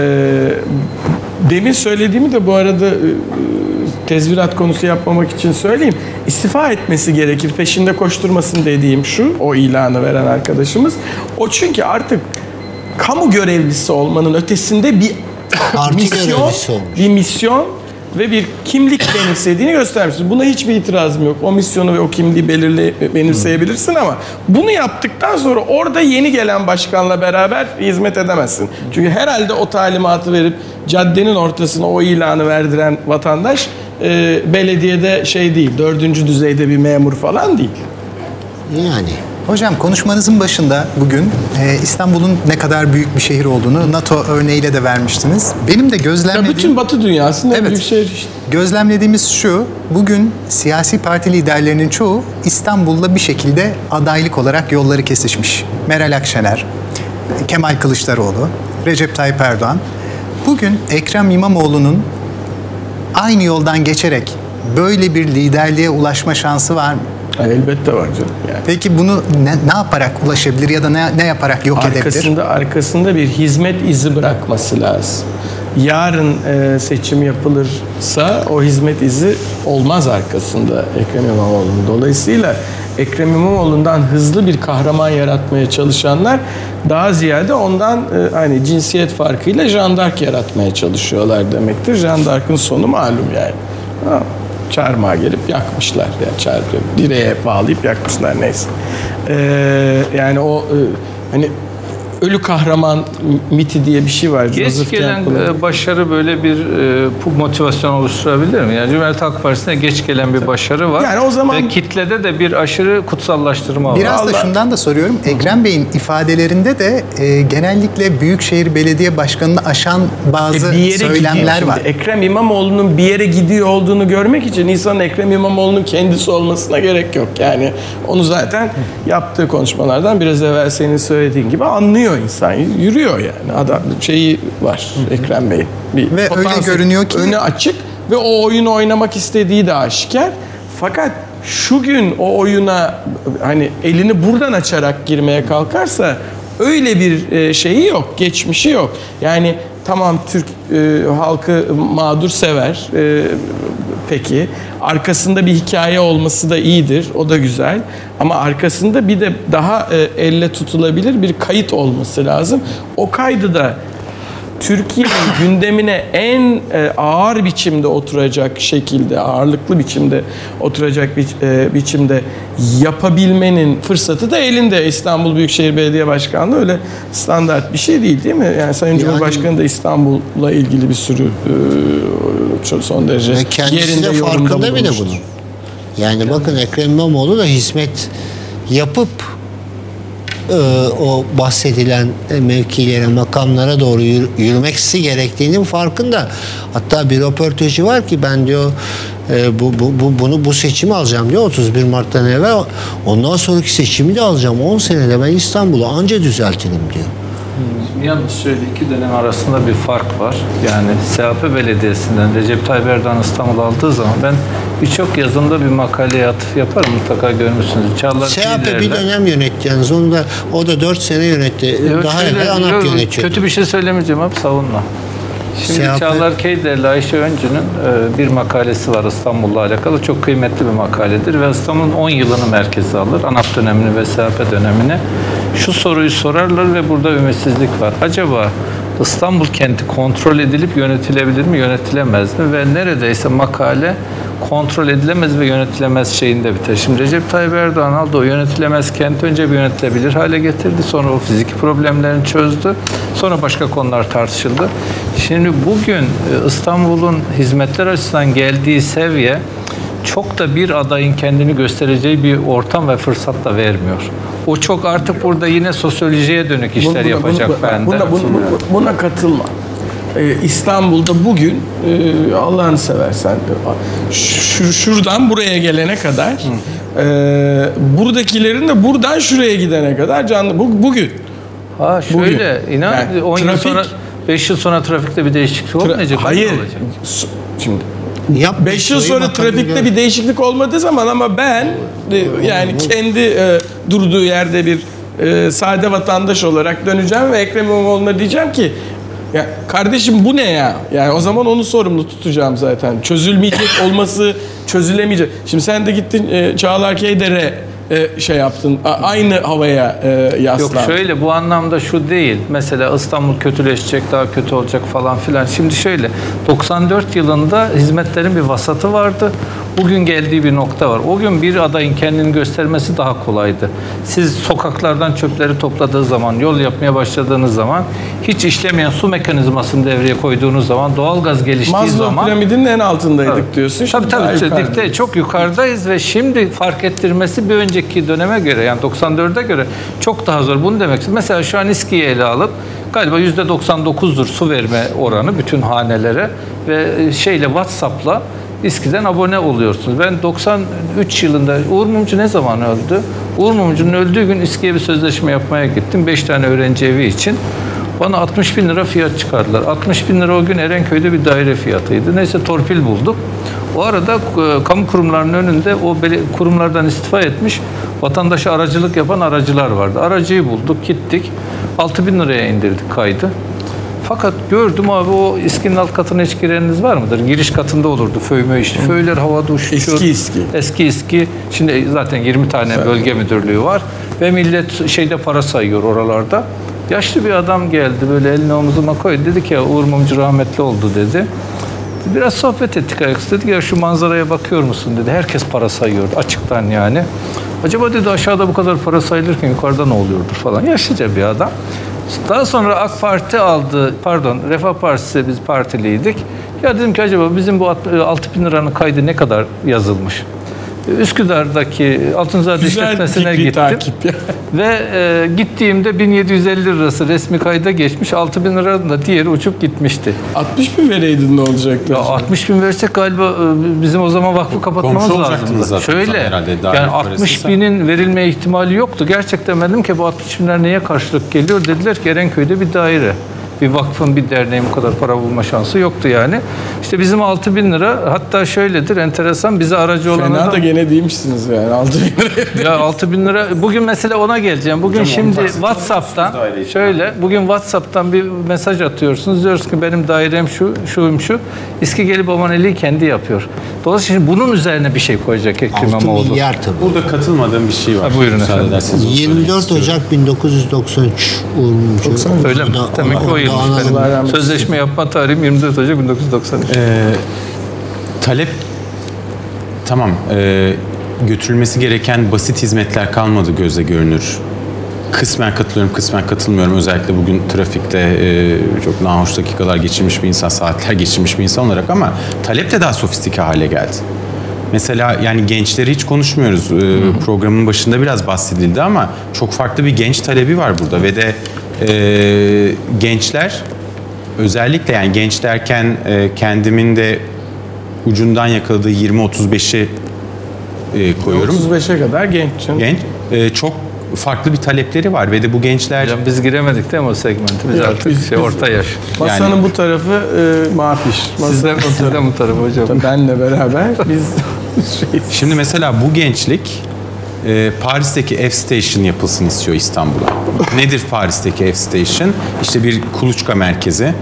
demin söylediğimi de bu arada e, tezvirat konusu yapmamak için söyleyeyim. İstifa etmesi gerekir. Peşinde koşturmasın dediğim şu, o ilanı veren arkadaşımız. O çünkü artık kamu görevlisi olmanın ötesinde bir misyon, bir misyon ve bir kimlik benimsediğini göstermişsin. Buna hiçbir itirazım yok. O misyonu ve o kimliği belirle, benimseyebilirsin ama bunu yaptıktan sonra orada yeni gelen başkanla beraber hizmet edemezsin. Çünkü herhalde o talimatı verip caddenin ortasına o ilanı verdiren vatandaş e, belediyede şey değil, dördüncü düzeyde bir memur falan değil. Yani. Hocam konuşmanızın başında bugün e, İstanbul'un ne kadar büyük bir şehir olduğunu NATO örneğiyle de vermiştiniz. Benim de gözlemlediğim... Ya bütün Batı dünyasında evet, büyük şehir işte. Gözlemlediğimiz şu, bugün siyasi parti liderlerinin çoğu İstanbul'da bir şekilde adaylık olarak yolları kesişmiş. Meral Akşener, Kemal Kılıçdaroğlu, Recep Tayyip Erdoğan. Bugün Ekrem İmamoğlu'nun aynı yoldan geçerek böyle bir liderliğe ulaşma şansı var mı? Elbette var canım. Yani. Peki bunu ne, ne yaparak ulaşabilir ya da ne, ne yaparak yok arkasında, edebilir? Arkasında bir hizmet izi bırakması lazım. Yarın e, seçim yapılırsa o hizmet izi olmaz arkasında Ekrem İmamoğlu'nun. Dolayısıyla Ekrem İmamoğlu'ndan hızlı bir kahraman yaratmaya çalışanlar daha ziyade ondan e, hani cinsiyet farkıyla Jeanne d'Arc yaratmaya çalışıyorlar demektir. Jeanne d'Arc'ın sonu malum yani. Ha. Çarmıha gelip yakmışlar. Yani çarmıha direğe bağlayıp yakmışlar neyse. Ee, yani o e, hani ölü kahraman miti diye bir şey var. Geç Joseph gelen Campbell'ın. başarı böyle bir e, motivasyon oluşturabilir mi? Yani Cumhuriyet Halk Partisi'ne geç gelen bir başarı var. Yani o zaman ve kitlede de bir aşırı kutsallaştırma var. Biraz da şundan da soruyorum. Ekrem Bey'in ifadelerinde de e, genellikle Büyükşehir Belediye Başkanı'nı aşan bazı e, bir yere söylemler var. Ekrem İmamoğlu'nun bir yere gidiyor olduğunu görmek için insanın Ekrem İmamoğlu'nun kendisi olmasına gerek yok. Yani onu zaten yaptığı konuşmalardan biraz evvel senin söylediğin gibi anlıyor insan. Yürüyor yani. Adam şeyi var Ekrem Bey'in. Bir ve öyle görünüyor ki önü açık ve o oyunu oynamak istediği de aşikar. Fakat şu gün o oyuna hani elini buradan açarak girmeye kalkarsa öyle bir şeyi yok, geçmişi yok. Yani tamam Türk e, halkı mağdur sever. E, peki arkasında bir hikaye olması da iyidir. O da güzel. Ama arkasında bir de daha e, elle tutulabilir bir kayıt olması lazım. O kaydı da Türkiye'nin gündemine en e, ağır biçimde oturacak şekilde, ağırlıklı biçimde oturacak bi e, biçimde yapabilmenin fırsatı da elinde. İstanbul Büyükşehir Belediye Başkanlığı öyle standart bir şey değil, değil mi? Yani Sayın yani, Cumhurbaşkanı da İstanbul'la ilgili bir sürü e, son derece ve kendisi yerinde de farkında bile bunun. Yani, yani bakın Ekrem İmamoğlu da hizmet yapıp e, o bahsedilen mevkilere, makamlara doğru yür, yürümesi gerektiğinin farkında. Hatta bir röportajı var ki ben diyor e, bu, bu, bu, bunu bu seçimi alacağım diyor otuz bir Mart'tan evvel. Ondan sonraki seçimi de alacağım. on senede ben İstanbul'u anca düzeltirim diyor. Yalnız şöyle iki dönem arasında bir fark var. Yani S H P Belediyesi'nden Recep Tayyip Erdoğan İstanbul'u aldığı zaman ben birçok yazımda bir makaleye atıf yaparım, mutlaka görmüşsünüz. Çağlar S H P bir dönem yönetti yalnız. Onu da, o da dört sene yönetti. Evet, daha evvel ANAP yönetiyordu. Kötü bir şey söylemeyeceğim abi, savunma. Şimdi S H P... Çağlar Keyder'le Ayşe Öncü'nün e, bir makalesi var İstanbul'la alakalı. Çok kıymetli bir makaledir ve İstanbul'un on yılını merkeze alır. ANAP dönemini ve S H P dönemini. Şu soruyu sorarlar ve burada ümitsizlik var. Acaba İstanbul kenti kontrol edilip yönetilebilir mi, yönetilemez mi? Ve neredeyse makale kontrol edilemez ve yönetilemez şeyinde biter. Şimdi Recep Tayyip Erdoğan aldı o yönetilemez kenti önce bir yönetilebilir hale getirdi. Sonra o fiziki problemlerini çözdü. Sonra başka konular tartışıldı. Şimdi bugün İstanbul'un hizmetler açısından geldiği seviye çok da bir adayın kendini göstereceği bir ortam ve fırsat da vermiyor. O çok artık burada yine sosyolojiye dönük işler buna, yapacak buna, bende. Buna, buna, buna katılma. Ee, İstanbul'da bugün e, Allah'ını seversen şu, şuradan buraya gelene kadar e, buradakilerin de buradan şuraya gidene kadar canlı bu, bugün. Ha şöyle bugün. inan yani, on trafik, yıl sonra beş yıl sonra trafikte bir değişiklik olmayacak. Tra hayır. Olacak. Şimdi beş yıl sonra trafikte bir değişiklik olmadığı zaman ama ben e, yani kendi e, durduğu yerde bir e, sade vatandaş olarak döneceğim ve Ekrem İmamoğlu'na diyeceğim ki ya kardeşim bu ne ya? Yani o zaman onu sorumlu tutacağım zaten. Çözülmeyecek olması çözülemeyecek. Şimdi sen de gittin e, Çağlar Keyder'e e, şey yaptın. A, aynı havaya e, yaslandın. Yok şöyle bu anlamda şu değil. Mesela İstanbul kötüleşecek, daha kötü olacak falan filan. Şimdi şöyle doksan dört yılında hizmetlerin bir vasatı vardı. Bugün geldiği bir nokta var. O gün bir adayın kendini göstermesi daha kolaydı. Siz sokaklardan çöpleri topladığı zaman, yol yapmaya başladığınız zaman, hiç işlemeyen su mekanizmasını devreye koyduğunuz zaman, doğalgaz geliştiği Maslow zaman... Maslow piramidin en altındaydık evet. diyorsun. Tabii tabii. Dipte, çok yukarıdayız ve şimdi fark ettirmesi bir önceki döneme göre, yani doksan dörde göre çok daha zor. Bunu demek istiyorum. Mesela şu an İSKİ'yi ele alıp, galiba yüzde doksan dokuzdur su verme oranı bütün hanelere ve şeyle WhatsApp'la İSKİ'den abone oluyorsunuz. Ben doksan üç yılında Uğur Mumcu ne zaman öldü? Uğur Mumcu'nun öldüğü gün İSKİ'ye bir sözleşme yapmaya gittim. beş tane öğrenci evi için. Bana altmış bin lira fiyat çıkardılar. altmış bin lira o gün Erenköy'de bir daire fiyatıydı. Neyse torpil bulduk. O arada e, kamu kurumlarının önünde o kurumlardan istifa etmiş vatandaşa aracılık yapan aracılar vardı. Aracıyı bulduk, gittik. altı bin liraya indirdik kaydı. Fakat gördüm abi o İSKİ'nin alt katına hiç gireniniz var mıdır? Giriş katında olurdu föy mö işte. Föyler havada uçuyor. Eski İSKİ. Eski İSKİ. Şimdi zaten yirmi tane evet. bölge müdürlüğü var. Ve millet şeyde para sayıyor oralarda. Yaşlı bir adam geldi böyle elini omuzuma koydu. Dedi ki ya Uğur Mumcu rahmetli oldu dedi. Biraz sohbet ettik ayaküstü. Dedi ki ya şu manzaraya bakıyor musun dedi. Herkes para sayıyordu açıktan yani. Acaba dedi aşağıda bu kadar para sayılırken yukarıda ne oluyordur falan. Yaşlıca bir adam. Daha sonra AK Parti aldı, pardon Refah Partisi biz partiliydik. Ya dedim ki acaba bizim bu altı bin liranın kaydı ne kadar yazılmış? Üsküdar'daki Altınzade işletmesine gittim. Ve e, gittiğimde bin yedi yüz elli lirası resmi kayda geçmiş. altı bin liranın da diğeri uçup gitmişti. altmış bin vereydin ne olacaktı? Ya altmış bin versek galiba e, bizim o zaman vakfı kapatmamız lazımdı. Şöyle yani altmış binin verilmeye ihtimali yoktu. Gerçekten dedim ki bu altmış binler neye karşılık geliyor? Dediler ki Erenköy'de bir daire. Bir vakfın, bir derneğin bu kadar para bulma şansı yoktu yani. İşte bizim altı bin lira, hatta şöyledir, enteresan, bize aracı olan Fena adam... da gene değilmişsiniz yani, altı bin lira. Ya altı bin lira, bugün mesela ona geleceğim. Bugün hocam, şimdi WhatsApp'tan, şöyle, bugün WhatsApp'tan bir mesaj atıyorsunuz. Diyoruz ki benim dairem şu, şuyum şu. İSKİ gelip aboneliği kendi yapıyor. Dolayısıyla bunun üzerine bir şey koyacak Ekrem İmamoğlu. altı milyar tabii. Burada katılmadığım bir şey var. Ha, buyurun efendim. yirmi dört Ocak bin dokuz yüz doksan üç Uğur Mumcu. Öyle mi? Demek ki o yıl. benim. Allah Sözleşme yapma tarihim yirmi dört Ocak bin dokuz yüz doksan üç. Ee, talep tamam e, götürülmesi gereken basit hizmetler kalmadı gözle görünür. Kısmen katılıyorum, kısmen katılmıyorum. Özellikle bugün trafikte e, çok nahoş dakikalar geçirmiş bir insan, saatler geçirmiş bir insan olarak ama talep de daha sofistike hale geldi. Mesela yani gençleri hiç konuşmuyoruz. E, programın başında biraz bahsedildi ama çok farklı bir genç talebi var burada ve de e, gençler özellikle yani genç derken e, kendimin de ucundan yakaladığı yirmi otuz beşi e, koyuyorum. otuz beşe kadar genç. Genç. E, çok farklı bir talepleri var ve de bu gençler... Hocam biz giremedik değil mi o segmente? Biz Yok, artık biz- şey, biz- orta yaş. Masanın Yani- bu tarafı e, mafiş. Sizden, sizden bu tarafı hocam. Benle beraber biz şey, Şimdi mesela bu gençlik e, Paris'teki F-Station yapılsın istiyor İstanbul'a. Nedir Paris'teki F-Station? İşte bir kuluçka merkezi.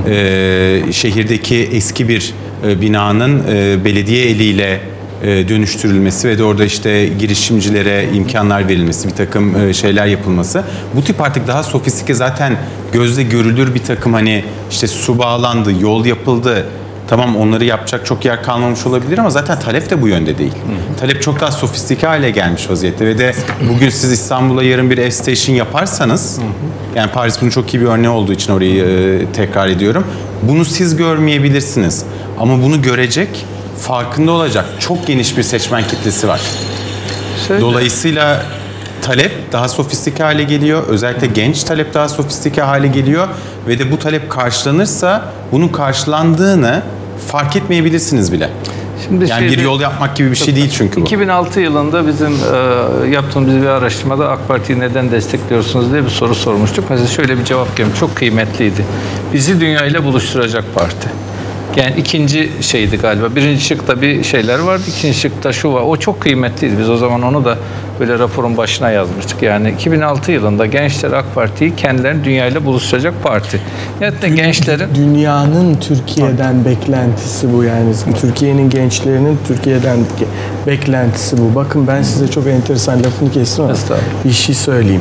E, şehirdeki eski bir e, binanın e, belediye eliyle e, dönüştürülmesi ve de orada işte girişimcilere imkanlar verilmesi, bir takım e, şeyler yapılması. Bu tip artık daha sofistike zaten gözle görülür bir takım hani işte su bağlandı, yol yapıldı. Tamam onları yapacak çok yer kalmamış olabilir ama zaten talep de bu yönde değil. Hı hı. Talep çok daha sofistike hale gelmiş vaziyette ve de bugün siz İstanbul'a yarın bir F-Station yaparsanız, hı hı. yani Paris bunun çok iyi bir örneği olduğu için orayı e, tekrar ediyorum. Bunu siz görmeyebilirsiniz ama bunu görecek, farkında olacak çok geniş bir seçmen kitlesi var. Şöyle. Dolayısıyla talep daha sofistike hale geliyor. Özellikle genç talep daha sofistike hale geliyor. Ve de bu talep karşılanırsa bunun karşılandığını fark etmeyebilirsiniz bile. Şimdi Yani bir şeyde- yol yapmak gibi bir şey değil çünkü bu. iki bin altı yılında bizim e, yaptığımız bir araştırmada AK Parti'yi neden destekliyorsunuz diye bir soru sormuştuk. Mesela şöyle bir cevap gelmiş. Çok kıymetliydi. Bizi dünyayla buluşturacak parti. Yani ikinci şeydi galiba. Birinci şıkta bir şeyler vardı. İkinci şıkta şu var. O çok kıymetliydi. Biz o zaman onu da böyle raporun başına yazmıştık. Yani iki bin altı yılında gençler AK Parti'yi kendilerini dünyayla buluşturacak parti. Yani de gençlerin dünyanın Türkiye'den beklentisi bu yani. Türkiye'nin gençlerinin Türkiye'den ge- beklentisi bu. Bakın ben size çok enteresan lafını kestim ama Estağfurullah. bir şey söyleyeyim.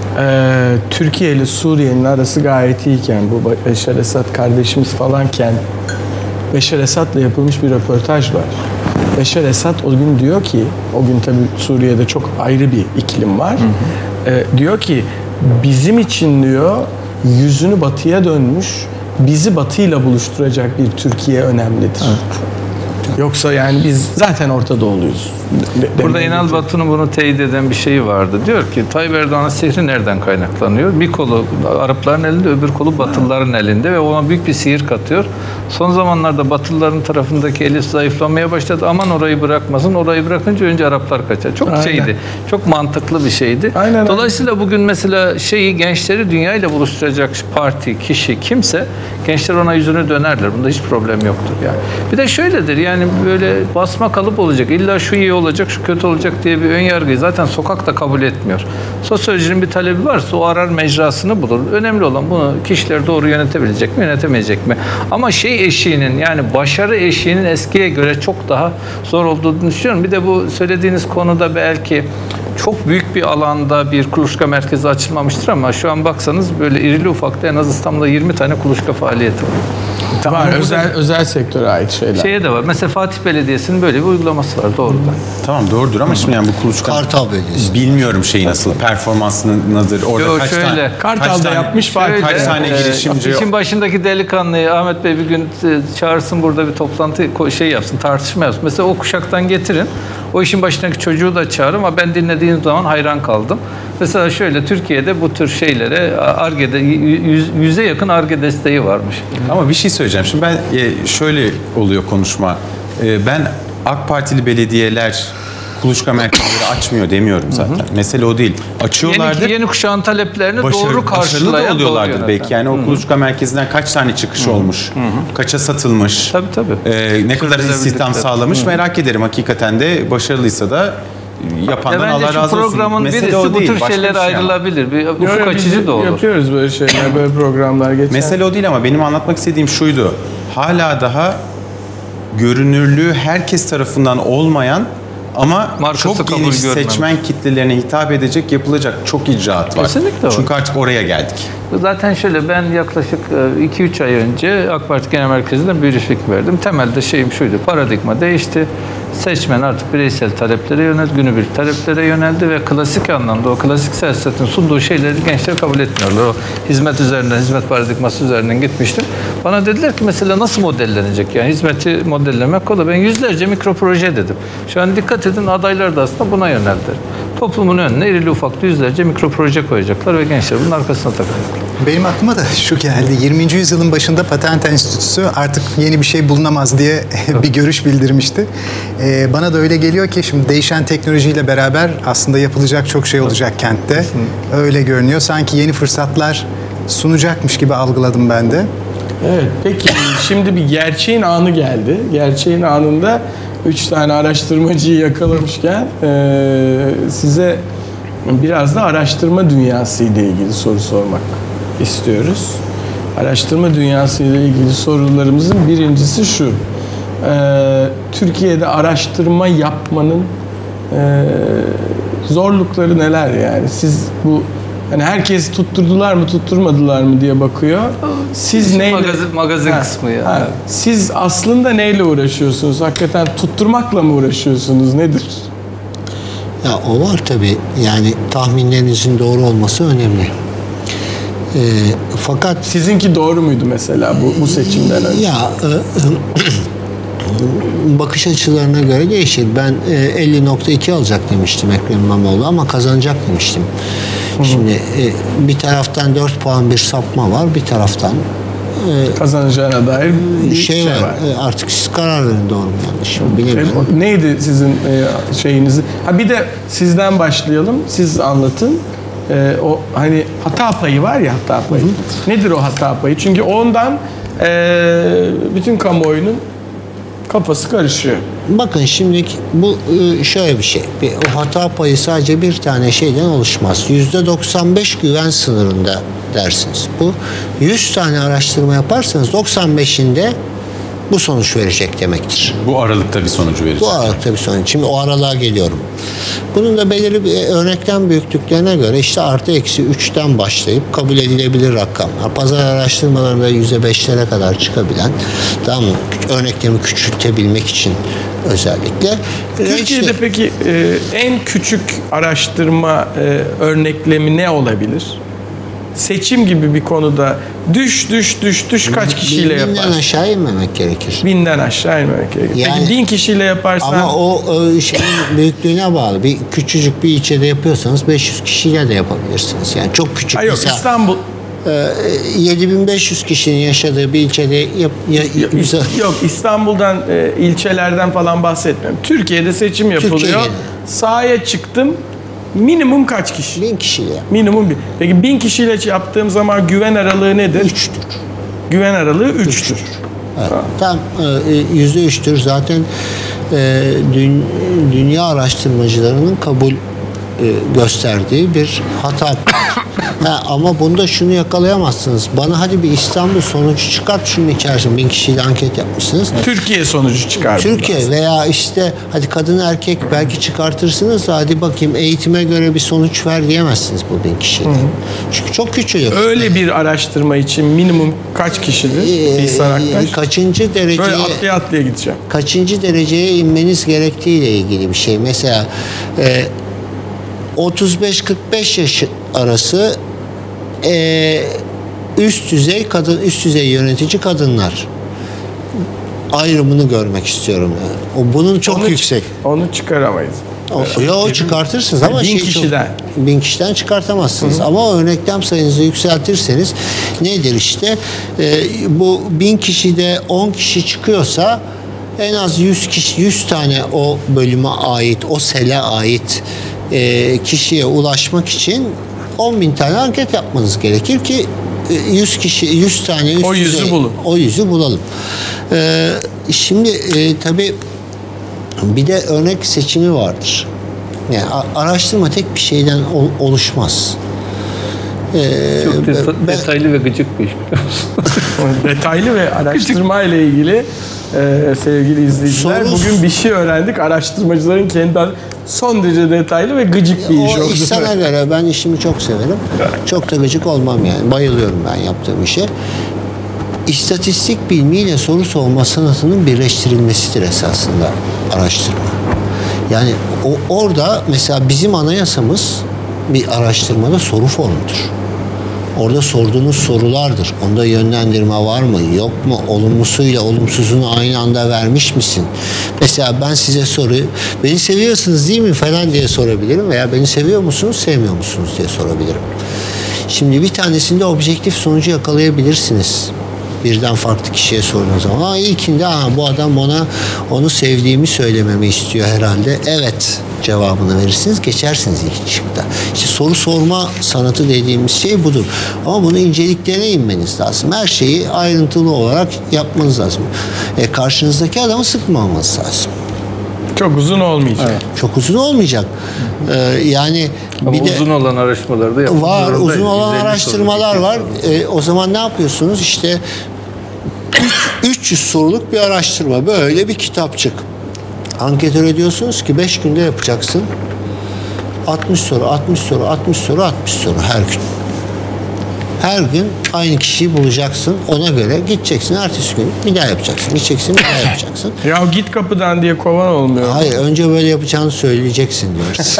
Ee, Türkiye ile Suriye'nin arası gayet iyiyken, bu Beşar Esad kardeşimiz falanken Beşar Esad'la yapılmış bir röportaj var. Beşar Esad o gün diyor ki, o gün tabii Suriye'de çok ayrı bir iklim var. Hı hı. Ee, diyor ki bizim için diyor yüzünü batıya dönmüş, bizi batıyla buluşturacak bir Türkiye önemlidir. Evet. Yoksa yani biz zaten Orta Doğuluyuz. De- Burada demeyi İnal Batu'nun bunu teyit eden bir şeyi vardı. Diyor ki Tayyip Erdoğan'ın sihri nereden kaynaklanıyor? Bir kolu Arapların elinde, öbür kolu Batılıların elinde ve ona büyük bir sihir katıyor. Son zamanlarda Batılıların tarafındaki eli zayıflamaya başladı. Aman orayı bırakmasın. Orayı bırakınca önce Araplar kaçar. Çok Aynen. şeydi. Çok mantıklı bir şeydi. Aynen, Dolayısıyla bugün mesela şeyi gençleri dünyayla buluşturacak parti, kişi kimse gençler ona yüzünü dönerler. Bunda hiç problem yoktur yani. Bir de şöyledir yani böyle basma kalıp olacak. İlla şu iyi olacak, şu kötü olacak diye bir ön yargıyı zaten sokakta kabul etmiyor. Sosyolojinin bir talebi varsa o arar mecrasını bulur. Önemli olan bunu kişiler doğru yönetebilecek mi, yönetemeyecek mi? Ama şey eşiğinin yani başarı eşiğinin eskiye göre çok daha zor olduğunu düşünüyorum. Bir de bu söylediğiniz konuda belki çok büyük bir alanda bir kuluçka merkezi açılmamıştır ama şu an baksanız böyle irili ufaklı en az İstanbul'da yirmi tane kuluçka faaliyeti var. var. Özel, özel sektöre ait şeyler. Şeye de var. Mesela Fatih Belediyesi'nin böyle bir uygulaması var doğrudan. Tamam doğrudur ama şimdi yani bu kuluçka... Kartal Belediyesi. Bilmiyorum şeyi nasıl, performansı nedir, orada Yo, kaç şöyle, tane... Kartal'da kaç tane- yapmış fark. Şöyle, Kaç tane e, girişimci... İşin başındaki delikanlıyı Ahmet Bey bir gün e, çağırsın burada bir toplantı ko- şey yapsın, tartışma yapsın. Mesela o kuşaktan getirin. O işin başındaki çocuğu da çağırın ama ben dinlediğim zaman hayran kaldım. Mesela şöyle Türkiye'de bu tür şeylere Ar-Ge'de yüz, yüze yakın Ar-Ge desteği varmış. Ama bir şey söyleyeceğim. Şimdi ben e, şöyle oluyor konuşma. E, ben AK Partili belediyeler kuluçka merkezleri açmıyor demiyorum zaten. Hı hı. Mesele o değil. Açıyorlardı. Yeni, yeni kuşağın taleplerini Başarı, doğru karşılayan başarılı da oluyorlardır doğru belki. Yani o Hı-hı. kuluçka merkezinden kaç tane çıkış Hı-hı. olmuş? Hı-hı. Kaça satılmış? Tabii tabii. E, ne kadar istihdam sağlamış? Hı-hı. Merak ederim. Hakikaten de başarılıysa da yapandan ya Allah razı olsun. Programın Mesele birisi o bu değil. tür Başka şeyler bir şey ama. ayrılabilir. Bir ufuk Yo, yo, açıcı biz da olur. Yapıyoruz böyle şeyler, böyle programlar geçen. Mesele o değil ama benim anlatmak istediğim şuydu. Hala daha görünürlüğü herkes tarafından olmayan ama Markası çok kabul geniş görmemiş. seçmen kitlelerine hitap edecek yapılacak çok icraat var. Kesinlikle var. Çünkü artık oraya geldik. Zaten şöyle, ben yaklaşık iki üç ay önce AK Parti Genel Merkezi'nden bir yürüyüşlük verdim. Temelde şeyim şuydu, paradigma değişti. Seçmen artık bireysel taleplere yöneldi, günübirlik taleplere yöneldi ve klasik anlamda o klasik siyasetin sunduğu şeyleri gençler kabul etmiyorlar. O hizmet üzerinden, hizmet paradigması üzerinden gitmiştim. Bana dediler ki mesela nasıl modellenecek? Yani hizmeti modellemek kolay. Ben yüzlerce mikro proje dedim. Şu an dikkat edin, adaylar da aslında buna yöneldiler. Toplumun önüne irili ufaklı yüzlerce mikro proje koyacaklar ve gençler bunun arkasına takacaklar. Benim aklıma da şu geldi. yirminci yüzyılın başında Patent Enstitüsü artık yeni bir şey bulunamaz diye bir görüş bildirmişti. Ee, bana da öyle geliyor ki şimdi değişen teknolojiyle beraber aslında yapılacak çok şey olacak kentte. Öyle görünüyor. Sanki yeni fırsatlar sunacakmış gibi algıladım ben de. Evet, peki şimdi bir gerçeğin anı geldi. Gerçeğin anında üç tane araştırmacıyı yakalamışken e, size biraz da araştırma dünyası ile ilgili soru sormak istiyoruz. Araştırma dünyası ile ilgili sorularımızın birincisi şu. E, Türkiye'de araştırma yapmanın e, zorlukları neler yani? Siz bu hani herkes tutturdular mı tutturmadılar mı diye bakıyor. Siz İşte neyle? Magazin, magazin Ha, kısmı ya. ha. Siz aslında neyle uğraşıyorsunuz? Hakikaten tutturmakla mı uğraşıyorsunuz? Nedir? Ya o var tabii. Yani tahminlerinizin doğru olması önemli. Ee, fakat sizinki doğru muydu mesela bu, bu seçimden önce? Ya e, bakış açılarına göre değişir. Ben e, elli nokta iki alacak demiştim Ekrem İmamoğlu ama kazanacak demiştim. Hı-hı. Şimdi e, bir taraftan dört puan bir sapma var, bir taraftan e, kazanacağına dair bir şey, şey var. var. E, artık siz karar verin, doğru mu yanlış mı bilemiyorum. E, neydi sizin e, şeyinizi? Ha bir de sizden başlayalım. Siz anlatın. Ee, o hani hata payı var ya, hata payı. Hı hı. Nedir o hata payı? Çünkü ondan e, bütün kamuoyunun kafası karışıyor. Bakın şimdi bu şöyle bir şey. Bir, o hata payı sadece bir tane şeyden oluşmaz. yüzde doksan beş güven sınırında dersiniz. Bu yüz tane araştırma yaparsanız doksan beşinde bu sonuç verecek demektir. Bu aralıkta bir sonucu verecek. Bu aralıkta bir sonuç. Şimdi o aralığa geliyorum. Bunun da belirli bir örneklem büyüklüklerine göre işte artı eksi üçten başlayıp kabul edilebilir rakamlar. Pazar araştırmalarında yüzde beşlere kadar çıkabilen, tamam mı? Örneklemi küçültebilmek için özellikle. Türkiye'de işte, peki e, en küçük araştırma e, örneklemi ne olabilir? Seçim gibi bir konuda düş düş düş düş kaç kişiyle binden yapar? Binden aşağı inmemek gerekir. Binden aşağı inmemek gerekir. Yani, peki bin kişiyle yaparsan? Ama o, o şeyin büyüklüğüne bağlı. Bir küçücük bir ilçede yapıyorsanız beş yüz kişiyle de yapabilirsiniz. Yani çok küçük. Ha yok, mesela, İstanbul. yedi bin beş yüz kişinin yaşadığı bir ilçede yap, ya, yok, yok İstanbul'dan e, ilçelerden falan bahsetmiyorum. Türkiye'de seçim yapılıyor. Türkiye'de. Sahaya çıktım. Minimum kaç kişi? Bin kişiyle. Minimum bir. Peki bin kişiyle yaptığım zaman güven aralığı nedir? Üçtür. Güven aralığı üçtür. Üç. Evet. Tam yüzde üçtür. Zaten e, dün, dünya araştırmacılarının kabul e, gösterdiği bir hata. Ha, ama bunda şunu yakalayamazsınız. Bana hadi bir İstanbul sonucu çıkart şunun içerisinde. Bin kişiyle anket yapmışsınız. Türkiye sonucu çıkart. Türkiye veya işte hadi kadın erkek belki çıkartırsınız. Hadi bakayım eğitime göre bir sonuç ver diyemezsiniz bu bin kişiyle. Hı hı. Çünkü çok küçülüyor. Öyle bir araştırma için minimum kaç kişidir? Ee, kaçıncı dereceye böyle atlaya atlaya gideceğim. Kaçıncı dereceye inmeniz gerektiğiyle ilgili bir şey. Mesela e, otuz beş kırk beş yaş arası e, üst düzey kadın, üst düzey yönetici kadınlar ayrımını görmek istiyorum yani. O bunun çok onu, yüksek. Onu çıkaramayız. O, ya o çıkartırsınız ama bin şey kişiden. Çok, bin kişiden çıkartamazsınız. Hı hı. Ama örneklem sayınızı yükseltirseniz nedir işte e, bu bin kişide on kişi çıkıyorsa en az yüz kişi, yüz tane o bölüme ait, o sele ait e, kişiye ulaşmak için on bin tane anket yapmanız gerekir ki yüz kişi, yüz tane üst o yüzü düzey, bulun. O yüzü bulalım. E, şimdi e, tabii bir de örnek seçimi vardır. Yani araştırma tek bir şeyden oluşmaz. Ee, Çok deta- ben, detaylı ve gıcık bir iş. Detaylı ve araştırma ile ilgili Ee, sevgili izleyiciler, Soru- bugün bir şey öğrendik. Araştırmacıların kendi son derece detaylı ve gıcık bir iş O oldu. iş sana göre, ben işimi çok severim. Çok da gıcık olmam yani. Bayılıyorum ben yaptığım işe. İstatistik bilmiyle soru sorma sanatının birleştirilmesidir esasında araştırma. Yani o orada mesela bizim anayasamız bir araştırmada soru formudur. Orada sorduğunuz sorulardır. Onda yönlendirme var mı, yok mu? Olumlusuyla olumsuzunu aynı anda vermiş misin? Mesela ben size soruyu, beni seviyorsunuz değil mi falan diye sorabilirim veya beni seviyor musunuz, sevmiyor musunuz diye sorabilirim. Şimdi bir tanesinde objektif sonucu yakalayabilirsiniz. Birden farklı kişiye sorduğunuz zaman. Ha, ilkinde ha, bu adam bana onu sevdiğimi söylememi istiyor herhalde. Evet cevabını verirsiniz, geçersiniz ilk şıkta. İşte soru sorma sanatı dediğimiz şey budur. Ama bunu inceliklerine inmeniz lazım. Her şeyi ayrıntılı olarak yapmanız lazım. E, karşınızdaki adamı sıkmamanız lazım. Çok uzun olmayacak. Evet. Çok uzun olmayacak. Ee, yani Ama bir de uzun olan araştırmalar da yapılıyor. var, Orada uzun olan yüz elli araştırmalar soru, var. Ee, o zaman ne yapıyorsunuz? İşte üç yüz soruluk bir araştırma. Böyle bir kitapçık. Anketöre diyorsunuz ki beş günde yapacaksın. altmış soru, altmış soru, altmış soru, altmış soru her gün. Her gün aynı kişiyi bulacaksın. Ona göre gideceksin. Ertesi gün bir daha yapacaksın. Gideceksin, bir daha yapacaksın. Ya git kapıdan diye kovan olmuyor. Hayır, önce böyle yapacağını söyleyeceksin diyoruz.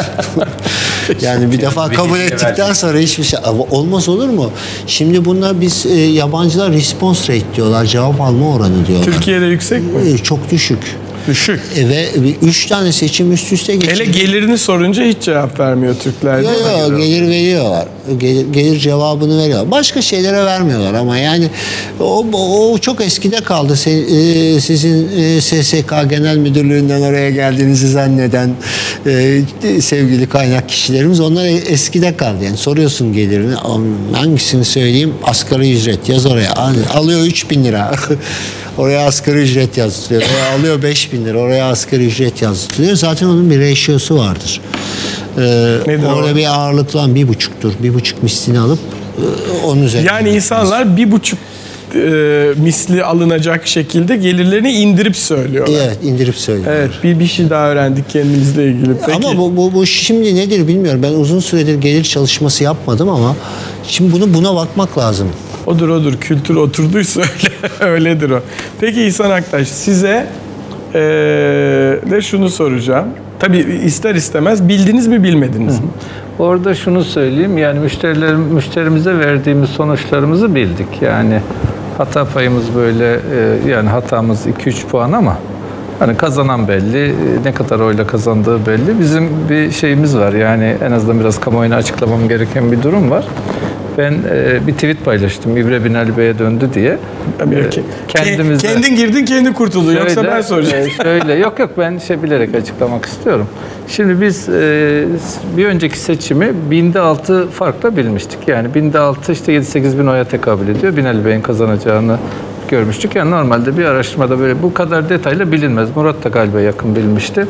Yani bir defa kabul ettikten sonra hiçbir şey ama olmaz olur mu? Şimdi bunlar biz e, yabancılar response rate diyorlar. Cevap alma oranı diyorlar. Türkiye'de yüksek mi? E, çok düşük. Düşük. E, ve üç tane seçim üst üste geçiyor. Hele gelirini sorunca hiç cevap vermiyor Türkler. Yok yok, gelir veriyorlar. Gelir, gelir cevabını veriyorlar. Başka şeylere vermiyorlar ama yani o, o çok eskide kaldı. Se, e, sizin e, S S K Genel Müdürlüğü'nden oraya geldiğinizi zanneden e, sevgili kaynak kişilerimiz, onlar eskide kaldı. Yani soruyorsun gelirini, hangisini söyleyeyim? Asgari ücret yaz oraya. Alıyor üç bin lira. Oraya asgari ücret yazılıyor. Oraya alıyor beş bin lira. Oraya asgari ücret yazılıyor. Zaten onun bir ratio'su vardır. Ee, orada o? bir ağırlıklan bir buçuktur. Bir buçuk mislini alıp e, onun üzerine. Yani insanlar bir buçuk e, misli alınacak şekilde gelirlerini indirip söylüyorlar. Evet, indirip söylüyorlar. Evet, bir, bir şey daha öğrendik kendimizle ilgili. Peki. Ama bu, bu, bu şimdi nedir bilmiyorum. Ben uzun süredir gelir çalışması yapmadım ama şimdi bunu buna bakmak lazım. Odur odur. Kültür oturduysa öyle, öyledir o. Peki İhsan Aktaş, size ee, de şunu soracağım. Tabii ister istemez bildiniz mi bilmediniz mi? Orada şunu söyleyeyim, yani müşteriler, müşterimize verdiğimiz sonuçlarımızı bildik. Yani hata payımız böyle, e, yani hatamız iki üç puan ama hani kazanan belli, ne kadar oyla kazandığı belli. Bizim bir şeyimiz var, yani en azından biraz kamuoyuna açıklamam gereken bir durum var. Ben e, bir tweet paylaştım, İbre Binali Bey'e döndü diye. E, kendimizde. Kendin girdin, kendi kurtuldun. Şöyle, yoksa ben soracağım. E, şöyle, yok yok, ben şey bilerek açıklamak istiyorum. Şimdi biz e, bir önceki seçimi binde altı farkla bilmiştik. Yani binde altı işte yedi sekiz bin oya tekabül ediyor. Binali Bey'in kazanacağını görmüştük. Yani normalde bir araştırmada böyle bu kadar detaylı bilinmez. Murat da galiba yakın bilmişti.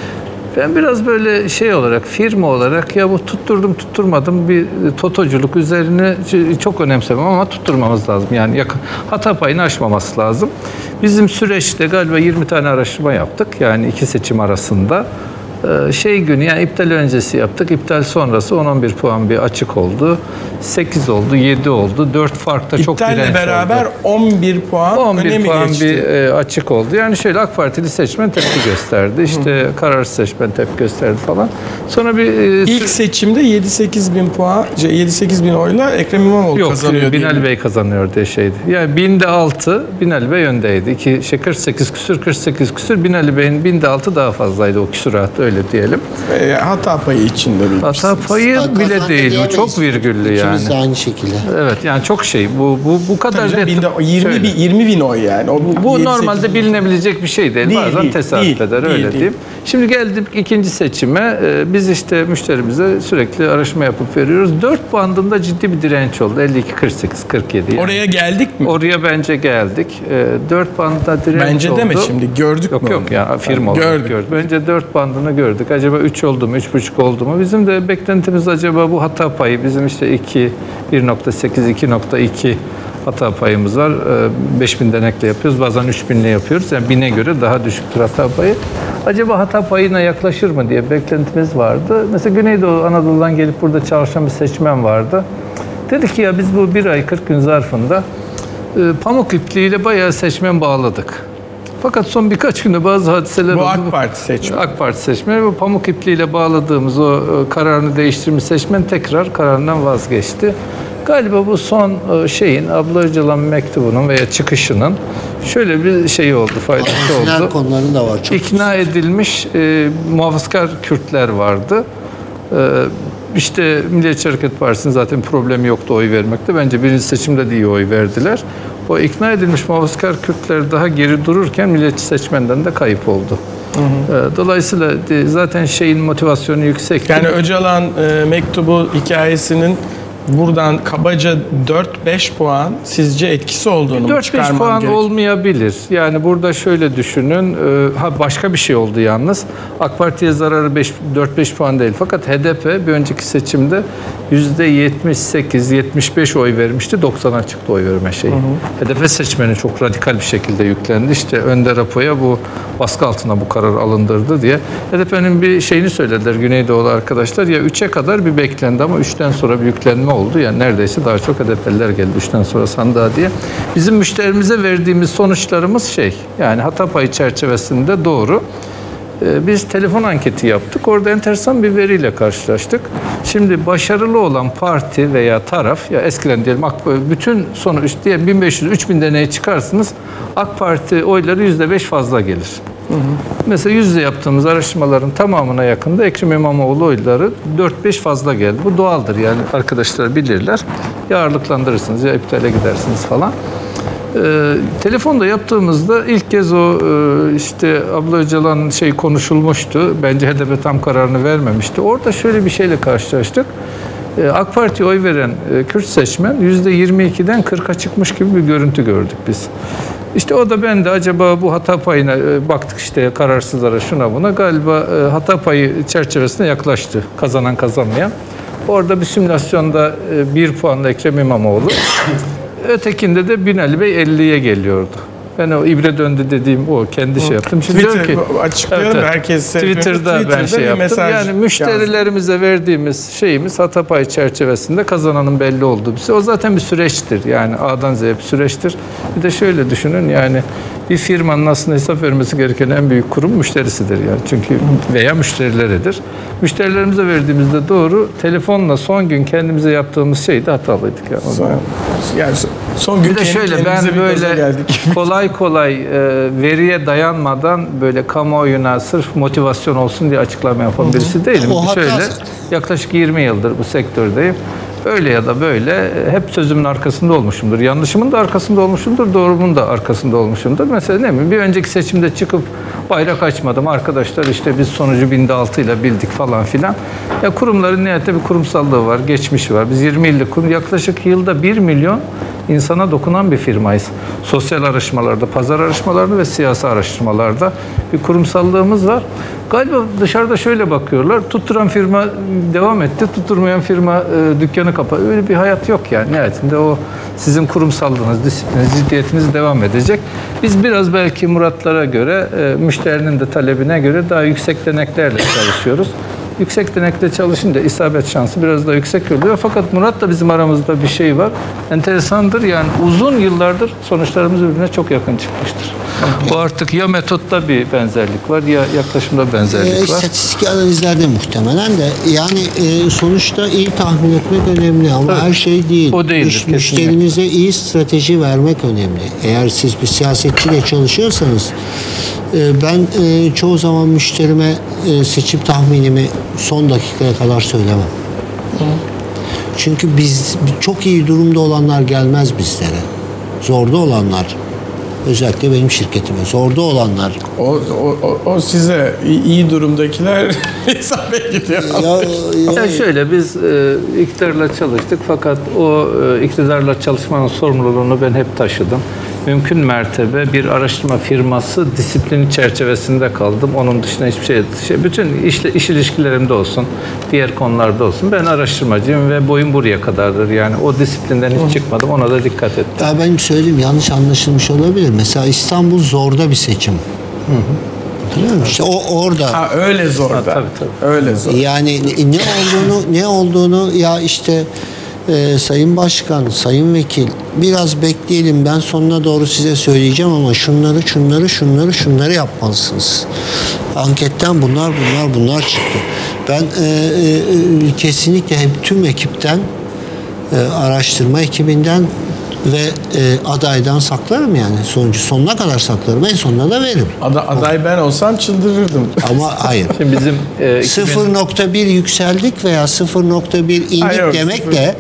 Ben biraz böyle şey olarak, firma olarak ya bu tutturdum tutturmadım bir totoculuk üzerine çok önemsemem ama tutturmamız lazım. Yani yakın, hata payını aşmaması lazım. Bizim süreçte galiba yirmi tane araştırma yaptık. Yani iki seçim arasında. Şey günü, yani iptal öncesi yaptık. İptal sonrası on on bir puan bir açık oldu. sekiz oldu, yedi oldu. dört farkta çok direnç oldu. İptalle beraber on bir puan on bir öne mi puan geçti? bir e, açık oldu. Yani şöyle AK Partili seçmen tepki gösterdi. İşte kararsız seçmen tepki gösterdi falan. Sonra bir e, ilk seçimde yedi sekiz bin puan, yedi sekiz bin oyla Ekrem İmamoğlu yok, kazanıyor. Yok, Binali Bey kazanıyor diye şeydi. Yani binde altı Binali Bey öndeydi. İki, şey kırk sekiz küsür, kırk sekiz küsür. Binali Bey'in binde altı daha fazlaydı o küsurat, öyle diyelim. E, hata payı içinde bilmişsiniz. Hata payı Hatta bile değil. Bu çok virgüllü yani. İkimiz de aynı şekilde. Evet, yani çok şey. Bu bu bu kadar Tabii binde, yirmi bin, yirmi bin oy yani. O, bu bu normalde bilinebilecek bir şey değil. değil Bazen değil, tesadüf değil, eder, değil, öyle değil. diyeyim. Şimdi geldik ikinci seçime. Ee, biz işte müşterimize sürekli araştırma yapıp veriyoruz. Dört bandında ciddi bir direnç oldu. elli iki kırk sekiz kırk yedi. Yani. Oraya geldik mi? Oraya bence geldik. Ee, dört bandında direnç bence oldu. Bence deme şimdi. Gördük yok, mü? Yok yok ya firma olarak gördük. gördük. Bence dört bandını gördük. Acaba üç oldu mu? üç buçuk oldu mu? Bizim de beklentimiz acaba bu hata payı bizim işte iki, bir nokta sekiz, iki nokta iki hata payımız var. beş bin denekle yapıyoruz. Bazen üç binle yapıyoruz. Yani bine göre daha düşüktür hata payı. Acaba hata payına yaklaşır mı diye beklentimiz vardı. Mesela Güneydoğu Anadolu'dan gelip burada çalışan bir seçmen vardı. Dedi ki ya biz bu bir ay kırk gün zarfında e, pamuk ipliğiyle bayağı seçmen bağladık. Fakat son birkaç günde bazı hadiseler bu oldu. AK Parti seçmeni. AK Parti seçmeni. Bu pamuk ipliğiyle bağladığımız o e, kararını değiştirmiş seçmen tekrar kararından vazgeçti. Galiba bu son e, şeyin Abla Öcalan mektubunun veya çıkışının şöyle bir şeyi oldu, faydası Orijinal oldu. konuları da var. Çok İkna edilmiş e, muhafazakar Kürtler vardı. E, işte Milliyetçi Hareket Partisi'nin zaten problemi yoktu oy vermekte. Bence birinci seçimde de iyi oy verdiler. O ikna edilmiş muhafazakar Kürtler daha geri dururken milliyetçi seçmenden de kayıp oldu. Hı hı. Dolayısıyla zaten şeyin motivasyonu yüksek. Yani Öcalan e, mektubu hikayesinin buradan kabaca dört beş puan sizce etkisi olduğunu dört beş puan gerekiyor? olmayabilir. Yani burada şöyle düşünün. E, ha başka bir şey oldu yalnız. AK Parti'ye zararı dört beş puan değil. Fakat H D P bir önceki seçimde yüzde yetmiş sekiz yetmiş beş oy vermişti. doksana çıktı oy verme şeyi. Hı hı. H D P seçmeni çok radikal bir şekilde yüklendi. İşte Önder Apo'ya bu baskı altına bu karar alındırdı diye. H D P'nin bir şeyini söylediler Güneydoğulu arkadaşlar. Ya üçe kadar bir beklendi ama üçten sonra bir yüklenme oldu. Yani neredeyse daha çok H D P'liler geldi üçten sonra sandığa diye. Bizim müşterimize verdiğimiz sonuçlarımız şey, yani hata payı çerçevesinde doğru. Ee, biz telefon anketi yaptık. Orada enteresan bir veriyle karşılaştık. Şimdi başarılı olan parti veya taraf, ya eskiden diyelim bütün sonuç diye bin beş yüz üç bin deneye çıkarsınız. AK Parti oyları yüzde beş fazla gelir. Hı hı. Mesela yüzde yaptığımız araştırmaların tamamına yakında Ekrem İmamoğlu oyları dört beş fazla geldi. Bu doğaldır yani, arkadaşlar bilirler. Ya ağırlıklandırırsınız ya iptale gidersiniz falan. Ee, telefonda yaptığımızda ilk kez o e, işte Abla Öcalan şey konuşulmuştu. Bence H D P tam kararını vermemişti. Orada şöyle bir şeyle karşılaştık. Ee, AK Parti'ye oy veren e, Kürt seçmen yüzde yirmi ikiden kırka çıkmış gibi bir görüntü gördük biz. İşte o da ben de acaba bu hata payına e, baktık işte kararsızlara şuna buna, galiba e, hata payı çerçevesine yaklaştı kazanan kazanmayan. Orada bir simülasyonda e, bir puanla Ekrem İmamoğlu. Ötekinde de Binali Bey elliye geliyordu. Ben o ibre döndü dediğim o. Kendi şey yaptım. Şimdi Twitter, ki, açıklayalım evet, herkes. Twitter'da, Twitter'da ben şey yaptım. Yani müşterilerimize yazdım. Verdiğimiz şeyimiz hata payı çerçevesinde kazananın belli olduğu bir şey. O zaten bir süreçtir. Yani A'dan Z'ye bir süreçtir. Bir de şöyle düşünün, yani bir firmanın aslında hesap vermesi gereken en büyük kurum müşterisidir yani. Çünkü veya müşterileridir. Müşterilerimize verdiğimizde doğru, telefonla son gün kendimize yaptığımız şey de hatalıydık yani. Son, yani son gün bir de şöyle, ben böyle kolay kolay e, veriye dayanmadan böyle kamuoyuna sırf motivasyon olsun diye açıklama yapan birisi değilim. O şöyle haklısın. yaklaşık yirmi yıldır bu sektördeyim. Öyle ya da böyle hep sözümün arkasında olmuşumdur. Yanlışımın da arkasında olmuşumdur, doğrumun da arkasında olmuşumdur. Mesela ne mi? Bir önceki seçimde çıkıp bayrak açmadım. Arkadaşlar işte biz sonucu binde altı ile bildik falan filan. Ya kurumların nihayette bir kurumsallığı var, geçmişi var. Biz yirmi yıllık kurum, yaklaşık yılda bir milyon insana dokunan bir firmayız. Sosyal araştırmalarda, pazar araştırmalarda ve siyasi araştırmalarda bir kurumsallığımız var. Galiba dışarıda şöyle bakıyorlar. Tutturan firma devam etti, tutturmayan firma e, dükkanı kapattı. Öyle bir hayat yok yani. Nihayetinde o sizin kurumsallığınız, disiplininiz, ciddiyetiniz devam edecek. Biz biraz belki Muratlara göre, e, müşterinin de talebine göre daha yüksek deneklerle çalışıyoruz. Yüksek denekle çalışınca isabet şansı biraz daha yüksek oluyor. Fakat Murat'la bizim aramızda bir şey var. Enteresandır, yani uzun yıllardır sonuçlarımız birbirine çok yakın çıkmıştır. Bu artık ya metotta bir benzerlik var ya yaklaşımda benzerlik e, var. İstatistik analizlerde muhtemelen de yani e, sonuçta iyi tahmin etmek önemli ama evet, her şey değil. O değildir. Müş, müşterinize iyi strateji vermek önemli. Eğer siz bir siyasetçiyle çalışıyorsanız e, ben e, çoğu zaman müşterime e, seçim tahminimi son dakikaya kadar söylemem. Hı. Çünkü biz çok iyi durumda olanlar gelmez bizlere. Zorda olanlar, özellikle benim şirketime zorda olanlar. O, o, o size iyi durumdakiler hesaba gidiyor. Ya, ya. Yani şöyle, biz e, iktidarla çalıştık fakat o e, iktidarla çalışmanın sorumluluğunu ben hep taşıdım. mümkün mertebe bir araştırma firması disiplini çerçevesinde kaldım. Onun dışında hiçbir şey, şey bütün iş, iş ilişkilerimde olsun, diğer konularda olsun. Ben araştırmacıyım ve boyum buraya kadardır. Yani o disiplinden hiç çıkmadım. Ona da dikkat ettim. Ya ben söyleyeyim, yanlış anlaşılmış olabilir. Mesela İstanbul zorda bir seçim. Hı hı. Biliyor musun? İşte o orada. Ha, öyle zor da. Ha, tabii, tabii. Öyle zor. Yani ne olduğunu ne olduğunu ya işte e, Sayın Başkan, Sayın Vekil biraz bekleyelim, ben sonuna doğru size söyleyeceğim ama şunları şunları şunları şunları yapmalısınız. Anketten bunlar bunlar bunlar çıktı. Ben e, e, kesinlikle hep tüm ekipten, e, araştırma ekibinden ve e, adaydan saklarım yani. Sonucu sonuna kadar saklarım. En sonuna da veririm. Ada, aday ben olsam çıldırırdım. Ama hayır. Şimdi bizim e, sıfır nokta bir yükseldik veya sıfır nokta bir indik Hayır, demekle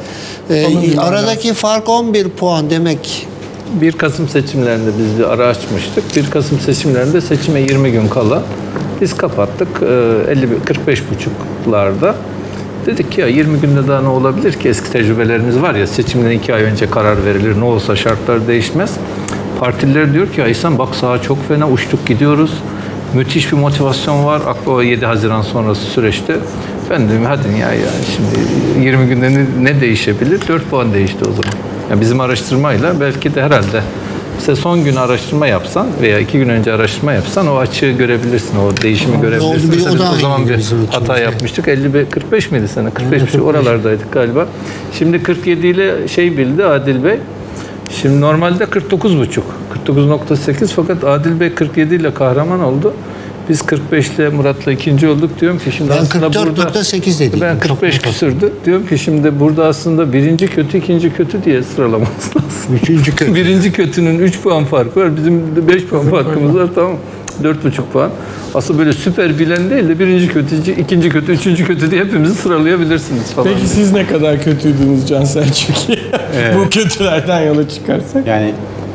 e, aradaki fark on bir puan demek. bir Kasım seçimlerinde biz bir ara açmıştık. bir Kasım seçimlerinde seçime yirmi gün kala biz kapattık elli kırk beş buçuklarda. Dedik ki ya yirmi günde daha ne olabilir ki? Eski tecrübelerimiz var ya, seçimden iki ay önce karar verilir. Ne olsa şartlar değişmez. Partililer diyor ki ya İhsan bak sağa çok fena uçtuk gidiyoruz. Müthiş bir motivasyon var. Aklı o yedi Haziran sonrası süreçte. Ben dedim hadi ya, ya şimdi yirmi günde ne, ne değişebilir? dört puan değişti o zaman. Yani bizim araştırmayla belki de herhalde işte son gün araştırma yapsan veya iki gün önce araştırma yapsan o açığı görebilirsin, o değişimi görebilirsin. Bir, o, Mesela o zaman bir hata için. yapmıştık. elli kırk beş miydi sene? kırk beş buçuk oralardaydık galiba. Şimdi kırk yedi ile şey bildi Adil Bey. Şimdi normalde kırk dokuz buçuk. kırk dokuz nokta sekiz fakat Adil Bey kırk yedi ile kahraman oldu. Biz kırk beş ile Murat'la ikinci olduk. Diyorum ki şimdi ben aslında kırk dört nokta sekiz dedim. Ben kırk beş küsürdü. Diyorum ki şimdi burada aslında birinci kötü, ikinci kötü diye sıralaması lazım. Üçüncü kötü. Birinci kötünün üç puan farkı var. Bizim de beş puan farkımız var, tamam. dört buçuk puan. Aslında böyle süper bilen değil de birinci kötü, ikinci kötü, üçüncü kötü diye hepimizi sıralayabilirsiniz falan. Peki siz ne kadar kötüydünüz Can Selçuk? Evet. Bu kötülerden yola çıkarsak. Yani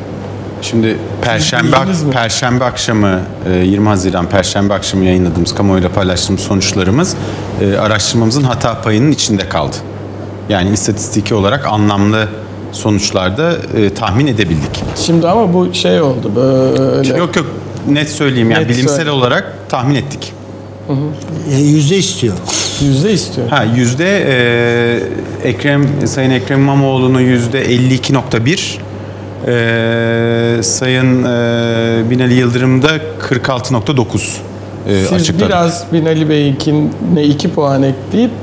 şimdi Perşembe bildiniz mi? Perşembe akşamı yirmi Haziran Perşembe akşamı yayınladığımız, kamuoyuyla paylaştığımız sonuçlarımız araştırmamızın hata payının içinde kaldı. Yani istatistiki olarak anlamlı sonuçlarda tahmin edebildik. Şimdi ama bu şey oldu böyle. Yok yok, net söyleyeyim yani Net bilimsel söyle. olarak tahmin ettik. Hı hı. Yani yüzde istiyor. Yüzde istiyor. Ha yüzde e, Ekrem Sayın Ekrem İmamoğlu'nun yüzde elli iki nokta bir, e, Sayın e, Binali Yıldırım'da kırk altı nokta dokuz e, Siz açıkladı. biraz Binali Bey'inkine iki puan ekleyip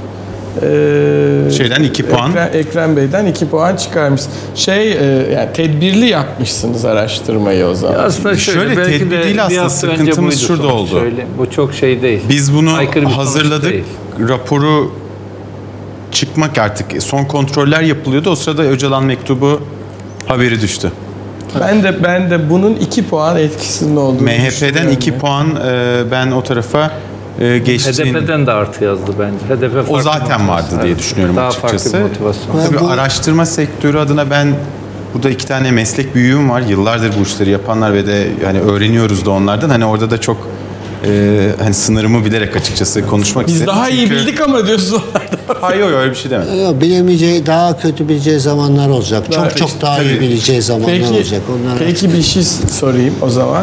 e, şeyden iki puan. Ekrem, Ekrem Bey'den iki puan çıkarmış. Şey e, yani tedbirli yapmışsınız araştırmayı o zaman. Ya aslında şöyle, Şöyle belki tedbir de değil bir aslında, hafta önce sıkıntımız buydu şurada sonuç. oldu. Şöyle, bu çok şey değil. Biz bunu Aykırı bir sonuç hazırladık. değil. Raporu çıkmak artık son kontroller yapılıyordu. O sırada Öcalan mektubu haberi düştü. Ben de ben de bunun iki puan etkisinin olduğunu M H P'den düşünüyorum iki ya. puan e, ben o tarafa e, geçtiğini... H D P'den de artı yazdı bence. H D P farklı O zaten motivasyon. vardı diye Evet. düşünüyorum Daha açıkçası. farklı bir motivasyon. Tabii Bu- araştırma sektörü adına ben burada iki tane meslek büyüğüm var. Yıllardır bu işleri yapanlar ve de hani öğreniyoruz da onlardan. Hani orada da çok e, hani sınırımı bilerek açıkçası konuşmak Biz istedim. daha iyi Çünkü- bildik ama diyorsun. Hayır yok öyle bir şey demedim. Yok, bilemeyeceği, daha kötü bileceği zamanlar olacak. Çok Daha- çok daha tabii. iyi bileceği zamanlar Peki, olacak. Onlar peki bir şey sorayım o zaman.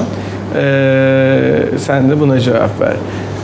Ee, sen de buna cevap ver.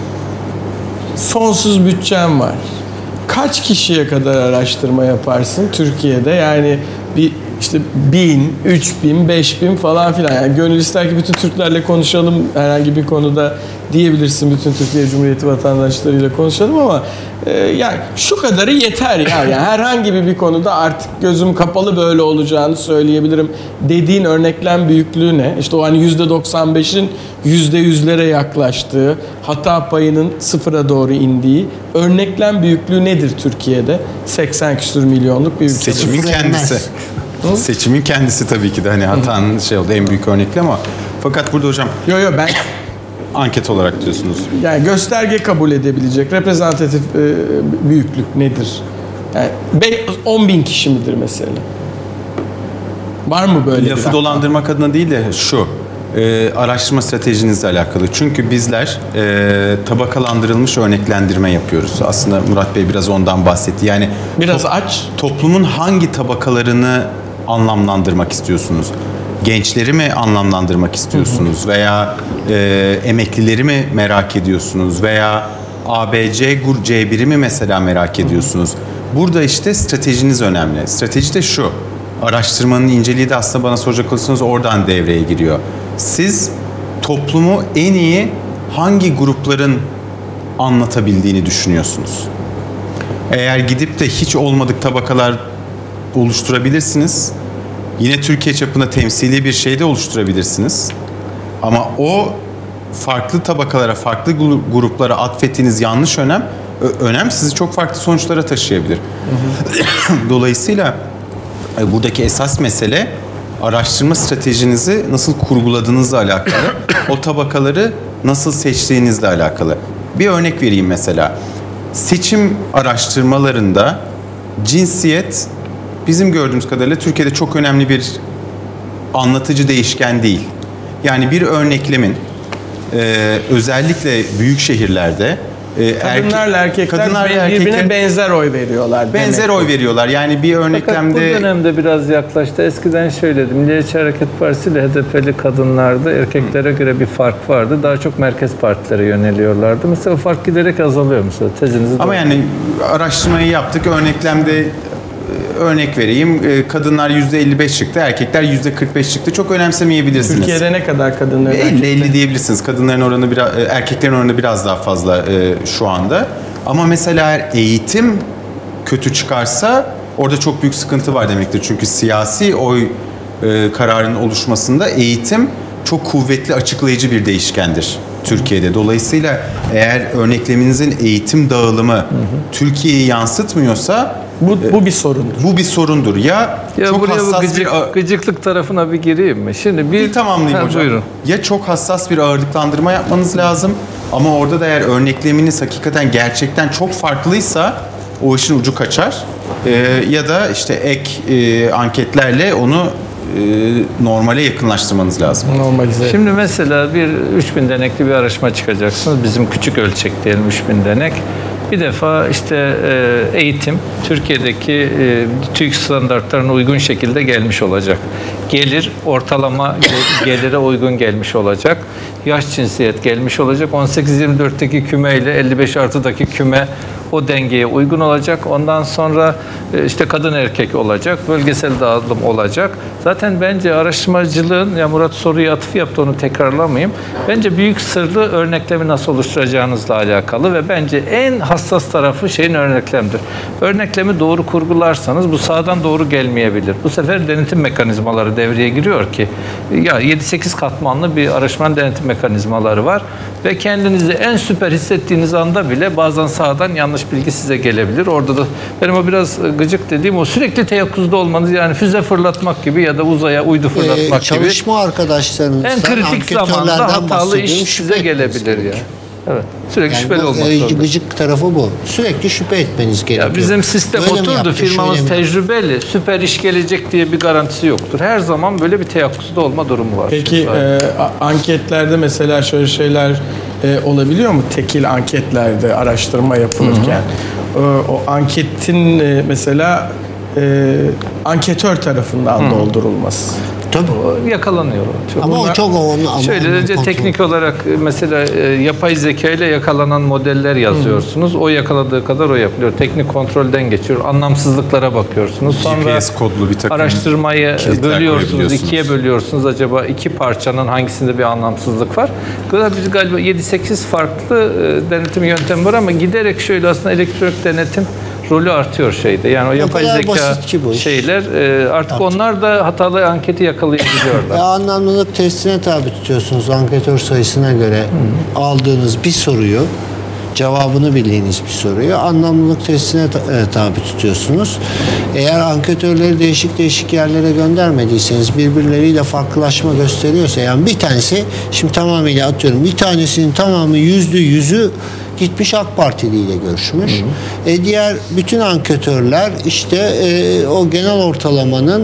Sonsuz bütçem var. Kaç kişiye kadar araştırma yaparsın Türkiye'de? Yani bir işte bin, üç bin, beş bin falan filan. Yani gönül ister ki bütün Türklerle konuşalım herhangi bir konuda diyebilirsin. Bütün Türkiye Cumhuriyeti vatandaşlarıyla konuşalım ama e, yani şu kadarı yeter ya. Yani herhangi bir konuda artık gözüm kapalı böyle olacağını söyleyebilirim dediğin örneklem büyüklüğü ne? İşte o hani yüzde doksan beşin yüzde yüzlere yaklaştığı, hata payının sıfıra doğru indiği örneklem büyüklüğü nedir Türkiye'de? seksen küsur milyonluk bir ülke. Seçimin kendisi. Seçimin kendisi tabii ki de hani hatanın şey oldu en büyük örnekle ama fakat burada hocam Yo yo ben anket olarak diyorsunuz. yani gösterge kabul edebilecek reprezentatif e, büyüklük nedir? Yani on bin kişi midir mesela? Var mı böyle bir Lafı rakam? dolandırmak adına değil de şu e, araştırma stratejinizle alakalı. Çünkü bizler e, tabakalandırılmış örneklendirme yapıyoruz. Aslında Murat Bey biraz ondan bahsetti. Yani Biraz top- aç. toplumun hangi tabakalarını anlamlandırmak istiyorsunuz? gençleri mi anlamlandırmak istiyorsunuz? Veya e, emeklileri mi merak ediyorsunuz? Veya A B C C biri mi mesela merak ediyorsunuz? Burada işte stratejiniz önemli. Strateji de şu. Araştırmanın inceliği de aslında bana soracak olursanız oradan devreye giriyor. Siz toplumu en iyi hangi grupların anlatabildiğini düşünüyorsunuz? Eğer gidip de hiç olmadık tabakalar oluşturabilirsiniz. Yine Türkiye çapında temsili bir şey de oluşturabilirsiniz. Ama o farklı tabakalara, farklı gruplara atfettiğiniz yanlış önem, önem sizi çok farklı sonuçlara taşıyabilir. Hı hı. Dolayısıyla buradaki esas mesele araştırma stratejinizi nasıl kurguladığınızla alakalı, o tabakaları nasıl seçtiğinizle alakalı. Bir örnek vereyim mesela. Seçim araştırmalarında cinsiyet bizim gördüğümüz kadarıyla Türkiye'de çok önemli bir anlatıcı değişken değil. Yani bir örneklemin e, özellikle büyük şehirlerde e, kadınlarla erkekler kadınlar birbirine erkekler, benzer oy veriyorlar. Benzer oy veriyorlar. Yani bir örneklemde... Fakat bu dönemde biraz yaklaştı. Eskiden şöyleydi. Milliyetçi Hareket Partisi ile H D P'li kadınlarda erkeklere göre bir fark vardı. Daha çok merkez partilere yöneliyorlardı. Mesela fark giderek azalıyor mesela. Tezinizi Ama yani araştırmayı yaptık. Örneklemde örnek vereyim. Kadınlar yüzde elli beş çıktı, erkekler yüzde kırk beş çıktı. Çok önemsemeyebilirsiniz. Türkiye'de ne kadar kadınlar? elli elli diyebilirsiniz. Kadınların oranı biraz, erkeklerin oranı biraz daha fazla şu anda. Ama mesela eğer eğitim kötü çıkarsa orada çok büyük sıkıntı var demektir. Çünkü siyasi oy kararının oluşmasında eğitim çok kuvvetli açıklayıcı bir değişkendir Türkiye'de. Dolayısıyla eğer örnekleminizin eğitim dağılımı hı hı. Türkiye'yi yansıtmıyorsa bu, bu bir sorundur. Bu bir sorundur. Ya, ya çok buraya hassas bu gıcık, bir gıcıklık tarafına bir gireyim mi? Şimdi bir, bir tamamlayayım ha, hocam. Buyurun. Ya çok hassas bir ağırlıklandırma yapmanız lazım ama orada da eğer örnekleminiz hakikaten gerçekten çok farklıysa o işin ucu kaçar. Ee, ya da işte ek e, anketlerle onu e, normale yakınlaştırmanız lazım. Normalize. Şimdi mesela bir üç bin denekli bir araştırma çıkacaksınız. Bizim küçük ölçek diyelim üç bin denek. Bir defa işte eğitim Türkiye'deki TÜİK standartlarına uygun şekilde gelmiş olacak. Gelir ortalama gelire uygun gelmiş olacak. Yaş cinsiyet gelmiş olacak. on sekiz yirmi dörtteki küme ile elli beş artıdaki küme o dengeye uygun olacak. Ondan sonra işte kadın erkek olacak. Bölgesel dağılım olacak. Zaten bence araştırmacılığın, ya Murat soruyu atıf yaptı onu tekrarlamayayım. Bence büyük sırrı örneklemi nasıl oluşturacağınızla alakalı ve bence en hassas tarafı şeyin örneklemdir. Örneklemi doğru kurgularsanız bu sağdan doğru gelmeyebilir. Bu sefer denetim mekanizmaları devreye giriyor ki ya yedi sekiz katmanlı bir araştırma denetim mekanizmaları var ve kendinizi en süper hissettiğiniz anda bile bazen sağdan yanlış bilgi size gelebilir. Orada da benim o biraz gıcık dediğim o sürekli teyakkuzda olmanız, yani füze fırlatmak gibi ya da uzaya uydu fırlatmak ee, çalışma gibi. Çalışma arkadaşlarınızdan, en kritik zamanda hatalı iş size gelebilir ya. Evet. Sürekli yani şüpheli olmak zorunda. Gıcık tarafı bu. Sürekli şüphe etmeniz gerekiyor. Ya bizim sistem böyle oturdu. Firmamız tecrübeli. Süper iş gelecek diye bir garantisi yoktur. Her zaman böyle bir teyakkuzda olma durumu var. Peki e, anketlerde mesela şöyle şeyler e, olabiliyor mu? Tekil anketlerde araştırma yapılırken. E, o anketin e, mesela e, anketör tarafından Hı. doldurulması. Tabii. Yakalanıyor. Çok ama o çok onu ama şöyle önce teknik olarak mesela e, yapay zeka ile yakalanan modeller yazıyorsunuz. Hı. O yakaladığı kadar o yapılıyor. Teknik kontrolden geçiyor. Anlamsızlıklara bakıyorsunuz. Sonra G P S kodlu bir takım araştırmayı bölüyorsunuz, ikiye bölüyorsunuz. Acaba iki parçanın hangisinde bir anlamsızlık var? Biz galiba yedi sekiz farklı e, denetim yöntemi var ama giderek şöyle aslında elektronik denetim rolü artıyor şeyde. Yani o yapay zeka şeyler e, artık, artık onlar da hatalı anketi yakalayabiliyorlar. Ya anlamlılık testine tabi tutuyorsunuz anketör sayısına göre. Hı. Aldığınız bir soruyu, cevabını bildiğiniz bir soruyu anlamlılık testine tabi tutuyorsunuz. Eğer anketörleri değişik değişik yerlere göndermediyseniz, birbirleriyle farklılaşma gösteriyorsa, yani bir tanesi, şimdi tamamıyla atıyorum, bir tanesinin tamamı yüzde yüzü gitmiş AK Partili ile görüşmüş. Hı hı. E diğer bütün anketörler işte e, o genel ortalamanın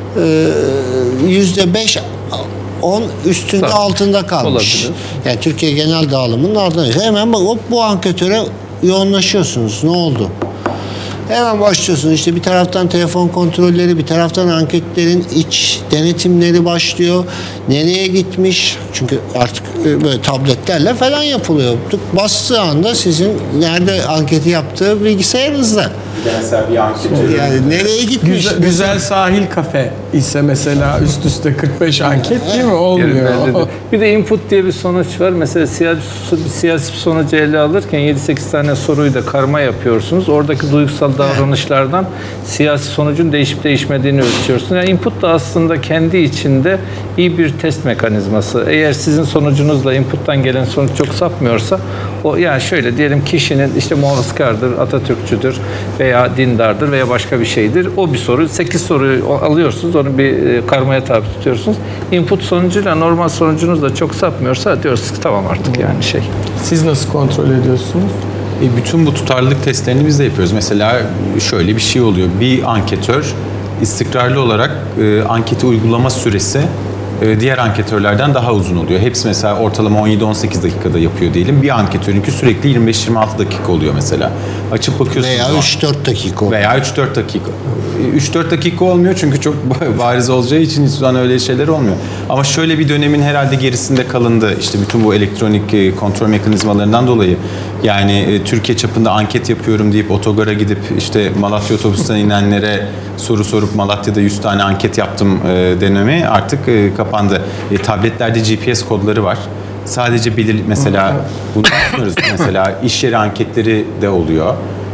yüzde beş on üstünde Tabii. altında kalmış. Olabilir. Yani Türkiye genel dağılımının ardından. Hemen bak bu anketöre yoğunlaşıyorsunuz. Ne oldu? Hemen başlıyorsun. İşte bir taraftan telefon kontrolleri, bir taraftan anketlerin iç denetimleri başlıyor. Nereye gitmiş? Çünkü artık böyle tabletlerle falan yapılıyor. Bastığı anda sizin nerede anketi yaptığı bilgisayarınızda. Mesela bir anket. Yani nereye gitmiş? Güzel, güzel sahil kafe ise mesela üst üste kırk beş anket değil mi? Olmuyor. Bir de input diye bir sonuç var. Mesela siyasi, siyasi bir sonucu ele alırken yedi sekiz tane soruyu da karma yapıyorsunuz. Oradaki duygusal davranışlardan siyasi sonucun değişip değişmediğini ölçüyorsunuz. Yani input da aslında kendi içinde iyi bir test mekanizması. Eğer sizin sonucunuzla inputtan gelen sonuç çok sapmıyorsa, o yani şöyle diyelim, kişinin işte muhafazkardır, Atatürkçüdür veya dindardır veya başka bir şeydir. O bir soru. sekiz soruyu alıyorsunuz. Onu bir karmaya tabi tutuyorsunuz. Input sonucuyla normal sonucunuz da çok sapmıyorsa diyorsunuz ki tamam artık yani şey. Siz nasıl kontrol ediyorsunuz? E, bütün bu tutarlılık testlerini biz de yapıyoruz. Mesela şöyle bir şey oluyor. Bir anketör istikrarlı olarak e, anketi uygulama süresi e, diğer anketörlerden daha uzun oluyor. Hepsi mesela ortalama on yedi on sekiz dakikada yapıyor diyelim. Bir anketörünki sürekli yirmi beş yirmi altı dakika oluyor mesela. Açıp bakıyorsunuz. Veya üç dört dakika oluyor. Veya üç dört dakika. üç dört dakika olmuyor çünkü çok bariz olacağı için hiç zaman öyle şeyler olmuyor. Ama şöyle bir dönemin herhalde gerisinde kalındı. İşte bütün bu elektronik kontrol mekanizmalarından dolayı. Yani Türkiye çapında anket yapıyorum deyip otogara gidip işte Malatya otobüsten inenlere soru sorup Malatya'da yüz tane anket yaptım dönemi artık kapandı. E, tabletlerde G P S kodları var. Sadece belirli mesela bunu yapmıyoruz. Mesela iş yeri anketleri de oluyor.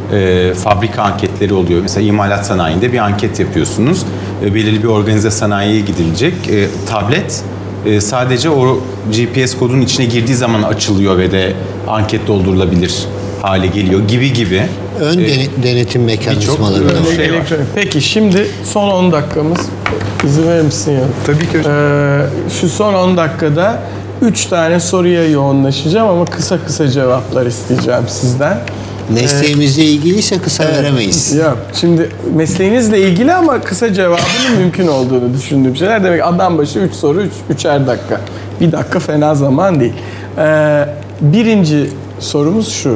E, fabrika anketleri oluyor. Mesela imalat sanayinde bir anket yapıyorsunuz. E, belirli bir organize sanayiye gidilecek. E, tablet e, sadece o G P S kodunun içine girdiği zaman açılıyor ve de anket doldurulabilir hale geliyor gibi gibi. Ön e, denetim mekanizmaları. E, şey var. Peki şimdi son on dakikamız. İzin verir misin ya? Tabii ki. Ee, şu son on dakikada üç tane soruya yoğunlaşacağım ama kısa kısa cevaplar isteyeceğim sizden. Mesleğimizle ilgiliyse kısa evet, veremeyiz. Yok. Şimdi mesleğinizle ilgili ama kısa cevabının mümkün olduğunu düşündüğüm şeyler. Demek adam başı üç soru, üç, üçer dakika. Bir dakika fena zaman değil. Ee, birinci sorumuz şu.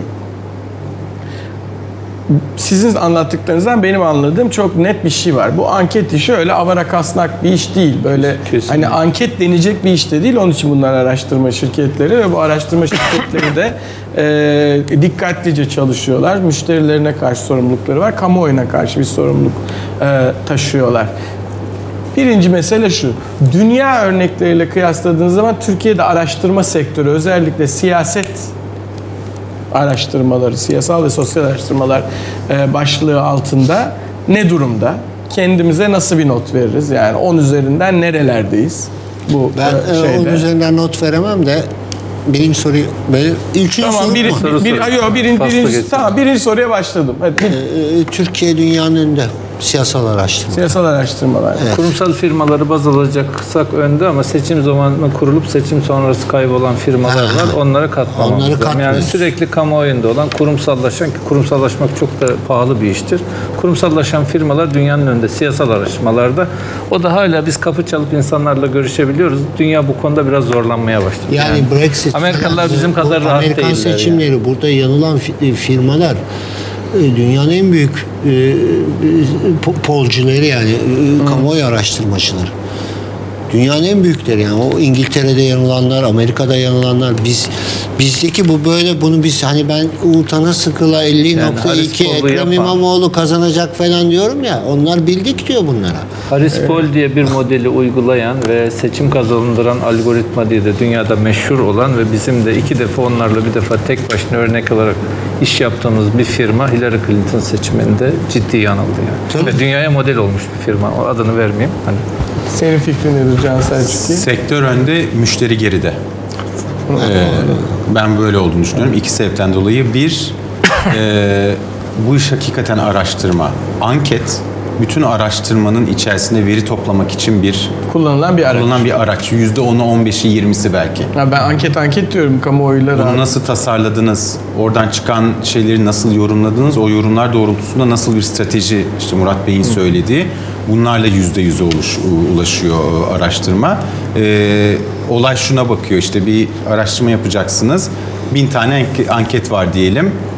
Sizin anlattıklarınızdan benim anladığım çok net bir şey var. Bu anket işi öyle avara kasnak bir iş değil. Böyle kesinlikle. Hani anket denecek bir iş de değil. Onun için bunlar araştırma şirketleri ve bu araştırma şirketleri de e, dikkatlice çalışıyorlar. Müşterilerine karşı sorumlulukları var. Kamuoyuna karşı bir sorumluluk e, taşıyorlar. Birinci mesele şu. Dünya örnekleriyle kıyasladığınız zaman Türkiye'de araştırma sektörü, özellikle siyaset araştırmaları, siyasal ve sosyal araştırmalar e, başlığı altında ne durumda? Kendimize nasıl bir not veririz? Yani on üzerinden nerelerdeyiz? Bu ben e, şeyde. on üzerinden not veremem de birinci soruyu böyle üçüncü tamam, soru bir, mu? Bir, bir, yok, birinci, birinci, tamam, birinci soruya başladım. Hadi. Ee, Türkiye dünyanın önünde. Siyasal araştırma. Siyasal araştırmalar. Evet. Kurumsal firmaları baz alacaksak önde ama seçim zamanında kurulup seçim sonrası kaybolan firmalar var. Onlara katmamamız Onları lazım. Yani sürekli kamuoyunda olan, kurumsallaşan, ki kurumsallaşmak çok da pahalı bir iştir. Kurumsallaşan firmalar dünyanın önünde siyasal araştırmalarda. O da hala biz kapı çalıp insanlarla görüşebiliyoruz. Dünya bu konuda biraz zorlanmaya başladı. Yani, yani Brexit. Amerikalılar bizim kadar rahat değiller. Amerikan seçimleri yani. Burada yanılan firmalar dünyanın en büyük e, polcuları yani e, kamuoyu araştırmacıları. Dünyanın en büyükleri yani. O İngiltere'de yanılanlar, Amerika'da yanılanlar. Biz bizdeki bu böyle, bunu biz hani ben Uğurtan'a sıkıla elli nokta iki yani Ekrem İmamoğlu kazanacak falan diyorum ya. Onlar bildik diyor bunlara. Harris Poll evet. diye bir modeli uygulayan ve seçim kazandıran algoritma diye de dünyada meşhur olan ve bizim de iki defa onlarla bir defa tek başına örnek olarak iş yaptığımız bir firma Hillary Clinton seçiminde ciddi yanıldı yani. Ve dünyaya model olmuş bir firma. O adını vermeyeyim. Hani senin fikrin nedir Can Selçuk? Sektör önde, müşteri geride. Ee, ben böyle olduğunu düşünüyorum. İki sebepten dolayı. Bir, e, bu iş hakikaten araştırma. Anket, bütün araştırmanın içerisinde veri toplamak için bir kullanılan bir araç. Kullanılan bir araç. yüzde onu, on beşi, yirmisi belki. Ya ben anket anket diyorum kamuoyuyla. Bunu nasıl tasarladınız? Oradan çıkan şeyleri nasıl yorumladınız? O yorumlar doğrultusunda nasıl bir strateji, işte Murat Bey'in söylediği, bunlarla yüzde yüze ulaşıyor araştırma. Ee, olay şuna bakıyor, işte bir araştırma yapacaksınız. Bin tane anket var diyelim.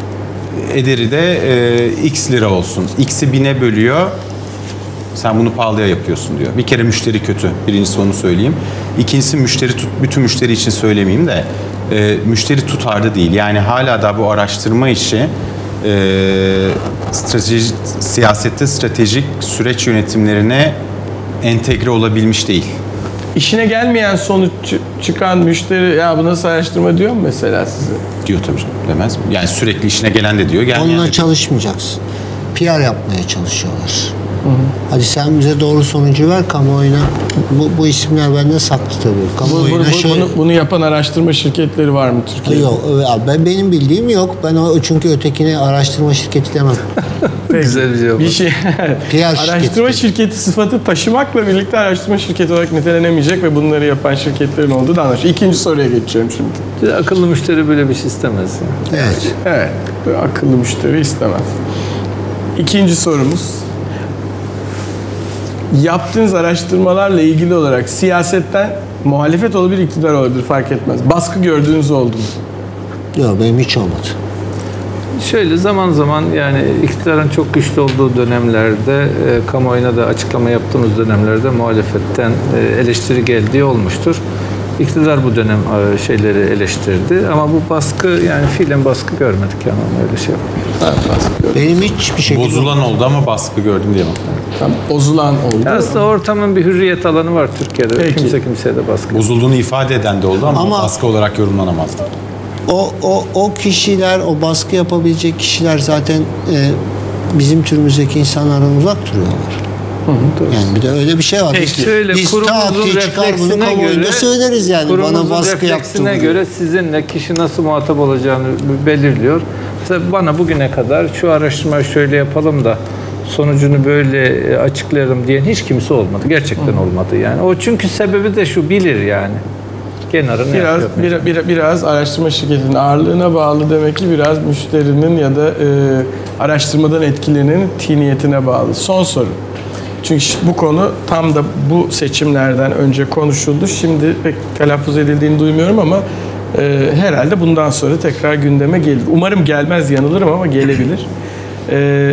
ederi de e, X lira olsun. X'i bine bölüyor. Sen bunu pahalıya yapıyorsun diyor. Bir kere müşteri kötü. Birincisi onu söyleyeyim. İkincisi müşteri tut, bütün müşteri için söylemeyeyim de e, müşteri tutarlı değil. Yani hala da bu araştırma işi e, strateji, siyasette stratejik süreç yönetimlerine entegre olabilmiş değil. İşine gelmeyen sonuç çıkan müşteri ya bu nasıl araştırma diyor mu mesela size? Diyor tabii canım, demez mi? Yani sürekli işine gelen de diyor. Gelmeyen Onunla de diyor. çalışmayacaksın. P R yapmaya çalışıyorlar. Hı hı. Hadi sen bize doğru sonucu ver kamuoyuna. Bu, bu isimler bende saklı tabii. Kamuoyuna bunu, bunu, şöyle... bunu, bunu yapan araştırma şirketleri var mı Türkiye'de? Yok, ben benim bildiğim yok. Ben o çünkü ötekine araştırma şirketi demem. Güzel bir cevap. Bir şey. Araştırma şirketi sıfatı taşımakla birlikte araştırma şirketi olarak nitelenemeyecek ve bunları yapan şirketlerin olduğu da anlaşılıyor. İkinci soruya geçiyorum şimdi. Akıllı müşteri böyle bir şey istemez. Yani. Evet. Evet. Akıllı müşteri istemez. İkinci sorumuz. Yaptığınız araştırmalarla ilgili olarak siyasetten muhalefet olabilir, iktidar olabilir fark etmez. Baskı gördüğünüz oldu mu? Yok benim hiç olmadı. Şöyle zaman zaman yani iktidarın çok güçlü olduğu dönemlerde e, kamuoyuna da açıklama yaptığımız dönemlerde muhalefetten e, eleştiri geldiği olmuştur. İktidar bu dönem e, şeyleri eleştirdi ama bu baskı yani fiilen baskı görmedik yani öyle şey yapmıyoruz. Benim hiçbir şekilde... Bozulan oldu ama baskı gördüm diyemem. Tam bozulan oldu. Ya aslında ortamın bir hürriyet alanı var Türkiye'de. Peki. Kimse kimseye de baskı. Bozulduğunu ifade eden de oldu ama, Ama- baskı olarak yorumlanamazdı. O, o, o kişiler, o baskı yapabilecek kişiler zaten e, bizim türümüzdeki insanlardan uzak duruyorlar. Hı hı, yani bir de öyle bir şey var. Peki, Biz, şöyle, biz kurumumuzun ta ki çıkar bunu refleksine kamuoyunda göre- söyleriz yani. Bana Kurumumuzun baskı yaptı. refleksine göre sizinle kişi nasıl muhatap olacağını belirliyor. Mesela bana bugüne kadar şu araştırmayı şöyle yapalım da sonucunu böyle açıklayalım diyen hiç kimse olmadı. Gerçekten Hı. olmadı yani. O çünkü sebebi de şu bilir yani. Kenarını Biraz, yapıyor. bir, bir, biraz araştırma şirketinin ağırlığına bağlı demek ki biraz müşterinin ya da e, araştırmadan etkilerinin tiniyetine bağlı. Son soru. Çünkü bu konu tam da bu seçimlerden önce konuşuldu. Şimdi pek telaffuz edildiğini duymuyorum ama e, herhalde bundan sonra tekrar gündeme gelir. Umarım gelmez, yanılırım ama gelebilir. E,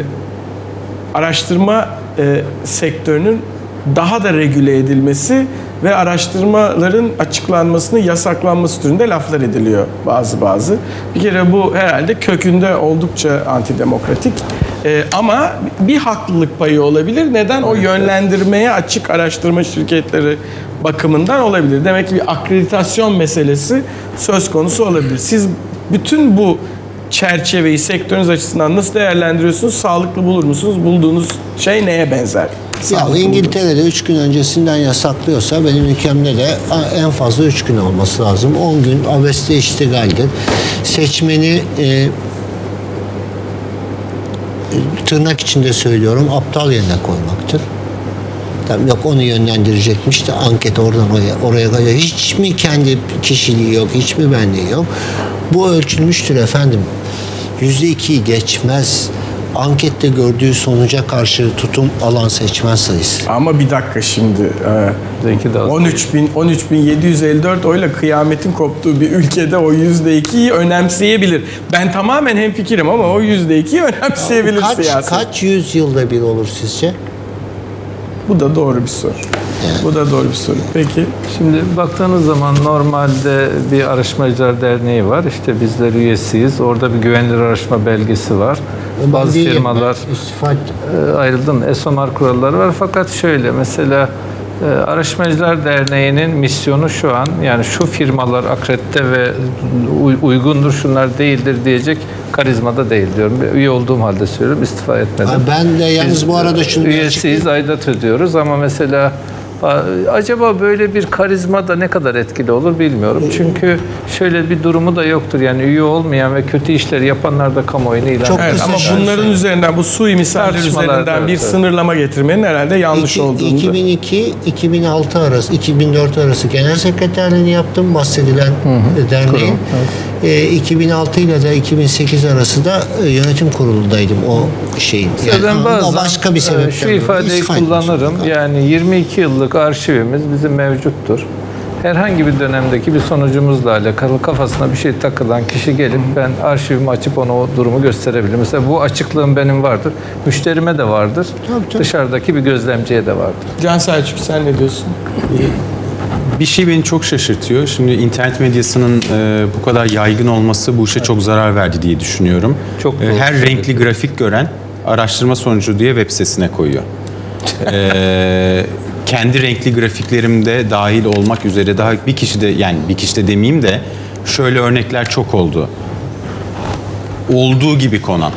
araştırma e, sektörünün daha da regüle edilmesi ve araştırmaların açıklanmasının yasaklanması türünde laflar ediliyor bazı bazı. Bir kere bu herhalde kökünde oldukça antidemokratik. Ee, ama bir haklılık payı olabilir. Neden? O yönlendirmeye açık araştırma şirketleri bakımından olabilir. Demek ki bir akreditasyon meselesi söz konusu olabilir. Siz bütün bu çerçeveyi sektörünüz açısından nasıl değerlendiriyorsunuz? Sağlıklı bulur musunuz? Bulduğunuz şey neye benzer? Ya İngiltere'de üç gün öncesinden yasaklıyorsa benim ülkemde de en fazla üç gün olması lazım. on gün abeste iştigaldir. Seçmeni e, tırnak içinde söylüyorum aptal yerine koymaktır. Tabii yok onu yönlendirecekmiş de anket oradan oraya oraya kadar hiç mi kendi kişiliği yok, hiç mi benliği yok? Bu ölçülmüştür efendim. Yüzde ikiyi geçmez. Ankette gördüğü sonuca karşı tutum alan seçmen sayısı. Ama bir dakika şimdi. on üç bin on üç bin yedi yüz elli dört oyla kıyametin koptuğu bir ülkede o yüzde ikiyi önemseyebilir. Ben tamamen hemfikirim ama o yüzde ikiyi önemseyebilir kaç, siyaset. Kaç yüzyılda bir olur sizce? Bu da doğru bir soru. Yani. Bu da doğru bir soru. Peki. Şimdi baktığınız zaman normalde bir araştırmacılar derneği var. İşte bizler üyesiyiz. Orada bir güvenilir araştırma belgesi var. Ben Bazı değilim, firmalar e, ayrıldım. E S O M R kuralları var. Fakat şöyle mesela e, Araştırmacılar Derneği'nin misyonu şu an yani şu firmalar akredite ve uygundur, şunlar değildir diyecek karizmada değil diyorum. Üye olduğum halde söylüyorum. İstifa etmedim. Ha, ben de yalnız Biz, bu arada şunu üyesiyiz, aidat ödüyoruz ama mesela acaba böyle bir karizma da ne kadar etkili olur bilmiyorum. Çünkü şöyle bir durumu da yoktur. Yani üye olmayan ve kötü işler yapanlar da kamuoyuna ilan Çok evet, ama bunların şey. üzerinden bu sui misaller üzerinden evet, bir evet. sınırlama getirmenin herhalde yanlış İki, olduğunu. iki bin iki iki bin altı arası, iki bin dört arası genel sekreterliğini yaptım bahsedilen hı hı. derneğin. Evet. E, iki bin altı ile de iki bin sekiz arası da e, yönetim kurulundaydım o şeyin. Yani, ben bazen başka bir sebepten şu ifadeyi kullanırım. Yani yirmi iki yıllık arşivimiz bizim mevcuttur. herhangi bir dönemdeki bir sonucumuzla alakalı kafasına bir şey takılan kişi gelip ben arşivimi açıp ona o durumu gösterebilirim. Mesela bu açıklığım benim vardır. Müşterime de vardır. Dışarıdaki bir gözlemciye de vardır. Can Selçuk sen ne diyorsun? Bir şey beni çok şaşırtıyor. Şimdi internet medyasının e, bu kadar yaygın olması bu işe çok zarar verdi diye düşünüyorum. Çok e, her renkli grafik gören araştırma sonucu diye web sitesine koyuyor. e, kendi renkli grafiklerimde dahil olmak üzere daha bir kişi de yani bir kişi de demeyeyim de şöyle örnekler çok oldu. Olduğu gibi konan.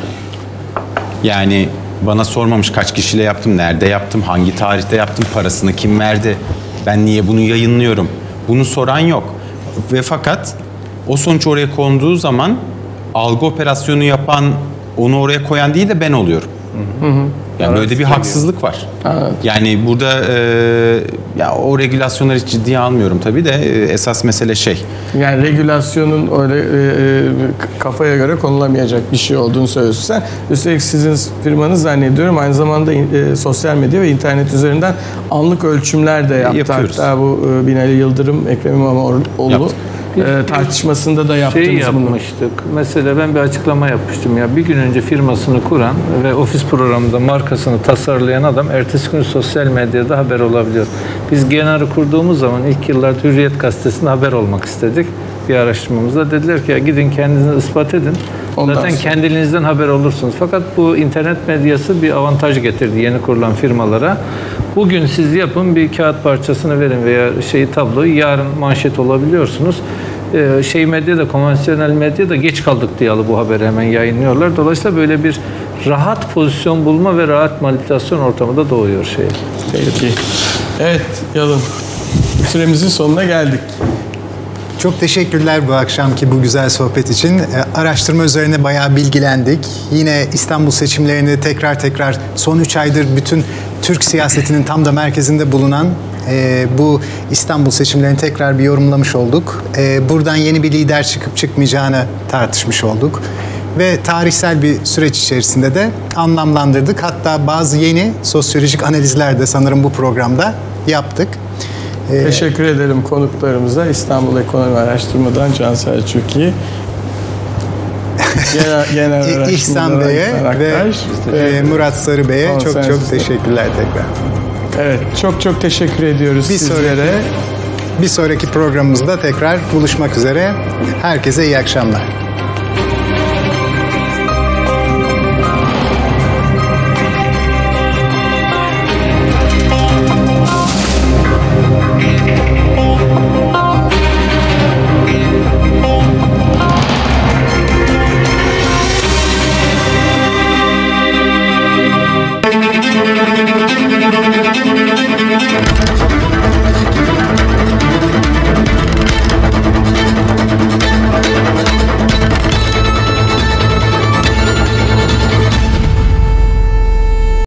Yani bana sormamış kaç kişiyle yaptım, nerede yaptım, hangi tarihte yaptım, parasını kim verdi, ben niye bunu yayınlıyorum. Bunu soran yok. Ve fakat o sonuç oraya konduğu zaman algı operasyonu yapan, onu oraya koyan değil de ben oluyorum. Hı hı. Yani böyle bir haksızlık var. Evet. Yani burada e, ya o regülasyonları hiç ciddiye almıyorum tabii de e, esas mesele şey. Yani regülasyonun öyle e, kafaya göre konulamayacak bir şey olduğunu söylüyorsun sen. Üstelik sizin firmanız zannediyorum aynı zamanda e, sosyal medya ve internet üzerinden anlık ölçümler de yaptı. Yapıyoruz. Hatta bu e, Binali Yıldırım, Ekrem İmamoğlu e, tartışmasında da yaptınız şey bunu. yapmıştık. Mesela ben bir açıklama yapmıştım ya. Bir gün önce firmasını kuran ve ofis programında markasını tasarlayan adam ertesi gün sosyal medyada haber olabiliyor. Biz Genar'ı kurduğumuz zaman ilk yıllarda Hürriyet Gazetesi'nde haber olmak istedik. Bir araştırmamızda dediler ki ya gidin kendinizi ispat edin. Ondan Zaten sonra kendinizden haber olursunuz. Fakat bu internet medyası bir avantaj getirdi yeni kurulan firmalara. Bugün siz yapın bir kağıt parçasını verin veya şeyi tabloyu yarın manşet olabiliyorsunuz. Ee, şey medyada, konvansiyonel medyada geç kaldık diye alıp bu haberi hemen yayınlıyorlar. Dolayısıyla böyle bir rahat pozisyon bulma ve rahat manipülasyon ortamı da doğuyor şey. Peki. Evet Yalın. Süremizin sonuna geldik. Çok teşekkürler bu akşamki bu güzel sohbet için. E, araştırma üzerine bayağı bilgilendik. Yine İstanbul seçimlerini tekrar tekrar son üç aydır bütün Türk siyasetinin tam da merkezinde bulunan e, bu İstanbul seçimlerini tekrar bir yorumlamış olduk. E, buradan yeni bir lider çıkıp çıkmayacağını tartışmış olduk. Ve tarihsel bir süreç içerisinde de anlamlandırdık. Hatta bazı yeni sosyolojik analizler de sanırım bu programda yaptık. Teşekkür ederim konuklarımıza. İstanbul Ekonomi Araştırma'dan Can Selçuk'i, Genel, genel İhsan Bey'e ve e, Murat Sarı Bey'e çok çok teşekkürler tekrar. Evet, çok çok teşekkür ediyoruz bir sizlere. Sonraki, bir sonraki programımızda tekrar buluşmak üzere. Herkese iyi akşamlar.